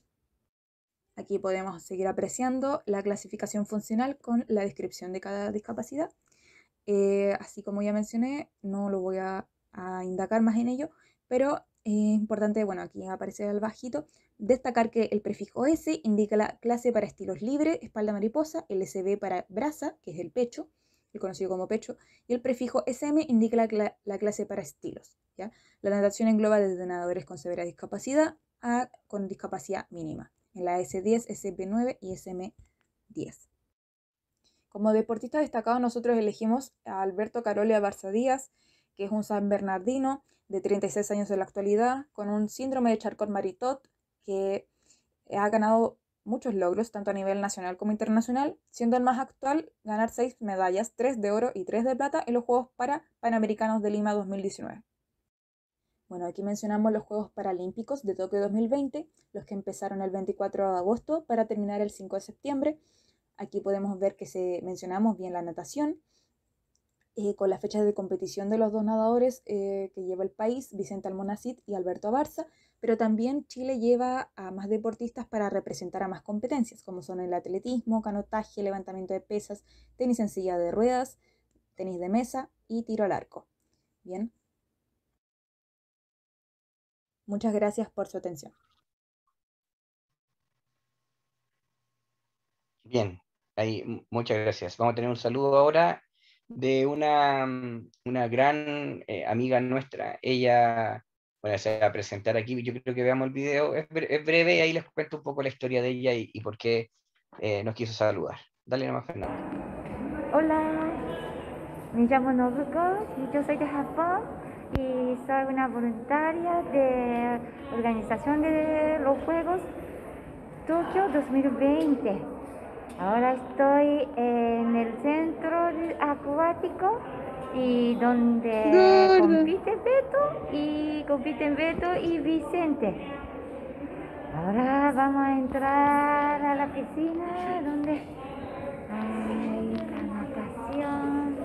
Speaker 22: Aquí podemos seguir apreciando la clasificación funcional con la descripción de cada discapacidad. Eh, así como ya mencioné, no lo voy a, a indagar más en ello, pero es importante, bueno, aquí aparece al bajito, destacar que el prefijo S indica la clase para estilos libre, espalda mariposa, el S B para braza, que es el pecho, el conocido como pecho, y el prefijo S M indica la, cla la clase para estilos, ¿ya? La natación engloba desde nadadores con severa discapacidad a con discapacidad mínima, en la S diez, S B nueve y S M diez. Como deportista destacado nosotros elegimos a Alberto Carolia Barza Díaz, que es un San Bernardino de treinta y seis años en la actualidad, con un síndrome de Charcot-Marie-Tooth, que ha ganado muchos logros, tanto a nivel nacional como internacional, siendo el más actual ganar seis medallas, tres de oro y tres de plata en los Juegos para Panamericanos de Lima dos mil diecinueve. Bueno, aquí mencionamos los Juegos Paralímpicos de Tokio dos mil veinte, los que empezaron el veinticuatro de agosto para terminar el cinco de septiembre. Aquí podemos ver que se mencionamos bien la natación, Eh, con las fechas de competición de los dos nadadores eh, que lleva el país, Vicente Almonacid y Alberto Abarza, pero también Chile lleva a más deportistas para representar a más competencias, como son el atletismo, canotaje, levantamiento de pesas, tenis en silla de ruedas, tenis de mesa y tiro al arco. Bien. Muchas gracias por su atención.
Speaker 1: Bien, ahí, muchas gracias. Vamos a tener un saludo ahora de una, una gran eh, amiga nuestra. Ella, bueno, se va a presentar aquí, yo creo que veamos el video, es, bre es breve y ahí les cuento un poco la historia de ella y, y por qué eh, nos quiso saludar. Dale nomás, Fernando.
Speaker 13: Hola, me llamo Nobuko y yo soy de Japón y soy una voluntaria de organización de los Juegos Tokio dos mil veinte. Ahora estoy en el centro acuático y donde compiten Beto y compiten Beto y Vicente. Ahora vamos a entrar a la piscina donde hay la natación.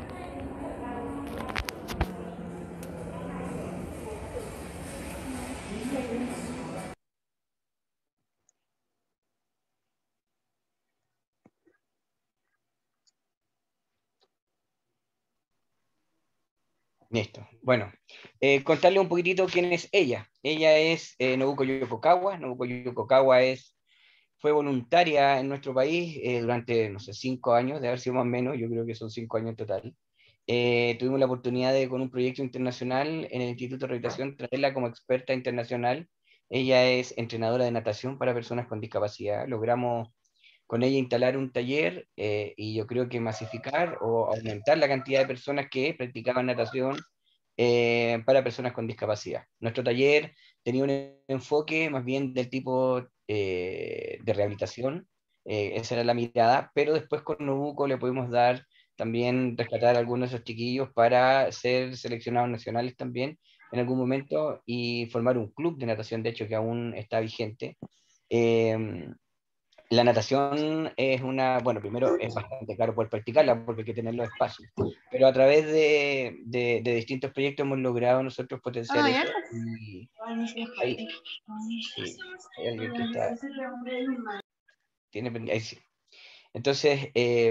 Speaker 1: Listo. Bueno, eh, contarle un poquitito quién es ella. Ella es eh, Nobuko Yokokawa. Nobuko Yokokawa es, fue voluntaria en nuestro país eh, durante, no sé, cinco años, de haber sido más o menos, yo creo que son cinco años en total. Eh, tuvimos la oportunidad de, con un proyecto internacional en el Instituto de Rehabilitación, traerla como experta internacional. Ella es entrenadora de natación para personas con discapacidad. Logramos con ella instalar un taller eh, y yo creo que masificar o aumentar la cantidad de personas que practicaban natación eh, para personas con discapacidad. Nuestro taller tenía un enfoque más bien del tipo eh, de rehabilitación, eh, esa era la mirada, pero después con Nobuko le pudimos dar también, rescatar a algunos de esos chiquillos para ser seleccionados nacionales también en algún momento y formar un club de natación, de hecho, que aún está vigente. Eh, la natación es una, bueno, primero es bastante caro poder practicarla porque hay que tener los espacios, pero a través de, de, de distintos proyectos hemos logrado nosotros potenciar
Speaker 13: Ah,
Speaker 1: eso.
Speaker 13: ya.
Speaker 1: Y ahí, sí, hay alguien que está, tiene, ahí sí. Entonces, eh,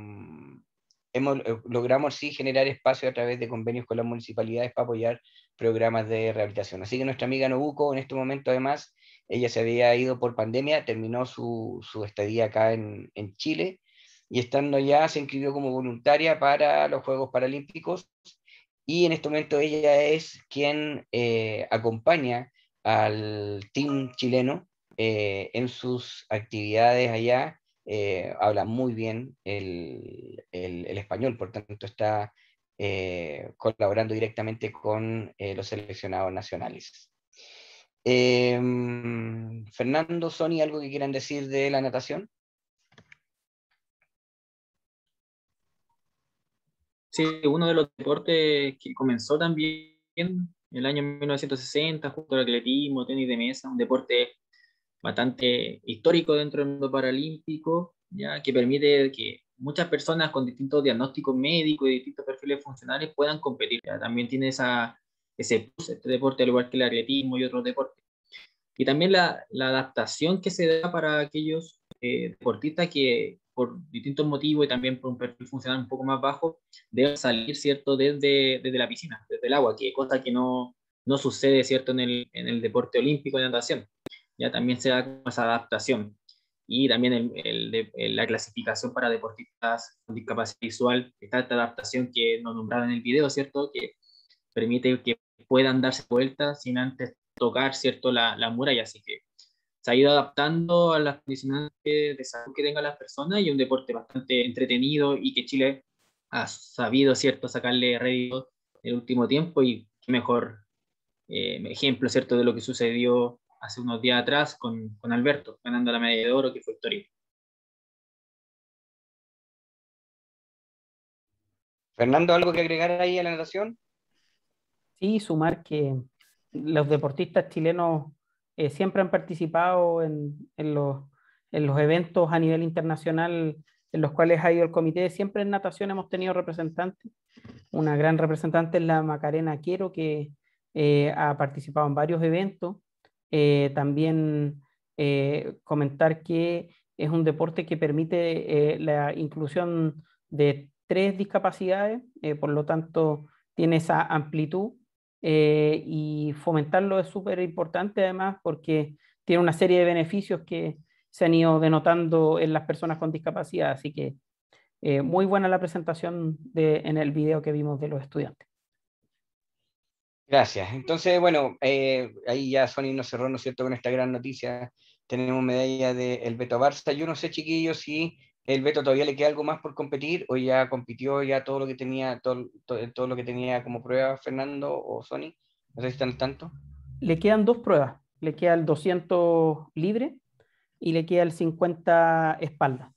Speaker 1: hemos, eh, logramos sí generar espacio a través de convenios con las municipalidades para apoyar programas de rehabilitación. Así que nuestra amiga Nobuko en este momento además, ella se había ido por pandemia, terminó su, su estadía acá en, en Chile y estando allá se inscribió como voluntaria para los Juegos Paralímpicos y en este momento ella es quien eh, acompaña al team chileno eh, en sus actividades allá. Eh, habla muy bien el, el, el español, por tanto está eh, colaborando directamente con eh, los seleccionados nacionales. Eh, Fernando, Sony, ¿algo que quieran decir de la natación?
Speaker 4: Sí, uno de los deportes que comenzó también en el año mil novecientos sesenta, junto al atletismo, tenis de mesa, un deporte bastante histórico dentro del mundo paralímpico, ya que permite que muchas personas con distintos diagnósticos médicos y distintos perfiles funcionales puedan competir. Ya, también tiene esa, ese plus, este deporte, al igual que el atletismo y otros deportes. Y también la, la adaptación que se da para aquellos eh, deportistas que por distintos motivos y también por un perfil funcional un poco más bajo, deben salir, ¿cierto?, desde, desde la piscina, desde el agua, que cosa que no, no sucede, ¿cierto?, en el, en el deporte olímpico de natación. Ya también se da esa adaptación. Y también el, el de, el, la clasificación para deportistas con discapacidad visual, está esta adaptación que nos nombraron en el video, ¿cierto?, que permite que puedan darse vueltas sin antes tocar, ¿cierto?, la, la muralla. Así que se ha ido adaptando a las condiciones de salud que tengan las personas, y un deporte bastante entretenido y que Chile ha sabido, ¿cierto?, sacarle rédito en el último tiempo. Y qué mejor eh, ejemplo, ¿cierto?, de lo que sucedió hace unos días atrás con, con Alberto, ganando la medalla de oro, que fue histórico.
Speaker 1: Fernando, ¿algo que agregar ahí a la natación?
Speaker 3: Sí, sumar que los deportistas chilenos eh, siempre han participado en, en, los, en los eventos a nivel internacional en los cuales ha ido el comité. Siempre en natación hemos tenido representantes. Una gran representante es la Macarena Quiero, que eh, ha participado en varios eventos. Eh, también eh, comentar que es un deporte que permite eh, la inclusión de tres discapacidades, eh, por lo tanto tiene esa amplitud, eh, y fomentarlo es súper importante además porque tiene una serie de beneficios que se han ido denotando en las personas con discapacidad. Así que eh, muy buena la presentación de, en el video que vimos de los estudiantes.
Speaker 1: Gracias. Entonces, bueno, eh, ahí ya Sony nos cerró, ¿no es cierto?, con esta gran noticia. Tenemos medalla del Beto Barça. Yo no sé, chiquillos, si el Beto todavía le queda algo más por competir o ya compitió ya todo lo que tenía, todo, todo, todo lo que tenía como prueba, Fernando o Sony. No sé si están al tanto.
Speaker 3: Le quedan dos pruebas. Le queda el doscientos libre y le queda el cincuenta espalda.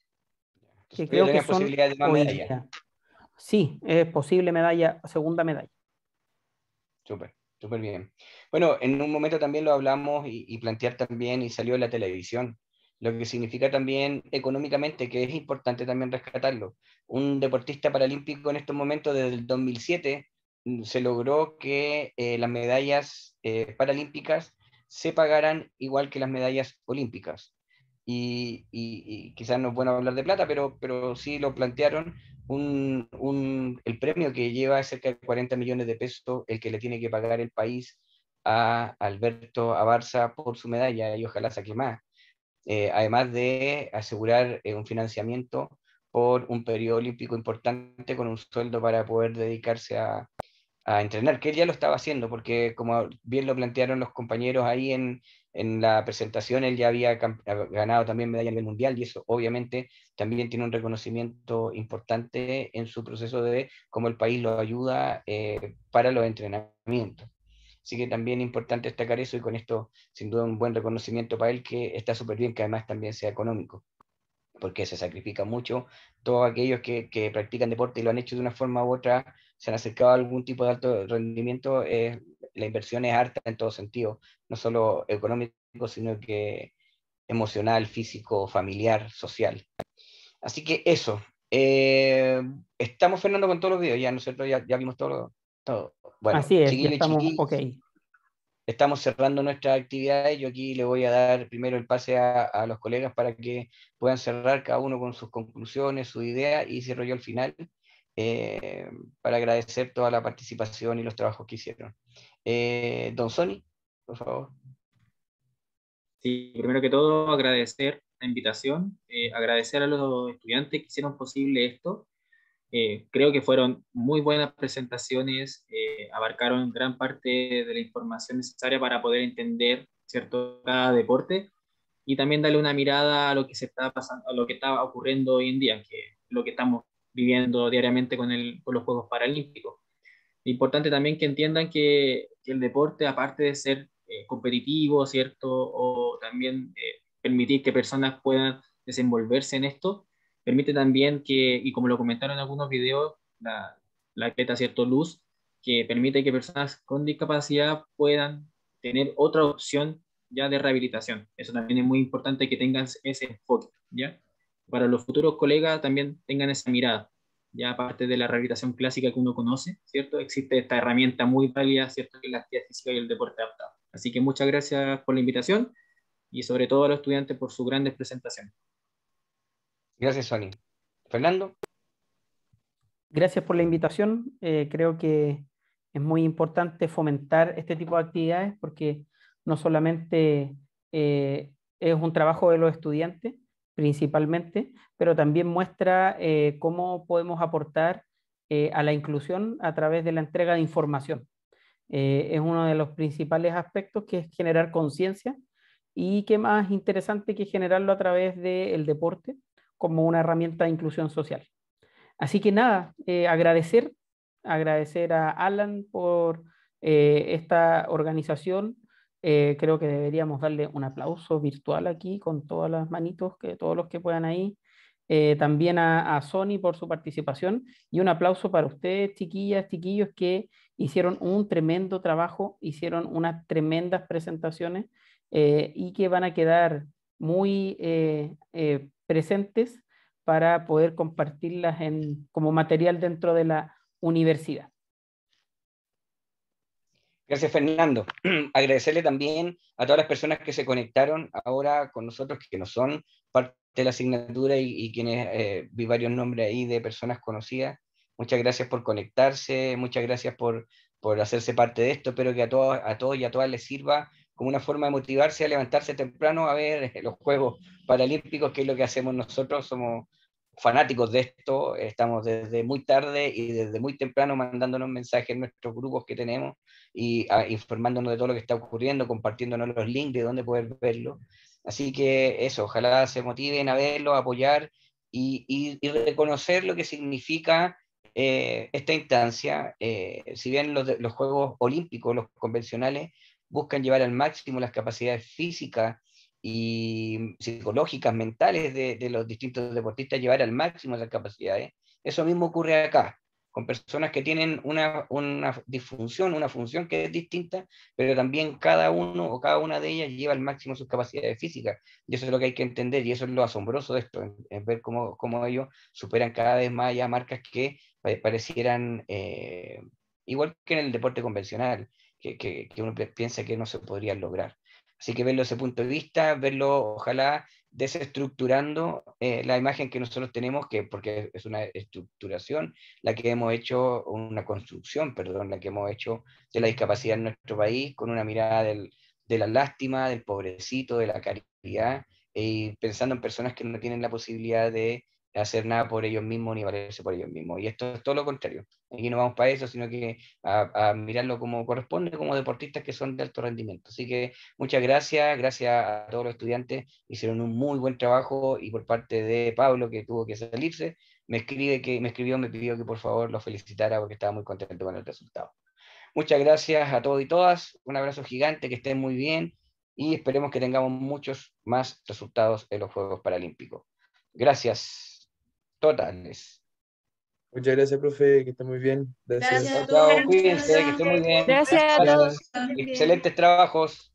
Speaker 3: Que creo que son
Speaker 1: posibilidad de más
Speaker 3: hoy
Speaker 1: medalla.
Speaker 3: día. Sí, es posible medalla, segunda medalla.
Speaker 1: Súper, súper bien. Bueno, en un momento también lo hablamos y, y plantear también, y salió en la televisión, lo que significa también económicamente, que es importante también rescatarlo. Un deportista paralímpico en estos momentos, desde el dos mil siete, se logró que eh, las medallas eh, paralímpicas se pagaran igual que las medallas olímpicas. Y, y, y quizás no es bueno hablar de plata, pero, pero sí lo plantearon. Un, un, el premio que lleva cerca de cuarenta millones de pesos, el que le tiene que pagar el país a Alberto Abarza por su medalla, y ojalá saque más. Eh, además de asegurar eh, un financiamiento por un periodo olímpico importante con un sueldo para poder dedicarse a, a entrenar, que él ya lo estaba haciendo, porque como bien lo plantearon los compañeros ahí en, en la presentación, él ya había ganado también medalla a nivel mundial, y eso obviamente también tiene un reconocimiento importante en su proceso de cómo el país lo ayuda eh, para los entrenamientos. Así que también es importante destacar eso, y con esto sin duda un buen reconocimiento para él, que está súper bien que además también sea económico, porque se sacrifica mucho. Todos aquellos que, que practican deporte y lo han hecho de una forma u otra, se han acercado a algún tipo de alto rendimiento, eh, la inversión es harta en todo sentido, no solo económico, sino que emocional, físico, familiar, social. Así que eso. Eh, estamos, Fernando, con todos los videos, ya, ¿no es cierto? Ya, ya vimos todo. todo. Bueno,
Speaker 3: así es, ya
Speaker 1: chiquillos,
Speaker 3: estamos
Speaker 1: chiquillos,
Speaker 3: ok.
Speaker 1: Estamos cerrando nuestras actividades. Yo aquí le voy a dar primero el pase a, a los colegas para que puedan cerrar cada uno con sus conclusiones, su idea, y cierro yo al final eh, para agradecer toda la participación y los trabajos que hicieron. Eh, don Sony, por favor.
Speaker 4: Sí, primero que todo agradecer la invitación, eh, agradecer a los estudiantes que hicieron posible esto. Eh, creo que fueron muy buenas presentaciones, eh, abarcaron gran parte de la información necesaria para poder entender, ¿cierto?, cada deporte, y también darle una mirada a lo que se está pasando, a lo que está ocurriendo hoy en día, que es lo que estamos viviendo diariamente con, el, con los Juegos Paralímpicos. Importante también que entiendan que, que el deporte, aparte de ser eh, competitivo, ¿cierto?, o también eh, permitir que personas puedan desenvolverse en esto, permite también que, y como lo comentaron en algunos videos, la, la atleta, ¿cierto?, Luz, que permite que personas con discapacidad puedan tener otra opción ya de rehabilitación. Eso también es muy importante, que tengan ese enfoque, ¿ya? Para los futuros colegas también tengan esa mirada. Ya aparte de la rehabilitación clásica que uno conoce, ¿cierto? Existe esta herramienta muy válida, ¿cierto?, que es la actividad física y el deporte adaptado. Así que muchas gracias por la invitación, y sobre todo a los estudiantes por sus grandes presentaciones.
Speaker 1: Gracias, Sony. Fernando.
Speaker 3: Gracias por la invitación. Eh, creo que Es muy importante fomentar este tipo de actividades porque no solamente eh, es un trabajo de los estudiantes, principalmente, pero también muestra eh, cómo podemos aportar eh, a la inclusión a través de la entrega de información. Eh, es uno de los principales aspectos, que es generar conciencia, y qué más interesante que generarlo a través del deporte como una herramienta de inclusión social. Así que nada, eh, agradecer, agradecer a Alan por eh, esta organización. Eh, creo que deberíamos darle un aplauso virtual aquí con todas las manitos, que todos los que puedan ahí. Eh, también a, a Sony por su participación, y un aplauso para ustedes, chiquillas, chiquillos, que hicieron un tremendo trabajo, hicieron unas tremendas presentaciones eh, y que van a quedar muy eh, eh, presentes para poder compartirlas en, como material dentro de la universidad.
Speaker 1: Gracias, Fernando. Agradecerle también a todas las personas que se conectaron ahora con nosotros, que no son parte de la asignatura y, y quienes eh, vi varios nombres ahí de personas conocidas. Muchas gracias por conectarse, muchas gracias por, por hacerse parte de esto. Espero que a todos, a todos y a todas les sirva como una forma de motivarse a levantarse temprano a ver los Juegos Paralímpicos, que es lo que hacemos nosotros. Somos fanáticos de esto, estamos desde muy tarde y desde muy temprano mandándonos mensajes en nuestros grupos que tenemos y a, informándonos de todo lo que está ocurriendo, compartiéndonos los links de dónde poder verlo. Así que eso, ojalá se motiven a verlo, a apoyar y, y, y reconocer lo que significa eh, esta instancia. Eh, si bien los, los Juegos Olímpicos, los convencionales, buscan llevar al máximo las capacidades físicas y psicológicas, mentales de, de los distintos deportistas, llevar al máximo esas capacidades. Eso mismo ocurre acá, con personas que tienen una, una disfunción, una función que es distinta, pero también cada uno o cada una de ellas lleva al máximo sus capacidades físicas, y eso es lo que hay que entender, y eso es lo asombroso de esto, en, en ver cómo, cómo ellos superan cada vez más ya marcas que parecieran eh, igual que en el deporte convencional, que, que, que uno piensa que no se podrían lograr. Así que verlo desde ese punto de vista, verlo ojalá desestructurando eh, la imagen que nosotros tenemos, que porque es una estructuración, la que hemos hecho, una construcción, perdón, la que hemos hecho de la discapacidad en nuestro país, con una mirada del, de la lástima, del pobrecito, de la caridad, y pensando en personas que no tienen la posibilidad de hacer nada por ellos mismos ni valerse por ellos mismos. Y esto es todo lo contrario. Aquí no vamos para eso, sino que a, a mirarlo como corresponde, como deportistas que son de alto rendimiento. Así que muchas gracias, gracias a todos los estudiantes, hicieron un muy buen trabajo, y por parte de Pablo, que tuvo que salirse, me escribe que me escribió, me pidió que por favor lo felicitara porque estaba muy contento con el resultado. Muchas gracias a todos y todas, un abrazo gigante, que estén muy bien, y esperemos que tengamos muchos más resultados en los Juegos Paralímpicos. Gracias totales.
Speaker 14: Muchas gracias, profe, que esté muy bien. Gracias.
Speaker 1: Gracias. Chao, cuídense, que estén muy bien.
Speaker 15: Gracias a todos.
Speaker 1: Excelentes trabajos.